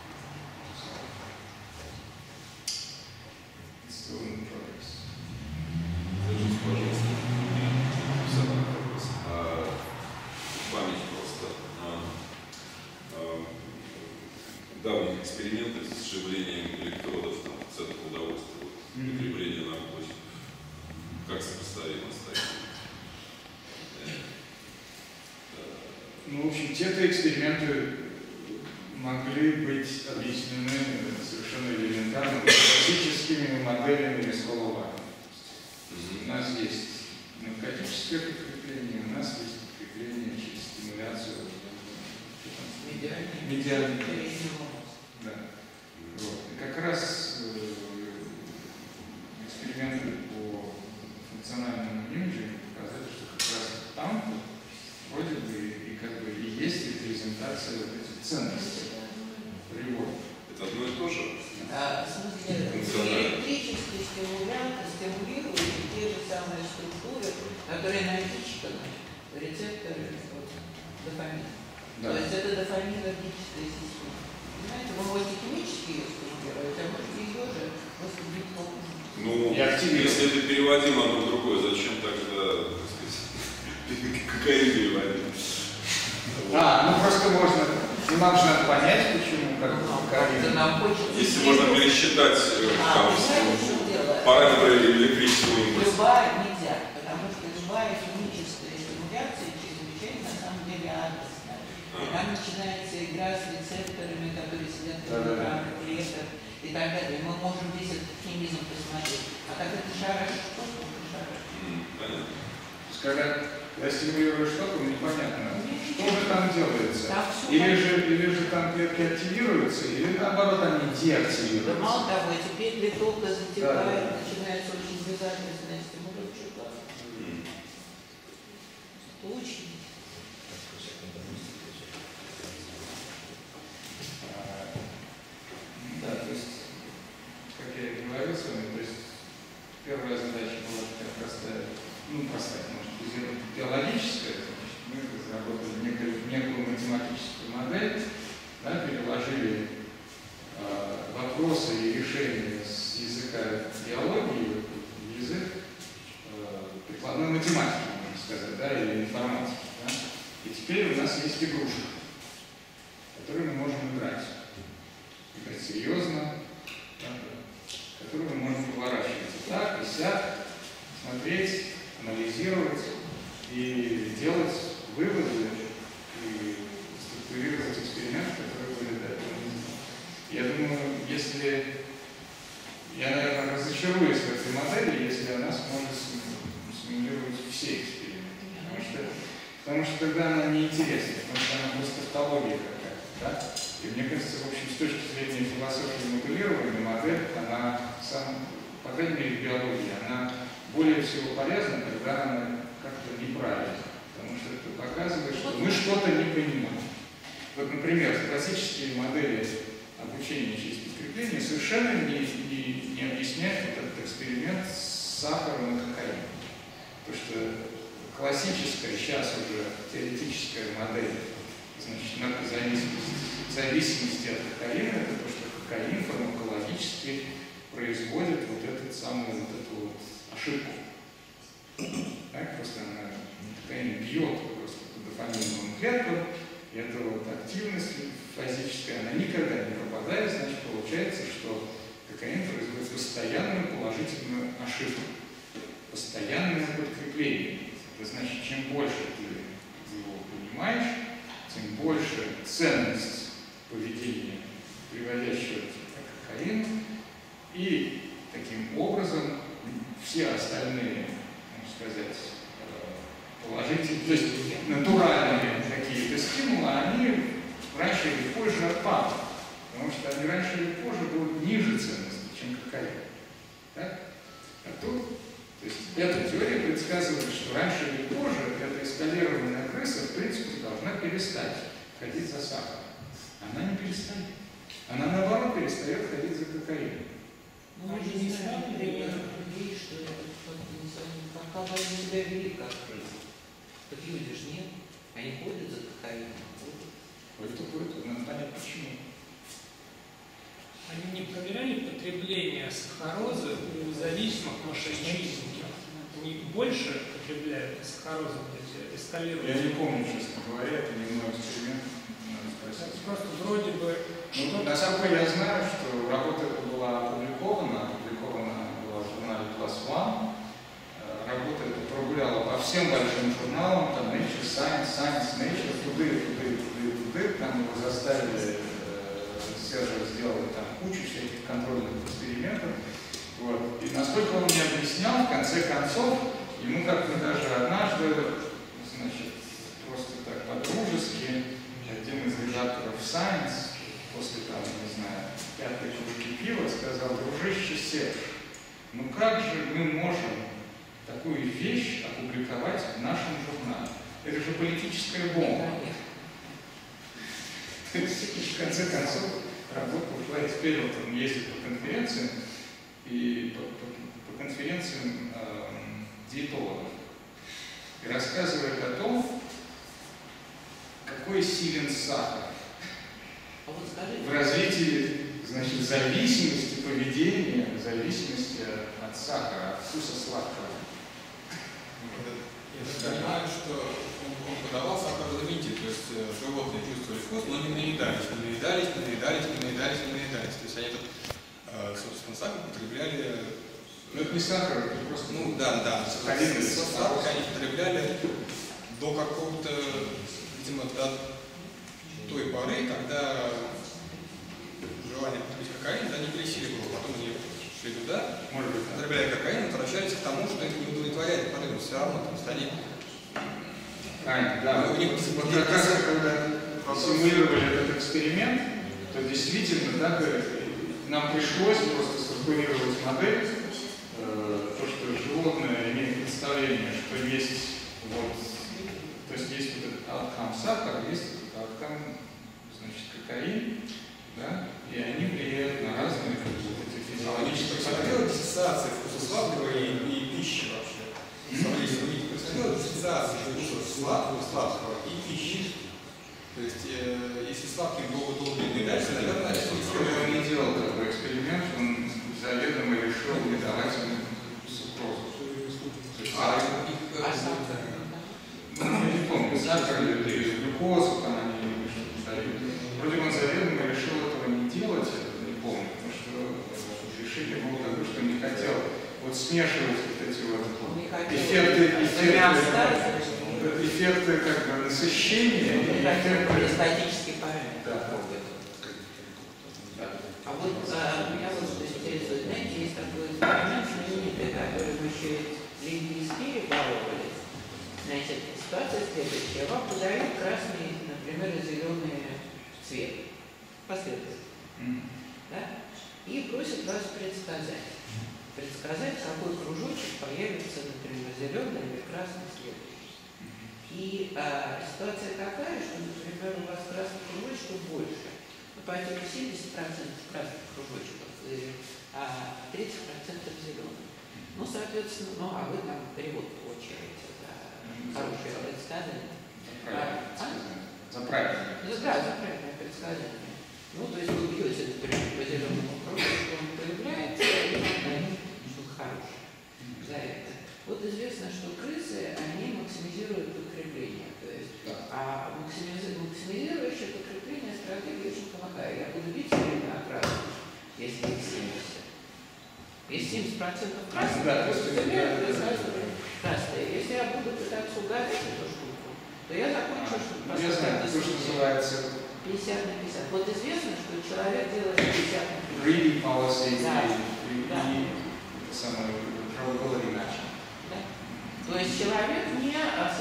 It's still in progress. Скажите, пожалуйста, память просто давних экспериментов с сживлением электродов там, в центрах удовольствия, прикрепление наркотиков, как сопоставимо с таким? Ну, в общем, те-то эксперименты могли быть объяснены совершенно элементарно классическими моделями рискового вакуума. У нас есть наркотическое подкрепление, у нас есть подкрепление через стимуляцию медиальной. Да. Вот. И как раз эксперименты по функциональному имиджингу показали, что как раз там вроде бы и как бы и есть репрезентация вот этих ценностей привода. Это одно и то же? В смысле, электрические стимуляторы стимулируют те же самые структуры, которые напичканы рецепторы дофамина. Да. То есть это дофаминергическая система. Понимаете, вы можете химически ее стимулировать, а можете ее же просто бить по ушам. Ну, если это переводим одно в другое, зачем тогда, так сказать, кокаин переводить? Ну просто можно, нам же надо понять, почему, как если можно пересчитать параметры электрического импульса. Любая нельзя, потому что любая химическая стимуляция чрезвычайно на самом деле адресная. И там начинается игра с рецепторами, которые сидят в правых клетках и так далее. Мы можем весь этот химизм посмотреть. А как это шарашит, что это шарашит? Понятно. Когда стимулируешь током, непонятно, что же там делается. Там Или же там клетки активируются, или наоборот они деактивируются. Да мало того, теперь литовка затекает, начинается очень безответственная стимуляция. Очень. Да, то есть, как я и говорил с вами, то есть первая задача была такая простая, может быть, биологическая, значит, мы разработали некую математическую модель, да, переложили вопросы и решения с языка биологии в язык прикладной математики, можно сказать, да, или информатики. Да? И теперь у нас есть игрушка, которую мы можем играть серьезно, которую мы можем поворачивать и так, и сяк, смотреть, анализировать и делать выводы и структурировать эксперимент, который были до этого. Я думаю, если я, наверное, разочаруюсь в этой модели, если она сможет симулировать все эксперименты. Потому что тогда она неинтересна, потому что она просто тавтология какая-то. Да? И мне кажется, в общем, с точки зрения философии моделирования, модель, она, по крайней мере, в биологии, она более всего полезна, когда она как-то неправильна. Потому что это показывает, что мы что-то не понимаем. Вот, например, классические модели обучения через подкрепление совершенно не объясняют вот этот эксперимент с сахаром и кокаином. Потому что классическая, сейчас уже теоретическая модель, значит, наркозависимости от кокаина, это то, что кокаин фармакологически производит вот эту ошибку. Так, просто кокаин бьет просто по дофаминовым клеткам, и эта вот активность фазическая, она никогда не пропадает, значит, получается, что кокаин производит постоянную положительную ошибку, постоянное подкрепление. Это значит, чем больше ты его понимаешь, тем больше ценность поведения, приводящего к кокаину, и таким образом все остальные, можно сказать, положительные, то есть натуральные какие-то стимулы, они раньше или позже отпадут, потому что они раньше или позже будут ниже ценности, чем кокаин. Так? А тут То есть эта теория предсказывает, что раньше или позже эта эскалированная крыса, в принципе, должна перестать ходить за сахаром. Она не перестает. Она, наоборот, перестает ходить за кокаином. Ну, мы же не знаем, например, людей, что как они себя вели как крысы. Так люди же нет. Они ходят за кокаином. Ходят, надо понять, почему. Они не проверяли потребление сахарозы у зависимых мошенничников? Они больше потребляют сахарозы, эти эскалируют? Я не помню, честно говоря, это не мой эксперимент, надо спросить. Просто вроде бы... Ну, на самом деле я знаю, что работа эта была опубликована была в журнале Plus One. Работа эта прогуляла по всем большим журналам, там Nature, Science, Nature, туды, там его заставили Сержа сделать там кучу всяких контрольных экспериментов. Вот. И насколько он мне объяснял, в конце концов, ему как-то даже однажды, значит, просто так по-дружески, один из редакторов Science, после там, не знаю, 5-й кружки пива, сказал: дружище Серж, ну как же мы можем такую вещь опубликовать в нашем журнале? Это же политическая бомба. То есть, в конце концов, работа ушла, и теперь вот он ездит по конференциям, и по конференциям диетологов, и рассказывает о том, какой силен сахар в развитии, значит, зависимости поведения, зависимости от сахара, от вкуса сладкого. Я понимаю, что он подавал сахарозаменитель, то есть животные чувствовали вкус, но не наедались. То есть они тут, собственно, сахар потребляли. Ну это не сахар, это просто... Ну да. Сахар они потребляли до какого-то, видимо, до той поры, когда желание потребить кокаин, да, не пересиливало. Потом они шли туда, может быть, потребляя кокаин, возвращались к тому, что это не удовлетворяет порывы. Все равно, то есть они... Да, вот как раз когда симулировали этот эксперимент, то действительно так, нам пришлось просто скалькулировать модель, то, что животное имеет представление, что есть вот, то есть есть вот этот outcome сахар, есть этот outcome, значит, кокаин, да, и они влияют на разные физиологические происходила диссоциация вкуса сладкого и пищи вообще. Происходила диссоциация вкуса сладкого и пищи. То есть, если сладким долго не дальше, наверное, он не делал такой эксперимент, он заведомо решил не давать ему сукрозу. Я не помню, сахар или глюкозу там они дают. Вроде он заведомо решил этого не делать, не помню, потому что решение было такое, что не хотел вот смешивать вот эти вот эффекты как бы насыщения и эффекты... статический параметр. Да. А вот меня вот что интересует, знаете, есть такой эксперимент знаменитый, который мы еще лингвистики баловались. Значит, ситуация следующая. Вам подают красный, например, и зеленый цвет. Последовательно. Да? И просят вас предсказать. Предсказать, какой кружочек появится, например, зеленый или красный следующий. И ситуация такая, что, например, у вас красных кружочков больше. Поэтому 70% красных кружочков, а 30% зеленых. Ну, соответственно, а вы там перевод получаете за хорошее предсказание. За правильное. Да, за правильное предсказание. Ну, то есть вы бьете, например, по зеленому кружочку, он появляется, и он хороший за это. Вот известно, что крысы, они максимизируют подкрепление. То есть, а максимизирующее подкрепление стратегия очень плохая. Я буду бить на красный, если их 70. Если 70% красных, то красные. Если я буду пытаться угадать эту штуку, то я закончу, что я знаю, то, что называется 50 на 50. Вот известно, что человек делает 50 на 50. Reading policy и самое probability matching. То есть человек не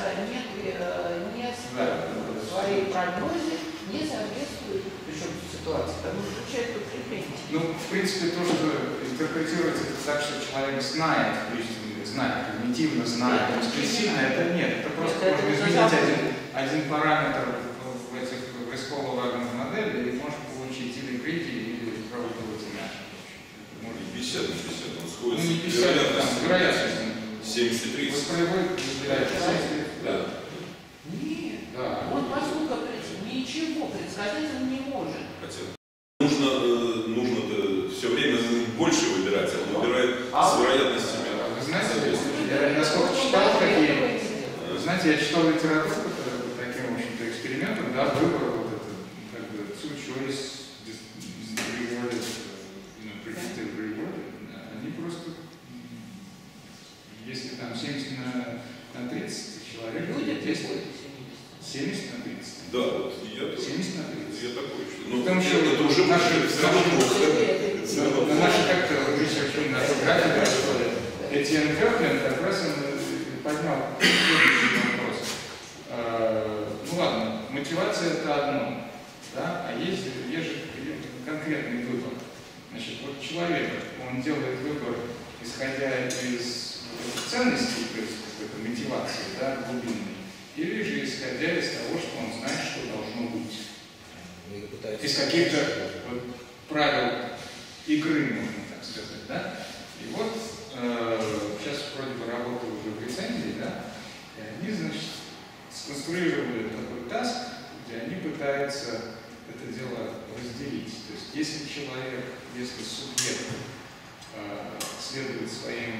своей прогнозе не соответствует, причем в ситуации, потому что получает подкрепление. Ну, в принципе, то, что интерпретируется так, что человек знает знать, когнитивно знать, экспрессивно, это нет. Это просто можно изменить один параметр в рисково-вагонных моделях и можно получить или крики, или правоположные. Может 50 на 50, он сходит не 50, с вероятностью. 70-30. Воспроизводит Да. Нет. Да. Он поскольку ничего предсказать он не может. Хотя нужно все время больше выбирать, а он выбирает с вероятностями. Вы знаете, я насколько читал такие, знаете, я читал литературу по таким, в общем-то, экспериментам, да, выбор вот это, как бы, two choice, rewarded, predictive rewarded, они просто, если там 70 на 30 человек, Люди действуют 70 на 30. Да, вот я 70 на 30. Я такой, что... Ну, Потому что это уже наши все равно плохо. наши как-то research, наши графики, Этьен Кёркленд как раз он поднял следующий вопрос. Ну ладно, мотивация это одно, да, а есть же конкретный выбор. Значит, вот человек, он делает выбор, исходя из ценностей, то есть какой-то мотивации, да, глубинной, или же исходя из того, что он знает, что должно быть. Из каких-то вот правил игры, можно так сказать, да? И вот сейчас вроде бы работаю уже в рецензии, да? И они, значит, сконструировали такой таск, где они пытаются это дело разделить. То есть если человек, если субъект следует своим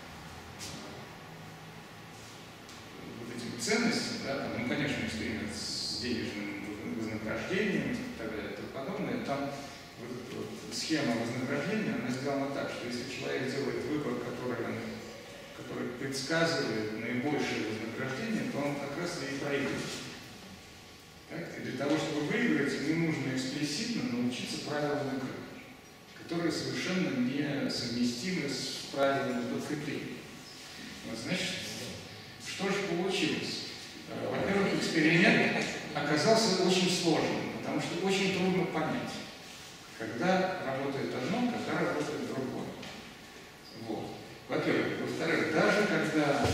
вот этим ценностям, да, ну, конечно, эксперимент с денежным вознаграждением и так далее и тому подобное, там вот эта вот схема вознаграждения, она сделана так, что если человек делает выбор, который предсказывает наибольшее вознаграждение, то он как раз и проигрывает. Так? И для того, чтобы выиграть, ему нужно эксплиситно научиться правилам игры, которые совершенно не совместимы с правилами подкрепления. Вот, значит, что же получилось? Во-первых, эксперимент оказался очень сложным, потому что очень трудно понять, когда работает одно, когда работает другое. Вот. Во-первых. Во-вторых, даже когда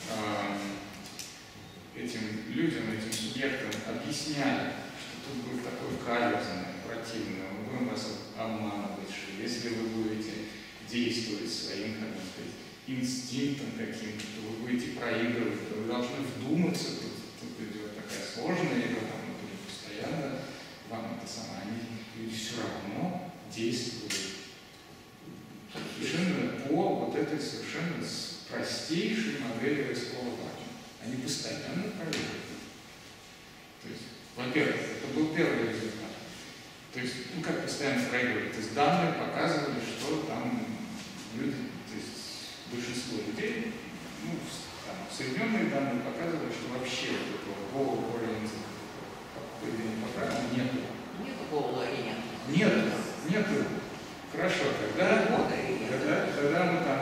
этим людям, этим субъектам объясняли, что тут будет такое каверзное, противное, мы будем вас обманывать, что если вы будете действовать своим, как бы сказать, инстинктом каким-то, то вы будете проигрывать, то вы должны вдуматься, тут идет такая сложная игра, там постоянно вам это самое, они все равно действуют совершенно по вот этой совершенно простейшей модели рискового вакуума. Они постоянно проигрывают. То есть, во-первых, это был первый результат. То есть, ну как постоянно проигрывают? То есть данные показывали, что там люди, то есть большинство людей, ну, там, соединенные данные показывали, что вообще вот этого goal-oriented поведения по правилам нету. Нету goal-oriented? Нету. Хорошо, когда мы там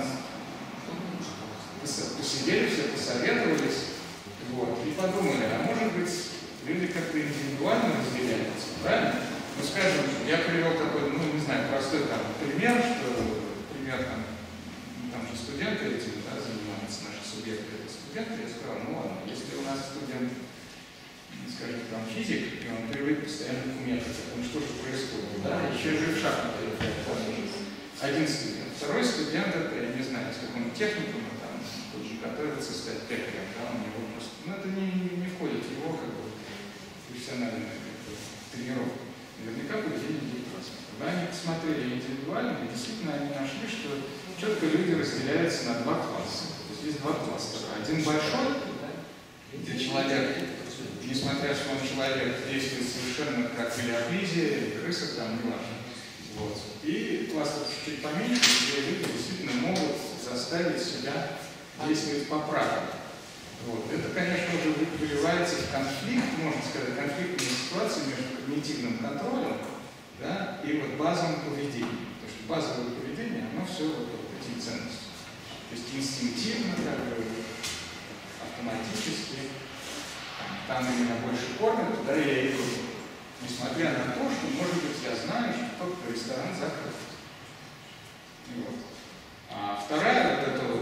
посидели, все посоветовались, вот, и подумали, а может быть, люди как-то индивидуально разделяются, правильно? Ну, скажем, я привел такой, ну, не знаю, простой там пример, что, например, там же студенты этим, да, занимаются, наши субъекты это студенты, я сказал, ну ладно, если у нас студент, скажем, там физик, и он привык постоянно к методу, ну что же происходит, да, еще же в шахматы один студент, второй студент, это, я не знаю, с каким техникум, там, тут же готовится стать пекарем, да, у него просто, ну, это не входит в его, как бы, профессиональную тренировку. Наверняка поведение будет разное. Когда они посмотрели индивидуально, и действительно они нашли, что четко люди разделяются на два класса. То есть есть два кластера. Один большой, где человек, несмотря что он человек, действует совершенно как мелиоклизия или крыса, там, не важно. Вот. И кластер чуть-чуть поменьше, где люди действительно могут заставить себя действовать по правилам. Вот. Это, конечно, уже выливается в конфликт, можно сказать, конфликтную ситуацию между когнитивным контролем, да, и вот базовым поведением. Потому что базовое поведение, оно все вот этим ценностям. То есть инстинктивно, как бы, автоматически, там меня больше кормят, туда я иду. Несмотря на то, что, может быть, я знаю, что тот ресторан закрыт. Вот. А вторая вот эта вот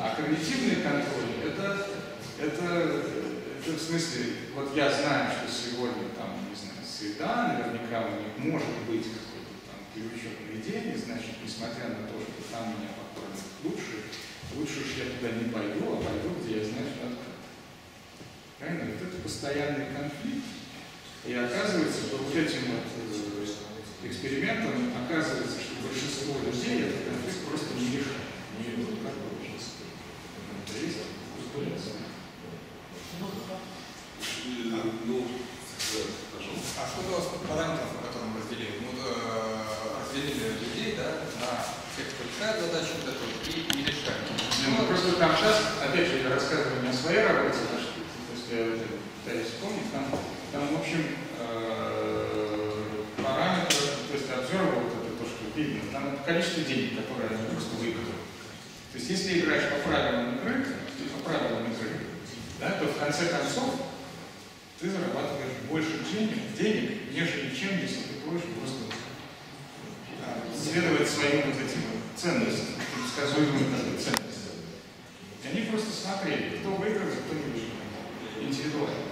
А когнитивный контроль это в смысле, вот я знаю, что сегодня там, не знаю, среда, наверняка у них может быть какой-то там переучет поведения, значит, несмотря на то, что там меня покормят лучше уж я туда не пойду, а пойду, где я знаю, что надо. Правильно? Вот это постоянный конфликт. И оказывается, что вот этим вот экспериментом оказывается, что большинство людей этот конфликт просто не решает. Не идут как большинство. Это есть манипуляция. А что у вас по параметрам, по которым разделили? Мы разделили людей, да, на тех, кто решает задачу вот эту и не решает. Ну, просто там сейчас, опять же, я рассказываю не о своей работе, то есть я пытаюсь вспомнить, там в общем, параметры, то есть обзор, вот это то, что видно, там количество денег, которые они просто выиграли. То есть если играешь по правилам игры, да, то в конце концов ты зарабатываешь больше денег, нежели чем, если ты будешь просто следовать своим вот этим ценностям, предсказуемым ценностям. И они просто смотрели, кто выиграл, кто не выиграл. Индивидуально.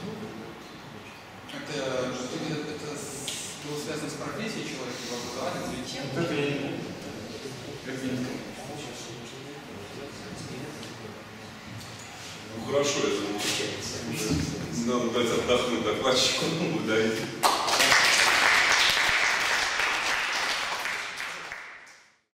Это было связано с профессией человека, его образованием или чем? Вот это я не помню. Это не помню. Ну хорошо, я думаю, что надо дать отдохнуть докладчику, ударить.